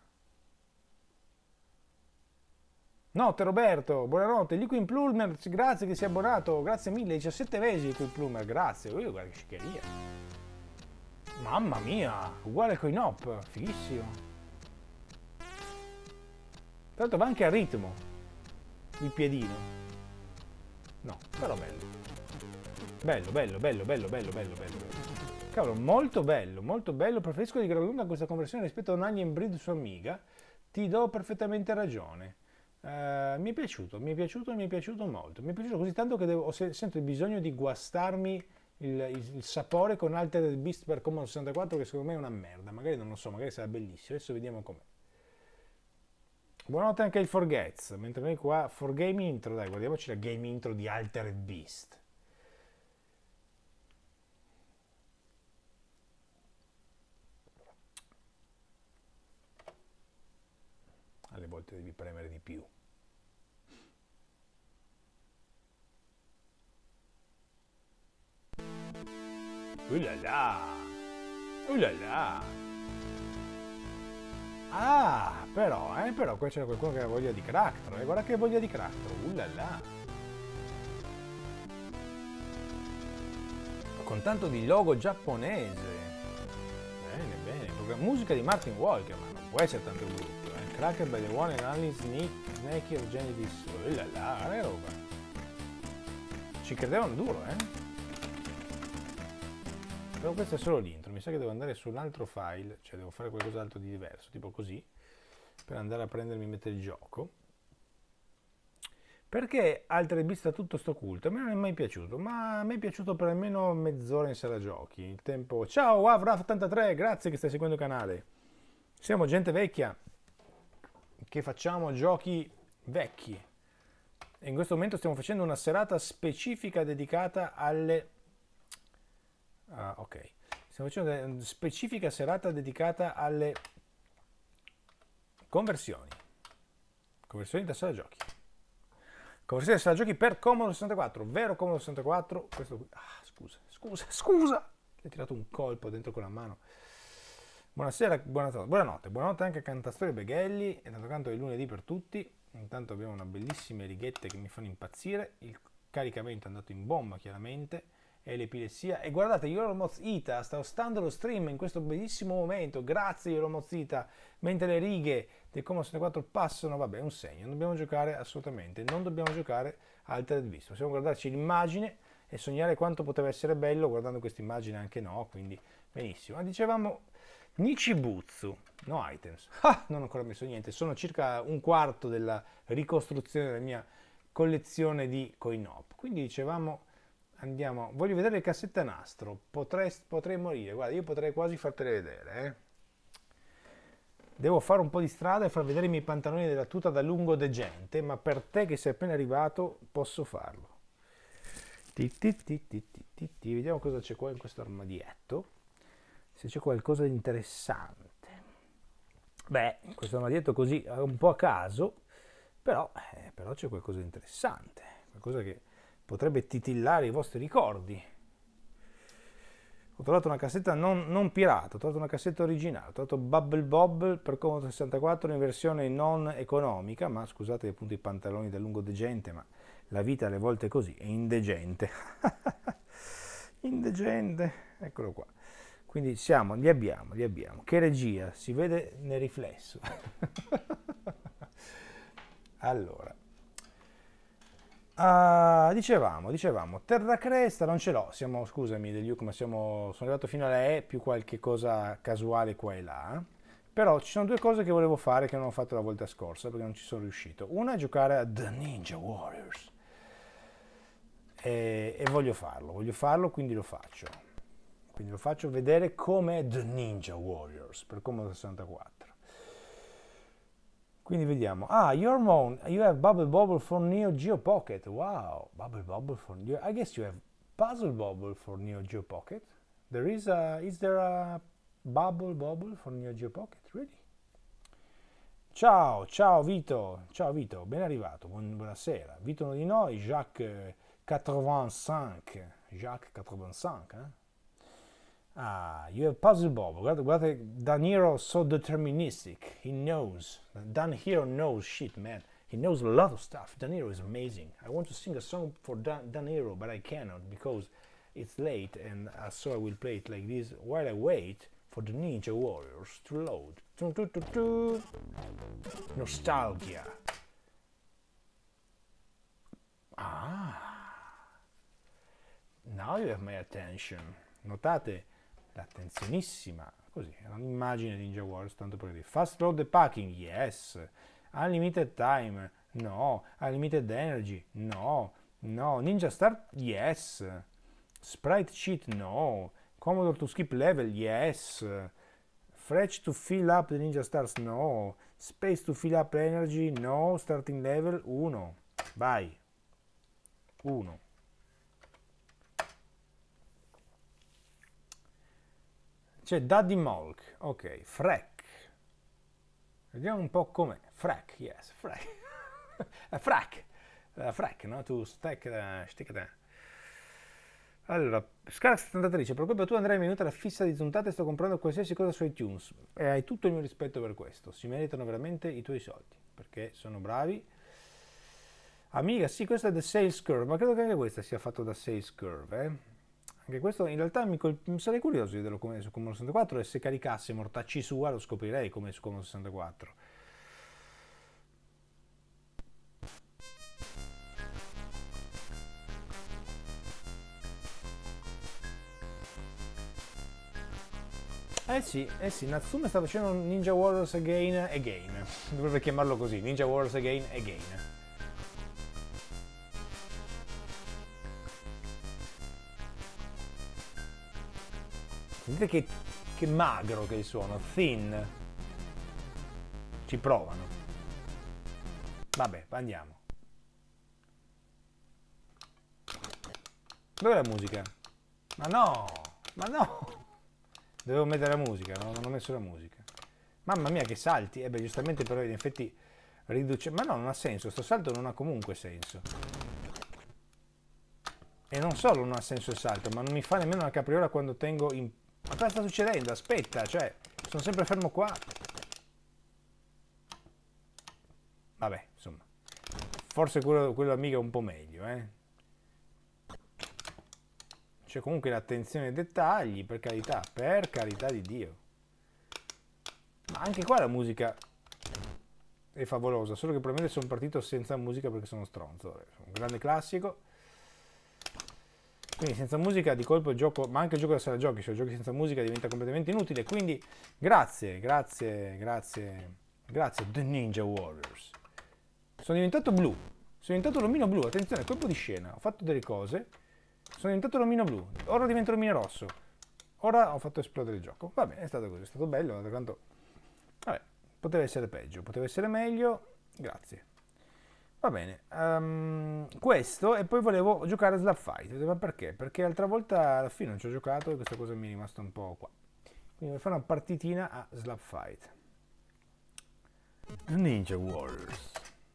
Notte Roberto, buonanotte, Liquid Plumer, grazie che sei abbonato, grazie mille, diciassette mesi Liquid Plumer, grazie, ui, guarda che schiccheria. Mamma mia, uguale coi Nop, fighissimo. Tra l'altro va anche a ritmo, il piedino. No, però bello. Bello, bello, bello, bello, bello, bello, bello. Cavolo, molto bello, molto bello, preferisco di gran lunga questa conversione rispetto a un Onion Breed su Amiga, ti do perfettamente ragione. Uh, mi è piaciuto, mi è piaciuto, mi è piaciuto molto. Mi è piaciuto così tanto che devo, sento il bisogno di guastarmi il, il, il sapore con Altered Beast per Commodore sessantaquattro, che secondo me è una merda. Magari non lo so, magari sarà bellissimo. Adesso vediamo com'è. Buonanotte anche il Forgets. Mentre noi qua, for game intro, dai, guardiamoci la game intro di Altered Beast. Alle volte devi premere di più. Ullala! Ullala! Ah, però, eh, però qua c'era qualcuno che ha voglia di Cracktro, eh, guarda che voglia di Cracktro, ullala! Con tanto di logo giapponese. Bene, bene, musica di Martin Walker, ma non può essere tanto brutto, eh. Cracker by the one and only Snake, Snake of Genesis, ullala, che roba! Ci credevano duro, eh? Però questo è solo l'intro, mi sa che devo andare su un altro file, cioè devo fare qualcos'altro di diverso, tipo così, per andare a prendermi e mettere il gioco. Perché Altered Beast ha tutto sto culto? A me non è mai piaciuto, ma a me è piaciuto per almeno mezz'ora in sala giochi. Il tempo... Ciao Avraf ottantatré, grazie che stai seguendo il canale. Siamo gente vecchia che facciamo giochi vecchi. E in questo momento stiamo facendo una serata specifica dedicata alle... Ah, ok. Stiamo facendo una specifica serata dedicata alle conversioni. Conversioni da sala giochi. Conversioni da sala giochi per Commodore sessantaquattro. Vero Commodore sessantaquattro. Questo qui. Ah, scusa, scusa, scusa. Gli ho tirato un colpo dentro con la mano. Buonasera, buonanotte. Buonanotte, buonanotte anche a Cantastorie Beghelli. E tanto canto è lunedì per tutti. Intanto abbiamo una bellissime righette che mi fanno impazzire. Il caricamento è andato in bomba, chiaramente. E l'epilessia. E guardate, Yoromoz Ita sta ostando lo stream in questo bellissimo momento. Grazie Yoromoz Ita. Mentre le righe del Commodore sessantaquattro passano, vabbè, è un segno. Non dobbiamo giocare assolutamente. Non dobbiamo giocare a Altered Beast. Possiamo guardarci l'immagine e sognare quanto poteva essere bello. Guardando questa immagine anche no, quindi benissimo. Ma dicevamo Nichibutsu, no items. Ah, non ho ancora messo niente. Sono circa un quarto della ricostruzione della mia collezione di coin-op. Quindi dicevamo... Andiamo, voglio vedere le cassette a nastro, potrei, potrei morire, guarda, io potrei quasi fartele vedere, eh. Devo fare un po' di strada e far vedere i miei pantaloni della tuta da lungo degente, ma per te che sei appena arrivato posso farlo. Ti, ti, ti, ti, ti, ti, ti. Vediamo cosa c'è qua in questo armadietto, se c'è qualcosa di interessante. Beh, questo armadietto così, un po' a caso, però, eh, però c'è qualcosa di interessante, qualcosa che... potrebbe titillare i vostri ricordi. Ho trovato una cassetta non, non pirata, ho trovato una cassetta originale, ho trovato Bubble Bobble per Commodore sessantaquattro in versione non economica, ma scusate appunto i pantaloni da lungo degente, ma la vita alle volte è così, è indegente. Indegente, eccolo qua. Quindi siamo, li abbiamo, li abbiamo. Che regia, si vede nel riflesso. Allora. Uh, dicevamo, dicevamo, Terra Cresta non ce l'ho, siamo, scusami Deliuc, ma siamo, sono arrivato fino alla E più qualche cosa casuale qua e là, però ci sono due cose che volevo fare che non ho fatto la volta scorsa perché non ci sono riuscito. Una è giocare a The Ninja Warriors e, e voglio farlo, voglio farlo, quindi lo faccio. quindi lo faccio vedere come The Ninja Warriors per Commodore sessantaquattro. Quindi vediamo, ah, your mom, you have Bubble Bobble for Neo Geo Pocket, wow, Bubble Bobble for Neo, I guess you have Puzzle Bobble for Neo Geo Pocket, there is a, is there a Bubble Bobble for Neo Geo Pocket, really? Ciao, ciao Vito, ciao Vito, ben arrivato, buon, buonasera, Vito uno di noi, Jacques ottantaccinque, Jacques ottantaccinque, eh? Ah, you have Puzzle Bob. Guardate, guardate, Dan Hero so deterministic. He knows. Dan Hero knows shit, man. He knows a lot of stuff. Dan Hero is amazing. I want to sing a song for Dan, Dan Hero, but I cannot because it's late, and uh, so I will play it like this while I wait for the Ninja Warriors to load. Dun, dun, dun, dun. Nostalgia. Ah. Now you have my attention. Notate l'attenzionissima, così, è un'immagine di Ninja Warriors, tanto per dire. Fast load the packing, yes. Unlimited time, no. Unlimited energy, no. No. Ninja Start, yes. Sprite cheat, no. Commodore to skip level, yes. Fetch to fill up the Ninja Stars, no. Space to fill up energy, no. Starting level, uno. Vai. uno. C'è Daddy Molk, ok, Frack. Vediamo un po' com'è. Frack, yes, Frack. Frack, uh, Frack, no? Tu stack, uh, stick da. Allora, Scarx settantatré, per colpa tu andrai in venuta la fissa di puntate e sto comprando qualsiasi cosa su iTunes. E hai tutto il mio rispetto per questo. Si meritano veramente i tuoi soldi, perché sono bravi. Amiga, sì, questa è The Sales Curve, ma credo che anche questa sia fatta da Sales Curve, eh. Anche questo in realtà mi, mi sarei curioso di vederlo come su Commodore sessantaquattro, e se caricasse mortacci sua lo scoprirei come su Commodore sessantaquattro. Eh sì, eh sì, Natsume sta facendo Ninja Warriors Again Again, dovrebbe chiamarlo così, Ninja Warriors Again Again. Sentite che, che magro che è il suono, thin. Ci provano. Vabbè, andiamo. Dov'è la musica? Ma no, ma no. Dovevo mettere la musica, no? Non ho messo la musica. Mamma mia che salti. Eh beh, giustamente però in effetti riduce... Ma no, non ha senso, sto salto non ha comunque senso. E non solo non ha senso il salto, ma non mi fa nemmeno la capriola quando tengo in... Ma cosa sta succedendo? Aspetta, cioè, sono sempre fermo qua. Vabbè, insomma. Forse quello, quello amiga è un po' meglio, eh. C'è comunque l'attenzione ai dettagli, per carità, per carità di Dio. Ma anche qua la musica è favolosa, solo che probabilmente sono partito senza musica perché sono stronzo. Un grande classico. Quindi senza musica di colpo il gioco, ma anche il gioco da sala giochi, cioè giochi senza musica diventa completamente inutile, quindi grazie, grazie, grazie, grazie The Ninja Warriors. Sono diventato blu, sono diventato l'omino blu, attenzione, colpo di scena, ho fatto delle cose, sono diventato l'omino blu, ora divento l'omino rosso, ora ho fatto esplodere il gioco. Va bene, è stato così, è stato bello, ma tanto, vabbè, poteva essere peggio, poteva essere meglio, grazie. Va bene, um, questo, e poi volevo giocare a Slap Fight. Ma perché? Perché l'altra volta alla fine non ci ho giocato e questa cosa mi è rimasta un po' qua. Quindi voglio fare una partitina a Slap Fight. Ninja Warriors.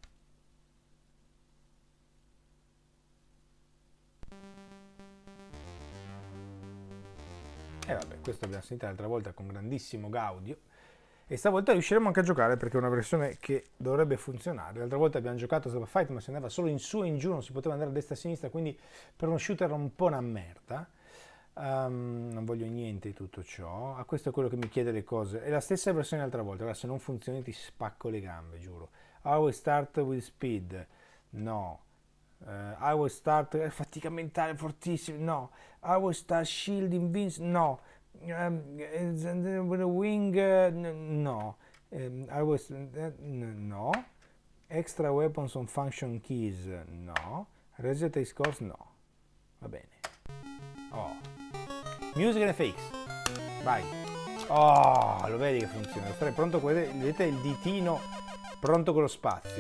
E vabbè, questo abbiamo sentito l'altra volta con grandissimo gaudio. E stavolta riusciremo anche a giocare perché è una versione che dovrebbe funzionare. L'altra volta abbiamo giocato a Slap Fight ma si andava solo in su e in giù, non si poteva andare a destra e a sinistra, quindi per uno shooter era un po' una merda. Um, non voglio niente di tutto ciò. Ah, questo è quello che mi chiede le cose. È la stessa versione dell'altra volta. Ora se non funziona ti spacco le gambe, giuro. I will start with speed. No. Uh, I will start... Eh, fatica mentale fortissima. No. I will start shield invince. No. Um, with a wing, uh, no. Um, I was, uh, no. Extra weapons on function keys, no. Reset scores, no. Va bene. Oh. Music and F X. Vai. Oh, lo vedi che funziona. Stare pronto, vedete il ditino pronto con lo spazio.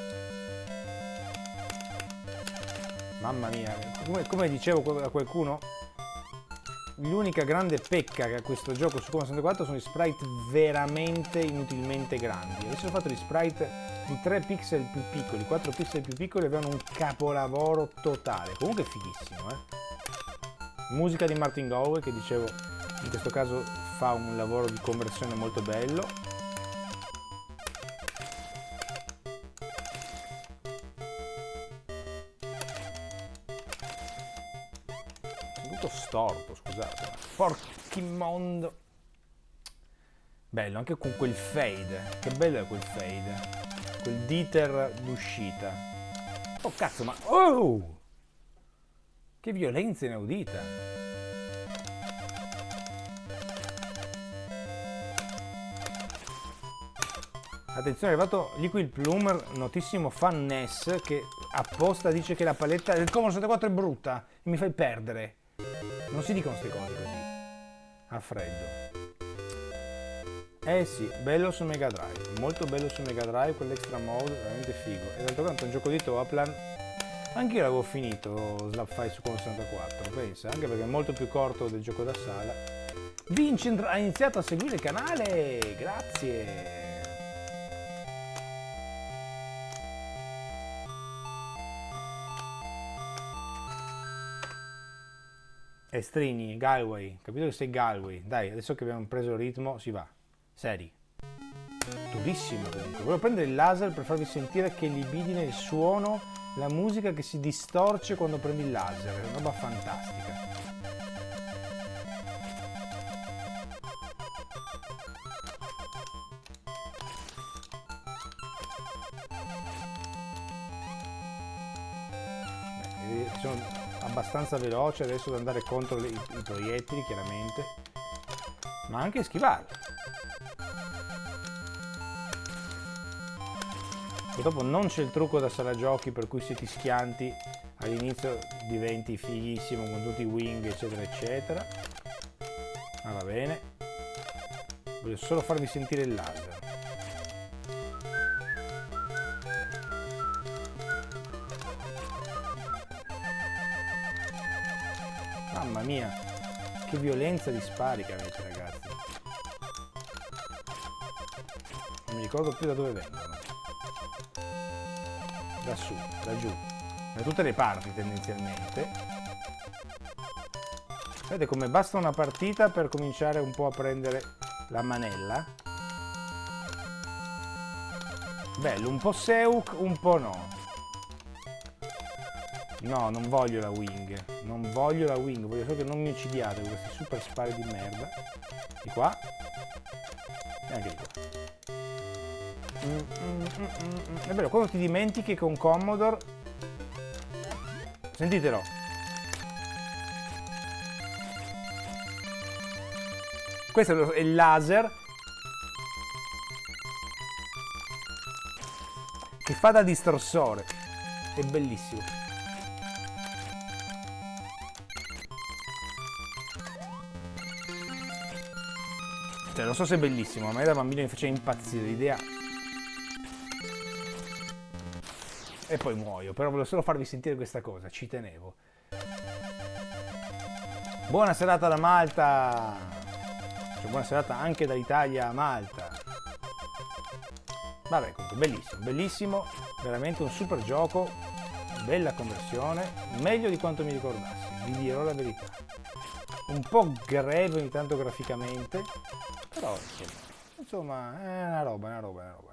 Mamma mia, come, come dicevo a qualcuno, l'unica grande pecca che ha questo gioco su Commodore sessantaquattro sono gli sprite veramente inutilmente grandi. Adesso ho fatto gli sprite di tre pixel più piccoli, quattro pixel più piccoli, avevano un capolavoro totale. Comunque fighissimo, eh? Musica di Martin Galway, che dicevo in questo caso fa un lavoro di conversione molto bello. Sono tutto storto, scusate. Porchi mondo. Bello, anche con quel fade. Che bello è quel fade. Quel diter d'uscita. Oh cazzo, ma... Oh! Che violenza inaudita! Attenzione, è arrivato Liquid Plumer, notissimo fan N E S, che apposta dice che la paletta del Commodore sessantaquattro è brutta e mi fai perdere. Non si dicono queste cose così, a freddo. Eh sì, bello su Mega Drive, molto bello su Mega Drive, quell'extra mode, veramente figo. E d'altro canto è un gioco di Toaplan. Anche io l'avevo finito Slap Fight su Commodore sessantaquattro, pensa, anche perché è molto più corto del gioco da sala. Vincent ha iniziato a seguire il canale, grazie! Estrini, Galway, capito che sei Galway, dai, adesso che abbiamo preso il ritmo si va, seri. Durissimo comunque, volevo prendere il laser per farvi sentire che libidine il suono, la musica che si distorce quando prendi il laser, è una roba fantastica. Beh, sono abbastanza veloce adesso da andare contro le, i, i proiettili chiaramente, ma anche schivarli. Purtroppo non c'è il trucco da sala giochi per cui se ti schianti all'inizio diventi fighissimo con tutti i wing eccetera eccetera, ma va bene, voglio solo farvi sentire il laser. Mamma mia, che violenza di spari che avete ragazzi, non mi ricordo più da dove vengono. Da su, da giù, da tutte le parti tendenzialmente. Vedete come basta una partita per cominciare un po' a prendere la manella. Bello, un po' Seuk, un po' no. No, non voglio la wing, non voglio la wing, voglio solo che non mi uccidiate con questi super spari di merda. Di qua e anche di qua. Mm, mm, mm, mm. È bello, quando ti dimentichi con Commodore, sentitelo, questo è il laser che fa da distorsore, è bellissimo. Cioè, non so se è bellissimo, ma a me da bambino mi faceva impazzire l'idea. E poi muoio, però volevo solo farvi sentire questa cosa, ci tenevo. Buona serata da Malta! Cioè, buona serata anche dall'Italia a Malta. Vabbè, comunque, bellissimo, bellissimo, veramente un super gioco, bella conversione, meglio di quanto mi ricordassi, vi dirò la verità. Un po' greve ogni tanto graficamente, però insomma, insomma è una roba, è una roba, è una roba.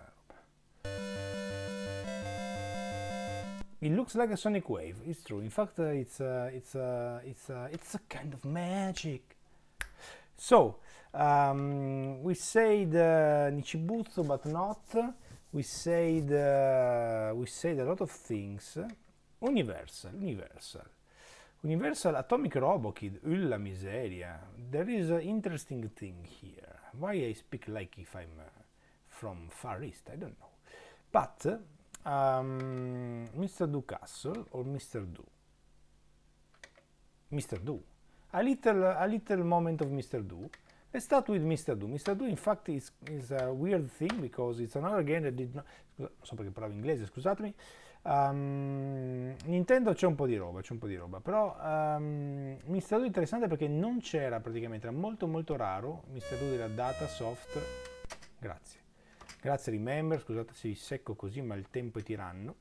It looks like a sonic wave. It's true. In fact, uh, it's uh, it's uh, it's uh, it's a kind of magic. So um, we said uh, Nichibutsu, but not. We said uh, we said a lot of things. Universal, Universal, Universal. Atomic Robokid. Ulla miseria. There is an interesting thing here. Why I speak like if I'm uh, from Far East? I don't know. But Um, mister Do Castle or mister Do? mister Do. A little, a little moment of mister Do. Let's start with mister Do. mister Do in fact is, is a weird thing because it's another game that did not... Scusa, non so perché parlavo inglese, scusatemi. Um, Nintendo c'è un po' di roba, c'è un po' di roba, però um, mister Do è interessante perché non c'era praticamente, era molto molto raro. mister Do della Datasoft, grazie, grazie Remember, scusate se vi secco così ma il tempo è tiranno.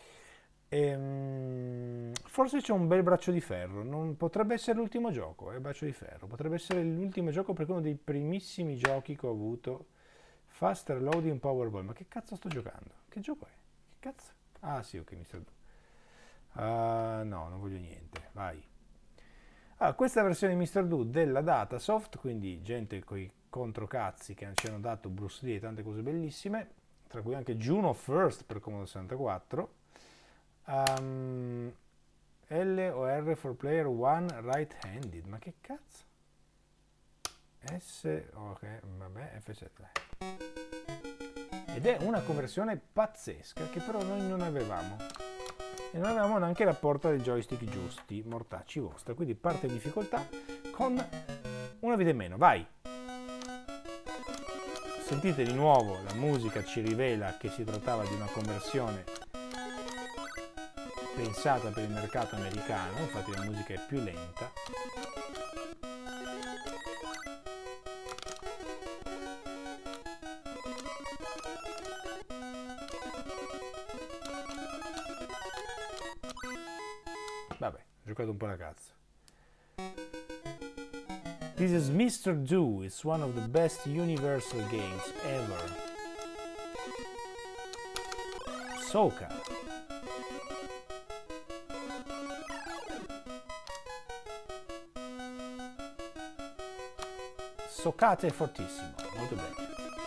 Ehm, forse c'è un bel braccio di ferro, non potrebbe essere l'ultimo gioco, è braccio di ferro, potrebbe essere l'ultimo gioco perché è uno dei primissimi giochi che ho avuto. Faster Loading Powerball, ma che cazzo sto giocando? Che gioco è? Che cazzo? Ah sì, ok, mister Do. Uh, no, non voglio niente, vai. Ah, questa è la versione di mister Do della Datasoft, quindi gente con i controcazzi che ci hanno dato Bruce Lee e tante cose bellissime, tra cui anche Juno First per Commodore sessantaquattro. Um, L O R for player one right-handed, ma che cazzo? S, ok, vabbè, F sette. Ed è una conversione pazzesca che però noi non avevamo. E non avevamo neanche la porta dei joystick giusti, mortacci vostra. Quindi parte in difficoltà con una vita in meno, vai! Sentite di nuovo, la musica ci rivela che si trattava di una conversione pensata per il mercato americano, infatti la musica è più lenta. Vabbè, ho giocato un po' la cazzo. This is mister Do, it's one of the best Universal games ever. Soka. Socate fortissimo, molto bene.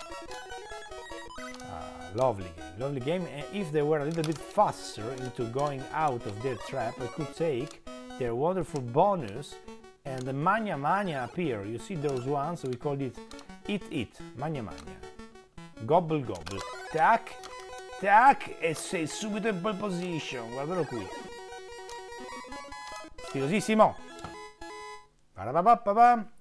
Ah, lovely game, lovely game. And if they were a little bit faster into going out of their trap, they could take their wonderful bonus and the Mania Mania appear. You see those ones, we called it Eat It, Mania Mania. Gobble Gobble. Tac, tac, e sei subito in pole position, guardalo qui. Stilosissimo. Parapapapapa.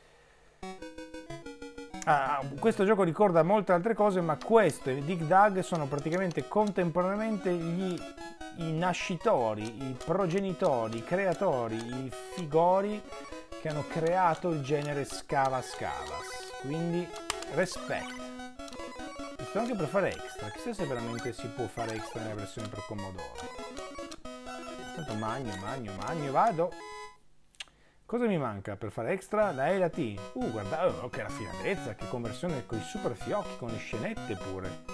Ah, questo gioco ricorda molte altre cose, ma questo e Dig Dug sono praticamente contemporaneamente gli, i nascitori, i progenitori, i creatori, i figori che hanno creato il genere Scava Scavas. Quindi, respect. Questo anche per fare extra, chissà se veramente si può fare extra nella versione per Commodore. Intanto magno, magno, magno, vado. Cosa mi manca per fare extra? La E e la T. Uh, guarda, oh, che raffinatezza, che conversione con i super fiocchi, con le scenette pure.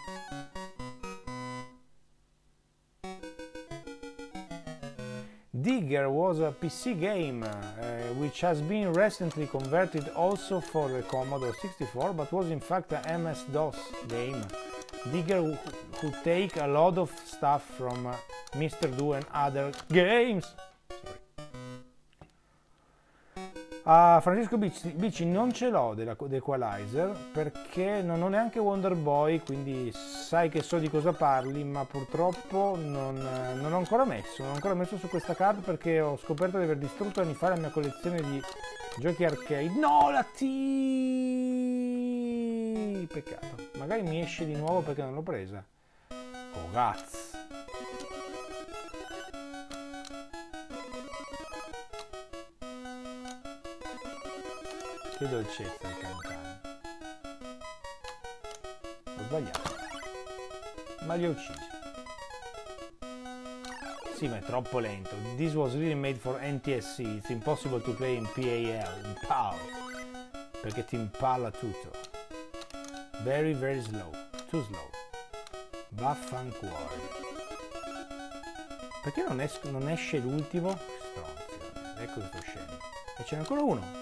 Digger was a P C game uh, which has been recently converted also for the Commodore sixty-four, but was in fact a M S DOS game. Digger could take a lot of stuff from uh, mister Do and other games. A Francesco Bicci non ce l'ho dell'Equalizer perché non ho neanche Wonder Boy, quindi sai che so di cosa parli, ma purtroppo non, non ho ancora messo, non ho ancora messo su questa card perché ho scoperto di aver distrutto anni fa la mia collezione di giochi arcade. No, la T! Peccato, magari mi esce di nuovo perché non l'ho presa. Oh, cazzo! Che dolcezza il Can-Can. Ho sbagliato. Ma li ho uccisi. Sì, ma è troppo lento. This was really made for N T S C. It's impossible to play in P A L, in P A L. Perché ti impalla tutto. Very, very slow. Too slow. Vaffancuore. Perché non, es non esce l'ultimo? Stronzo. Ecco che sto scemo. E ce n'è ancora uno.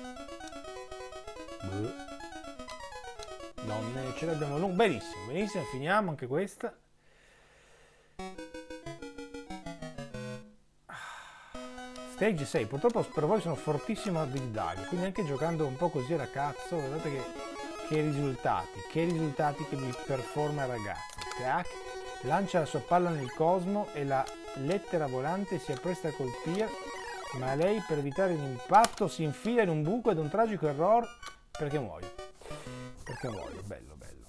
Donne, ce l'abbiamo lungo. Benissimo, benissimo, finiamo anche questa. Stage sei, purtroppo per voi sono fortissimo a Dig Dug, quindi anche giocando un po' così alla cazzo, guardate che, che risultati, che risultati che mi performa il ragazzo. Tac, lancia la sua palla nel cosmo e la lettera volante si appresta a colpire. ma lei per evitare l'impatto si infila in un buco ed un tragico errore perché muoio. Perché muoio, bello, bello.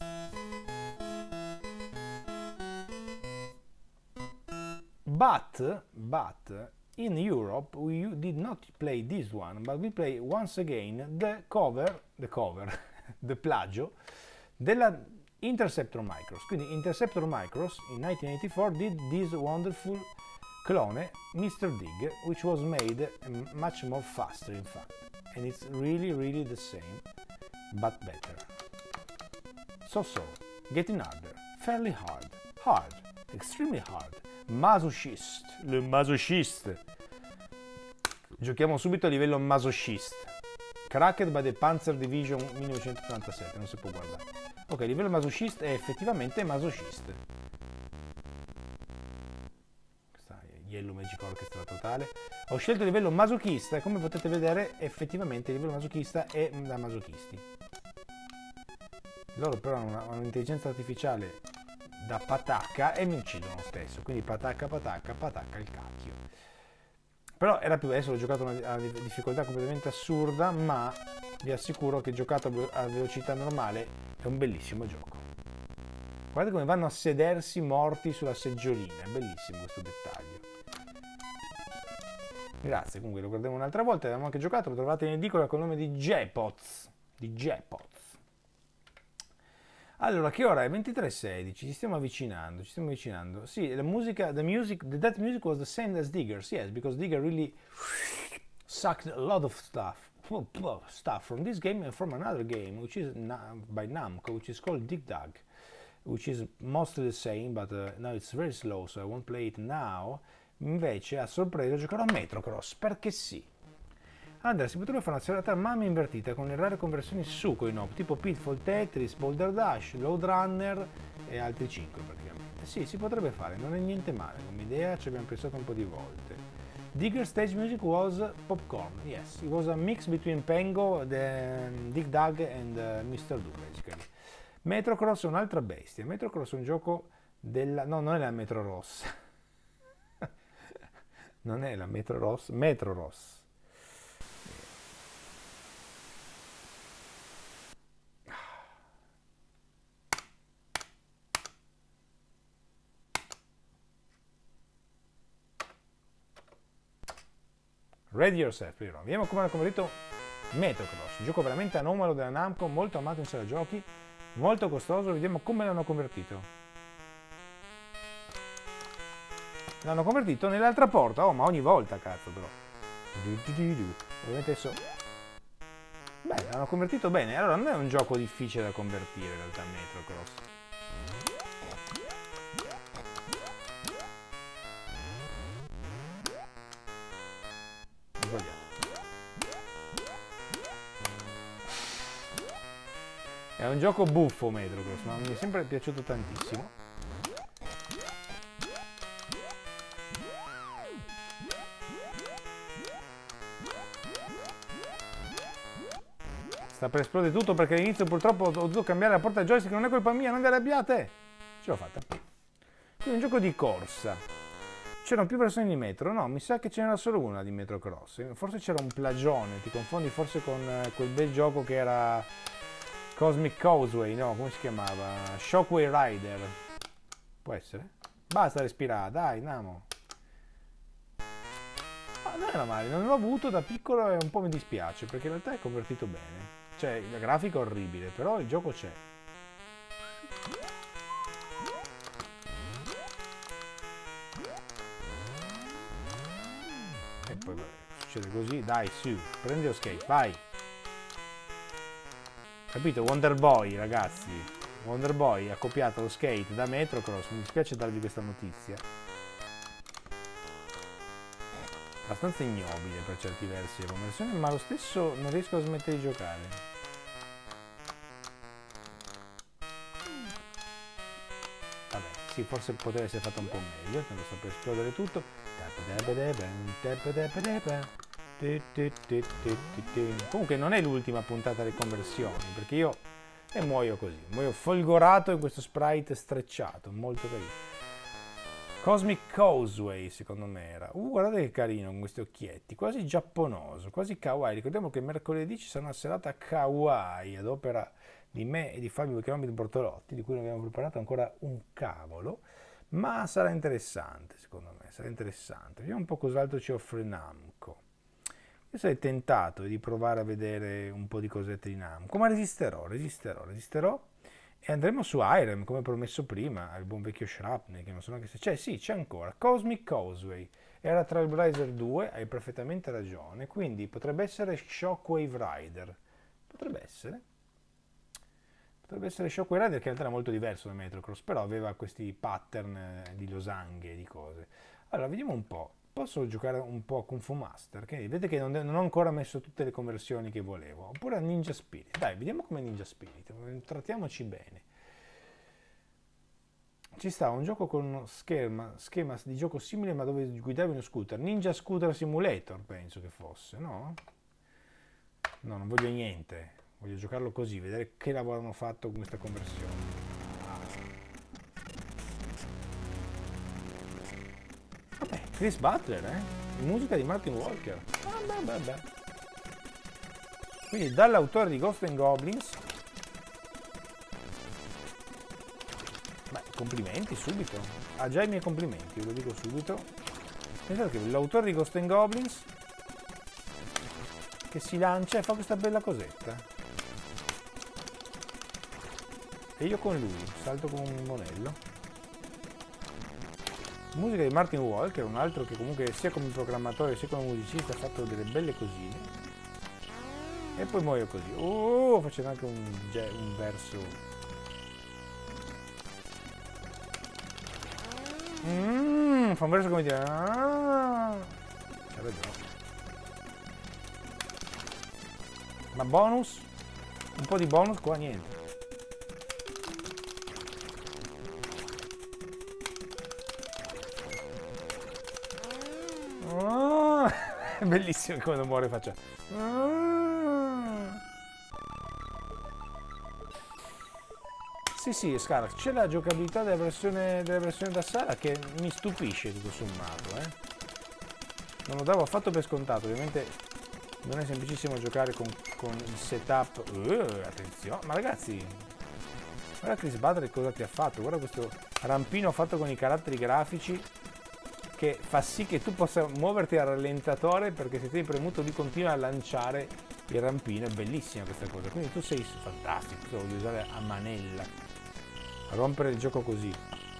But, but, in Europe we did not play this one, but we play once again the cover, the cover, the plagio della Interceptor Micros. Quindi Interceptor Micros in nineteen eighty-four did this wonderful clone, mister Dig, which was made much more faster in fact, and it's really really the same, but better. So so, getting harder, fairly hard, hard, extremely hard, masochist, le masochist. Giochiamo subito a livello masochist. Cracked by the Panzer Division millenovecentottantasette, non si può guardare. Ok, il livello masochist è effettivamente masochist. Questa è Yellow Magic Orchestra totale. Ho scelto il livello masochista e come potete vedere effettivamente il livello masochista è da masochisti. Loro però hanno un'intelligenza artificiale da patacca e mi uccidono lo stesso. Quindi patacca, patacca, patacca il cacchio. Però era più, adesso l'ho giocato a una difficoltà completamente assurda, ma vi assicuro che giocato a velocità normale è un bellissimo gioco. Guardate come vanno a sedersi morti sulla seggiolina, è bellissimo questo dettaglio. Grazie, comunque lo guardiamo un'altra volta, abbiamo anche giocato, lo trovate in edicola con il nome di J-Pots, di J-Pots. Allora, che ora è? ventitré e sedici, ci stiamo avvicinando, ci stiamo avvicinando. Sì, la musica, the music, the, that music was the same as Digger's, yes, because Digger really sucked a lot of stuff, stuff from this game and from another game, which is by Namco, which is called Dig Dug, which is mostly the same, but uh, now it's very slow, so I won't play it now. Invece, a sorpresa, giocherò a Metrocross, perché sì. Andrea, si potrebbe fare una serata mamma invertita con le rare conversioni su coi no, tipo Pitfall, Tetris, Boulder Dash, Load Runner e altri cinque praticamente. Sì, si potrebbe fare, non è niente male come idea, ci abbiamo pensato un po' di volte. Digger stage music was popcorn, yes, it was a mix between Pengo, the, Dig Dug and uh, mister Do basically. Metrocross è un'altra bestia, Metrocross è un gioco della... no, non è la Metro Rossa. Non è la Metro Rossa, Metro Ross. Ready yourself, vediamo come hanno convertito Metrocross, un gioco veramente anomalo della Namco, molto amato in sala giochi, molto costoso, vediamo come l'hanno convertito. L'hanno convertito nell'altra porta, oh ma ogni volta cazzo però. Ovviamente adesso... Beh, l'hanno convertito bene, allora non è un gioco difficile da convertire in realtà Metrocross. È un gioco buffo Metrocross, ma mi è sempre piaciuto tantissimo. Sta per esplodere tutto perché all'inizio purtroppo ho dovuto cambiare la porta joystick, non è colpa mia, non vi arrabbiate! Ce l'ho fatta. Quindi è un gioco di corsa. C'erano più versioni di Metro? No, mi sa che ce n'era solo una di Metrocross. Forse c'era un plagione, ti confondi forse con quel bel gioco che era... Cosmic Causeway, no, come si chiamava? Shockwave Rider. Può essere? Basta respirare, dai, andiamo. Ma non era male, non l'ho avuto da piccolo e un po' mi dispiace, perché in realtà è convertito bene. Cioè, la grafica è orribile, però il gioco c'è. E poi vabbè, succede così, dai, su, prendi lo skate, vai. Capito? Wonder Boy, ragazzi. Wonder Boy ha copiato lo skate da Metrocross. Mi dispiace darvi questa notizia. Abbastanza ignobile per certi versi la conversione, ma lo stesso non riesco a smettere di giocare. Vabbè, sì, forse poteva essere fatto un po' meglio, quando sta per esplodere tutto. Comunque non è l'ultima puntata delle conversioni, perché io e muoio così, muoio folgorato in questo sprite strecciato, molto carino. Cosmic Causeway, secondo me era. Uh, guardate che carino con questi occhietti, quasi giapponoso, quasi kawaii. Ricordiamo che mercoledì ci sarà una serata kawaii ad opera di me e di Fabio Chilometri Bortolotti, di cui non abbiamo preparato ancora un cavolo, ma sarà interessante, secondo me, sarà interessante. Vediamo un po' cos'altro ci offre Namco. Io sarei tentato di provare a vedere un po' di cosette di Namco, ma resisterò, resisterò, resisterò. E andremo su Irem, come promesso prima, il buon vecchio Shrapnel, che non so neanche se c'è. Sì, c'è ancora. Cosmic Causeway. Era Trailblazer due, hai perfettamente ragione. Quindi potrebbe essere Shockwave Rider. Potrebbe essere. Potrebbe essere Shockwave Rider, che in realtà era molto diverso da Metrocross, però aveva questi pattern di losanghe e di cose. Allora, vediamo un po'. Posso giocare un po' a Kung Fu Master, che vedete che non, non ho ancora messo tutte le conversioni che volevo, oppure a Ninja Spirit. Dai, vediamo come Ninja Spirit, trattiamoci bene. Ci sta un gioco con uno schema, schema di gioco simile, ma dove guidavi uno scooter. Ninja Scooter Simulator, penso che fosse, no? No, non voglio niente, voglio giocarlo così, vedere che lavoro hanno fatto con questa conversione. Chris Butler, eh? Musica di Martin Walker. Ah, beh, beh, beh. Quindi dall'autore di Ghost and Goblins. Beh, complimenti subito. Ha già i miei complimenti, ve lo dico subito. Pensate che l'autore di Ghost and Goblins che si lancia e fa questa bella cosetta. E io con lui, salto come un monello. Musica di Martin Walker, un altro che comunque sia come programmatore sia come musicista ha fatto delle belle cosine. E poi muoio così. Oh, facendo anche un, un verso. Mmm, fa un verso come dire. Ah, c'ha ragione. Ma bonus? Un po' di bonus qua, niente. È bellissimo quando muore faccia. Sì, sì, Scar, c'è la giocabilità della versione, della versione da sala che mi stupisce tutto sommato, eh. Non lo davo affatto per scontato, ovviamente non è semplicissimo giocare con, con il setup. Uh, attenzione, ma ragazzi, guarda Chris Butler cosa ti ha fatto, guarda questo rampino fatto con i caratteri grafici che fa sì che tu possa muoverti al rallentatore, perché se ti premuto lui continua a lanciare il rampino. È bellissima questa cosa, quindi tu sei fantastico, lo voglio usare a manella, a rompere il gioco così.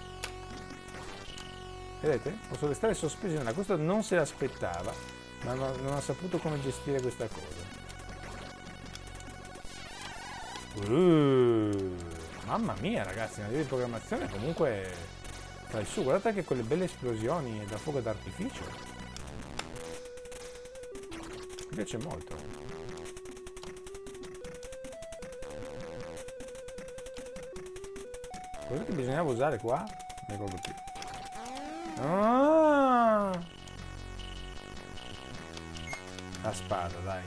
Vedete? Posso restare sospeso nella, questo non se l'aspettava, ma non ha saputo come gestire questa cosa. Uh, mamma mia ragazzi, una di programmazione comunque dai su, guardate che quelle belle esplosioni da fuoco d'artificio. Mi piace molto. Cosa che bisognava usare qua? Non ricordo più. Ah! La spada, dai.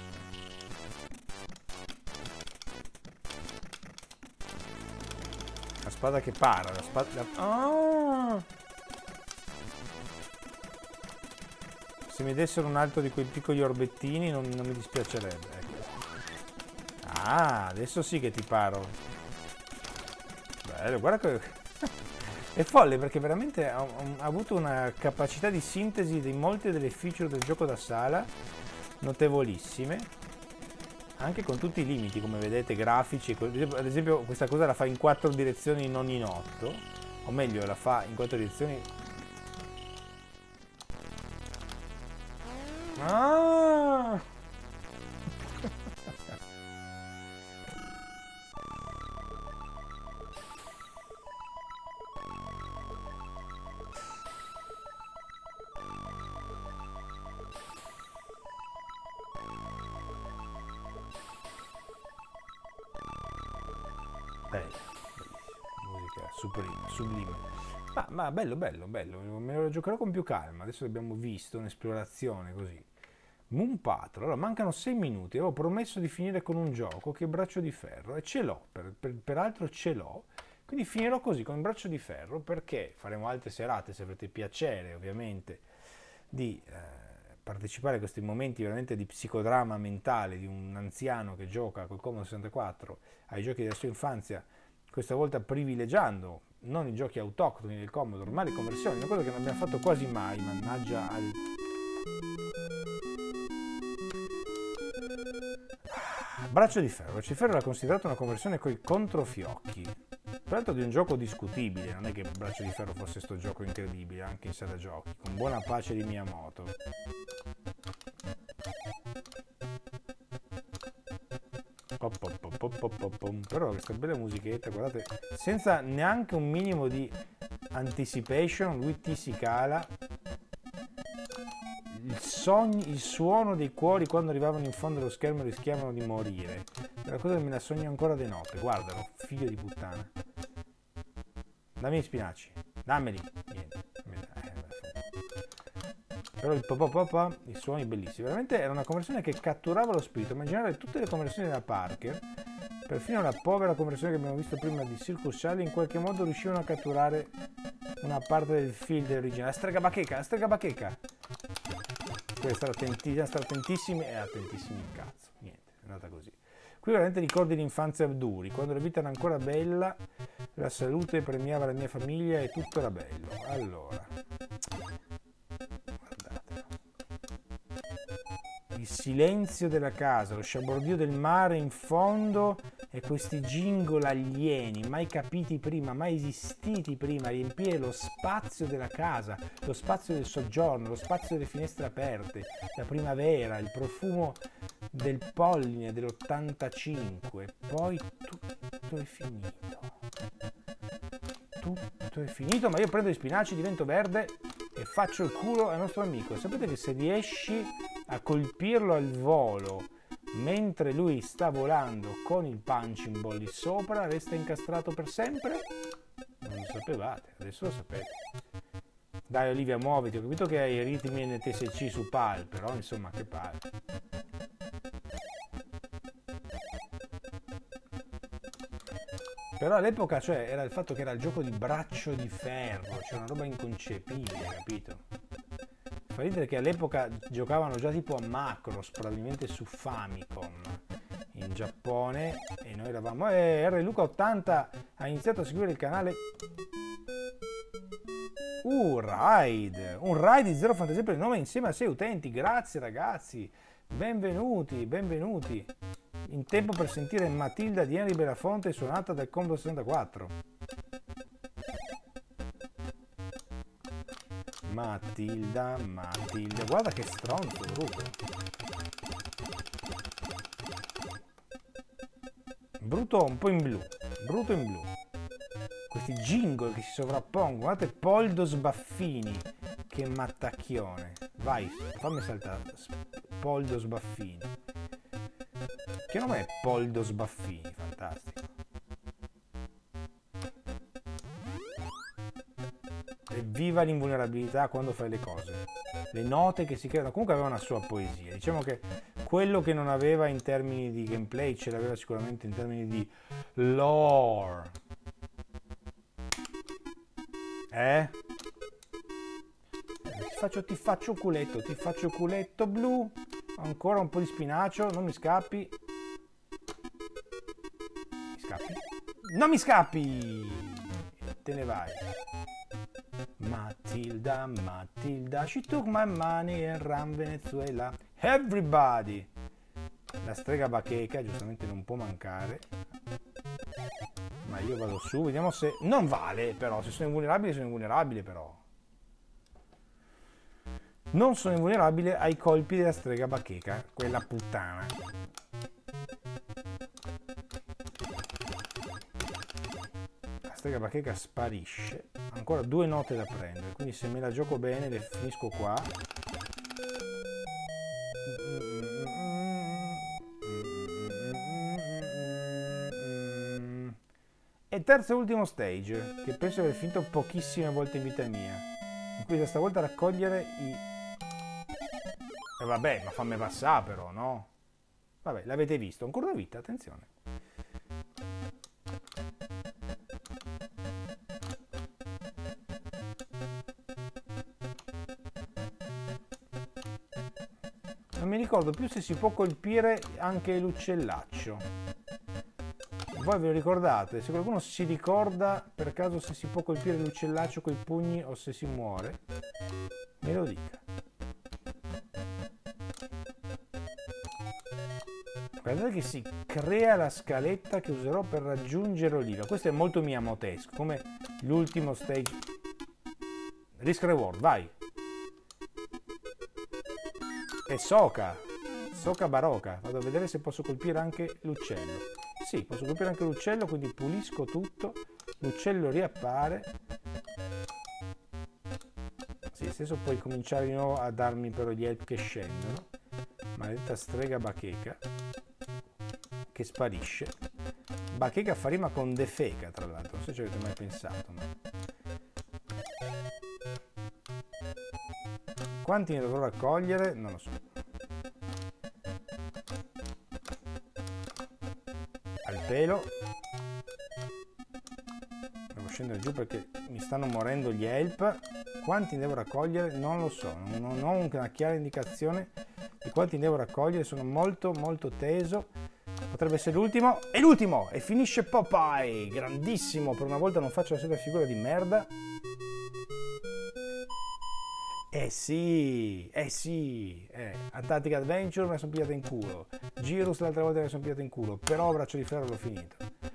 La spada che para, la spada... Ah! Se mi dessero un altro di quei piccoli orbettini non, non mi dispiacerebbe. Ecco. Ah, adesso sì che ti paro. Bello, guarda che... È folle perché veramente ha, ha avuto una capacità di sintesi di molte delle feature del gioco da sala notevolissime. Anche con tutti i limiti, come vedete, grafici. Ad esempio questa cosa la fa in quattro direzioni, non in otto. O meglio, la fa in quattro direzioni. Ah! Bello, musica sublime, sublime. Ma, ma bello, bello, bello, me lo giocherò con più calma. Adesso abbiamo visto un'esplorazione così. Moon Patrol, allora mancano sei minuti, avevo promesso di finire con un gioco che è Braccio di Ferro e ce l'ho, per, per, peraltro ce l'ho, Quindi finirò così con il braccio di ferro, perché faremo altre serate, se avrete piacere ovviamente di eh, partecipare a questi momenti veramente di psicodramma mentale di un anziano che gioca col Commodore sessantaquattro ai giochi della sua infanzia, questa volta privilegiando non i giochi autoctoni del Commodore, ma le conversioni, una cosa che non abbiamo fatto quasi mai, mannaggia al... Braccio di ferro. Braccio di ferro era considerato una conversione coi controfiocchi. Peraltro di un gioco discutibile, non è che Braccio di ferro fosse sto gioco incredibile, anche in sala giochi, con buona pace di Miyamoto. Pop, pop, pop, pop, pop, pop, pop. Però questa bella musichetta, guardate, senza neanche un minimo di anticipation, lui ti si cala. Il, sogno, il suono dei cuori quando arrivavano in fondo allo schermo rischiavano di morire. È una cosa che me la sogno ancora di notte. Guardalo, figlio di puttana. Dammi gli spinaci, dammeli. Niente. Però il papà papà, i suoni bellissimi. Veramente era una conversione che catturava lo spirito. Ma in generale tutte le conversioni della Parker, perfino la povera conversione che abbiamo visto prima di Circus Charlie, in qualche modo riuscivano a catturare una parte del film dell'originale. La strega bacheca, la strega bacheca. Questa stare attenti, stare attentissimi e attentissimi in cazzo. Niente, è andata così. Qui veramente ricordi l'infanzia duri, quando la vita era ancora bella, la salute premiava la mia famiglia e tutto era bello. Allora, guardate. Il silenzio della casa, lo sciabordio del mare in fondo e questi jingle alieni, mai capiti prima, mai esistiti prima, riempire lo spazio della casa, lo spazio del soggiorno, lo spazio delle finestre aperte, la primavera, il profumo del polline dell'ottantacinque, poi tutto è finito. Tutto è finito, ma io prendo gli spinaci, divento verde e faccio il culo al nostro amico. Sapete che se riesci a colpirlo al volo mentre lui sta volando con il punching ball lì sopra, resta incastrato per sempre? Non lo sapevate, adesso lo sapete. Dai Olivia, muoviti, ho capito che hai i ritmi N T S C su PAL, però insomma che PAL. Però all'epoca, cioè, era il fatto che era il gioco di braccio di ferro, cioè una roba inconcepibile, capito? Fa ridere che all'epoca giocavano già tipo a Macross, probabilmente su Famicom, in Giappone, e noi eravamo... Eh, R Luca ottanta ha iniziato a seguire il canale... Uh, Ride! Un Ride di Zero Fantasia per il nome insieme a sei utenti, grazie ragazzi! Benvenuti, benvenuti! In tempo per sentire Matilda di Henry Belafonte suonata dal Commodore sessantaquattro. Matilda, Matilda, guarda che stronzo, brutto. Brutto un po' in blu, brutto in blu. Questi jingle che si sovrappongono, guardate Poldo Sbaffini, che mattacchione. Vai, fammi saltare, Poldo Sbaffini. Che nome è Poldo Sbaffini? Fantastico. Evviva l'invulnerabilità quando fai le cose. Le note che si creano. Comunque aveva una sua poesia. Diciamo che quello che non aveva in termini di gameplay ce l'aveva sicuramente in termini di lore. Eh? Ti faccio, ti faccio culetto, ti faccio culetto blu. Ancora un po' di spinacio, non mi scappi. Mi scappi? Non mi scappi! Te ne vai. Matilda, Matilda, she took my money and ran Venezuela. Everybody! La strega bacheca, giustamente non può mancare. Ma io vado su, vediamo se... Non vale, però, se sono invulnerabile, sono invulnerabile, però. Non sono invulnerabile ai colpi della strega bacheca, quella puttana. La strega bacheca sparisce. Ancora due note da prendere, quindi se me la gioco bene le finisco qua. E terzo e ultimo stage, che penso di aver finito pochissime volte in vita mia, in cui questa volta raccogliere i... E eh vabbè, ma fammi passare però, no? Vabbè, l'avete visto, ancora una vita, attenzione. non mi ricordo più se si può colpire anche l'uccellaccio. Voi ve lo ricordate? Se qualcuno si ricorda per caso se si può colpire l'uccellaccio coi pugni o se si muore, me lo dica. Guardate che si crea la scaletta che userò per raggiungere Oliva. Questo è molto miyamotesco, come l'ultimo stage. Risk reward, vai! E Soka! Soka Barocca. Vado a vedere se posso colpire anche l'uccello. Sì, posso colpire anche l'uccello, quindi pulisco tutto. L'uccello riappare. Sì, stesso puoi cominciare di nuovo a darmi però gli help che scendono. Maledetta strega bacheca. Che sparisce. Bacheca fa rima con defeca, tra l'altro. Non so se ci avete mai pensato, ma... Quanti ne dovrò raccogliere? Non lo so. Al pelo. Devo scendere giù perché mi stanno morendo gli help. Quanti ne devo raccogliere? Non lo so. Non ho una chiara indicazione di quanti ne devo raccogliere. Sono molto molto teso. Potrebbe essere l'ultimo. E l'ultimo! E finisce Popeye! Grandissimo! Per una volta non faccio la solita figura di merda. Eh sì, eh sì, eh, Antarctic Adventure me la sono pigliata in culo, Girus l'altra volta me la sono pigliata in culo, però Braccio di Ferro l'ho finito.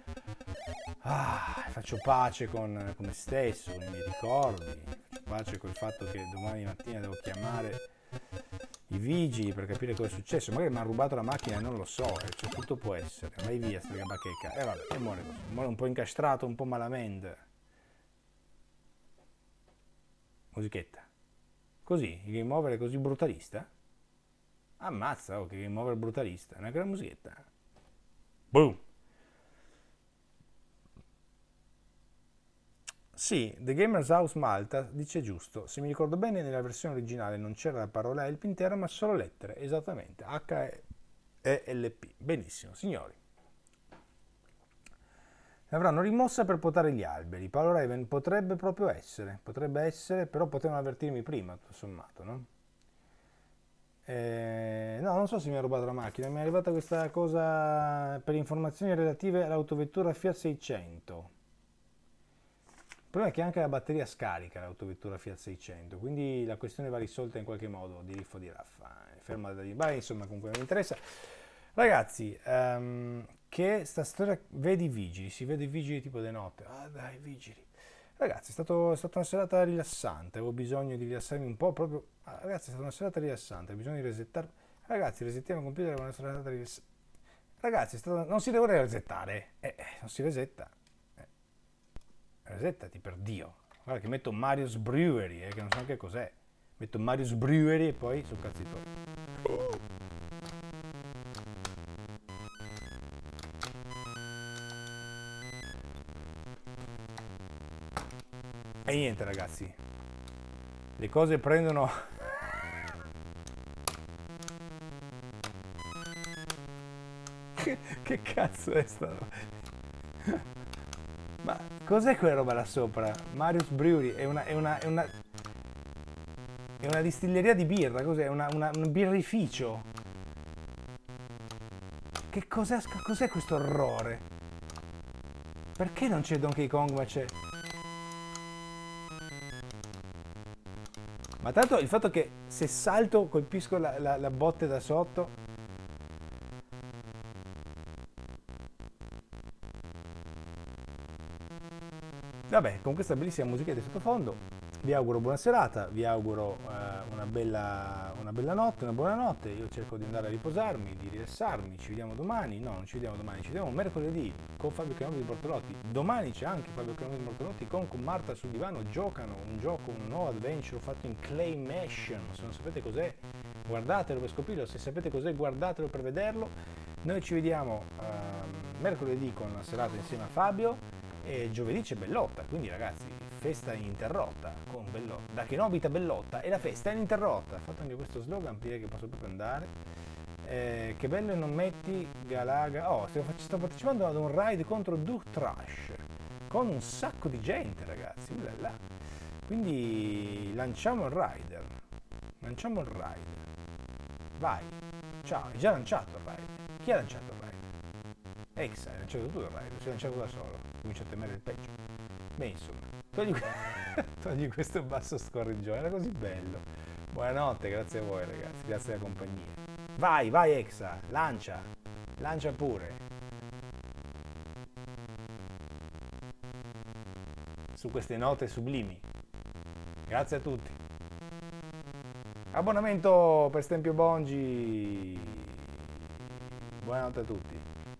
Ah, faccio pace con, con me stesso, con i miei ricordi, faccio pace col fatto che domani mattina devo chiamare i vigili per capire cosa è successo, magari mi hanno rubato la macchina e non lo so, eh, cioè, tutto può essere, vai via strega bacheca, e eh, vabbè, e muore così, muore un po' incastrato, un po' malamente. Musichetta. Così, il game over è così brutalista? Ammazza, oh, che game over brutalista, una gran musichetta. Boom! Sì, The Gamers House Malta dice giusto, se mi ricordo bene nella versione originale non c'era la parola help intera ma solo lettere, esattamente, H E L P. Benissimo, signori. L'avranno rimossa per potare gli alberi. Paolo Raven potrebbe proprio essere, potrebbe essere, però potevano avvertirmi prima, tutto sommato, no? Eh, no, non so se mi ha rubato la macchina, mi è arrivata questa cosa per informazioni relative all'autovettura Fiat seicento. Il problema è che anche la batteria scarica l'autovettura Fiat seicento, quindi la questione va risolta in qualche modo, di riffo di raffa. Ferma da dire, insomma, comunque non mi interessa. Ragazzi, um, che sta storia, vedi i vigili, si vede i vigili tipo di notte, ah dai vigili, ragazzi è, stato, è stata una serata rilassante, avevo bisogno di rilassarmi un po', proprio, ah, ragazzi è stata una serata rilassante, ho bisogno di resettare, ragazzi resettiamo il computer, è una serata rilassante, ragazzi è stata, non si deve resettare, eh, non si resetta, eh. Resettati per Dio, guarda che metto Mario's Brewery, eh, che non so neanche cos'è, metto Mario's Brewery e poi sul cazzi tuoi. Oh. E niente ragazzi, le cose prendono... che, che cazzo è sta roba? Ma cos'è quella roba là sopra? Mario's Brewery è una, è una, è una, è una distilleria di birra, cos'è? Una, una, un birrificio. Che cos'è, cos'è questo orrore? Perché non c'è Donkey Kong ma c'è... Ma tanto il fatto che se salto colpisco la, la, la botte da sotto. Vabbè, con questa bellissima musichetta di sottofondo vi auguro buona serata, vi auguro uh, una, bella, una bella notte, una buona notte. Io cerco di andare a riposarmi, di rilassarmi. Ci vediamo domani. No, non ci vediamo domani, ci vediamo mercoledì con Fabio Canovi di Bortolotti. Domani c'è anche Fabio Canovi di Bortolotti con, con Marta sul divano. Giocano un gioco, un nuovo adventure fatto in Claymation. Se non sapete cos'è, guardatelo per scoprirlo. Se sapete cos'è, guardatelo per vederlo. Noi ci vediamo uh, mercoledì con la serata insieme a Fabio. E giovedì c'è Bellotta, quindi ragazzi, festa ininterrotta con Bellotta. Da Kenobita Bellotta e la festa è ininterrotta. Fatto anche questo slogan, direi che posso proprio andare. Eh, che bello non metti Galaga. Oh, sto, sto partecipando ad un raid contro Duke Trash con un sacco di gente, ragazzi. Là. Quindi lanciamo il rider. Lanciamo il rider. Vai. Ciao, hai già lanciato il raid. Chi ha lanciato il raid? Exa, hai lanciato tu il raid, si è lanciato da solo. Comincia a temere il peggio. Beh, insomma, togli, togli questo basso scorreggione, era così bello. Buonanotte, grazie a voi ragazzi, grazie della compagnia. Vai, vai Exa, lancia, lancia pure. Su queste note sublimi. Grazie a tutti. Abbonamento per Stempio Bongi. Buonanotte a tutti.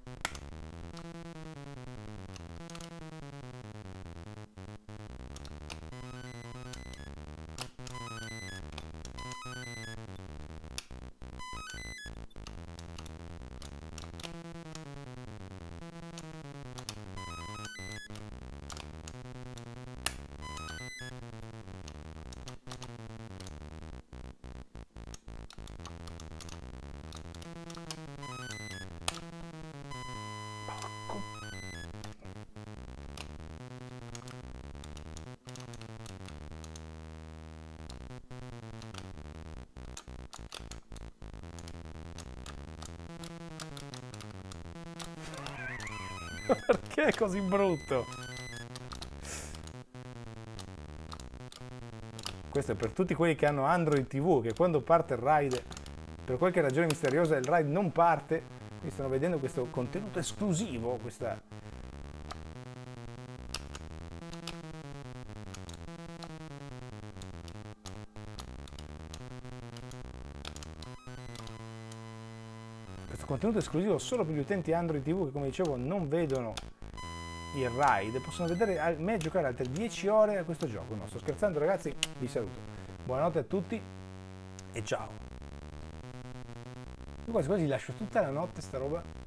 Perché è così brutto? Questo è per tutti quelli che hanno Android T V, che quando parte il raid, per qualche ragione misteriosa il raid non parte, quindi stanno vedendo questo contenuto esclusivo, questa... questo contenuto esclusivo solo per gli utenti Android T V che, come dicevo, non vedono il raid, possono vedere me giocare altre dieci ore a questo gioco. No, sto scherzando ragazzi, vi saluto. Buonanotte a tutti e ciao. Io quasi quasi lascio tutta la notte sta roba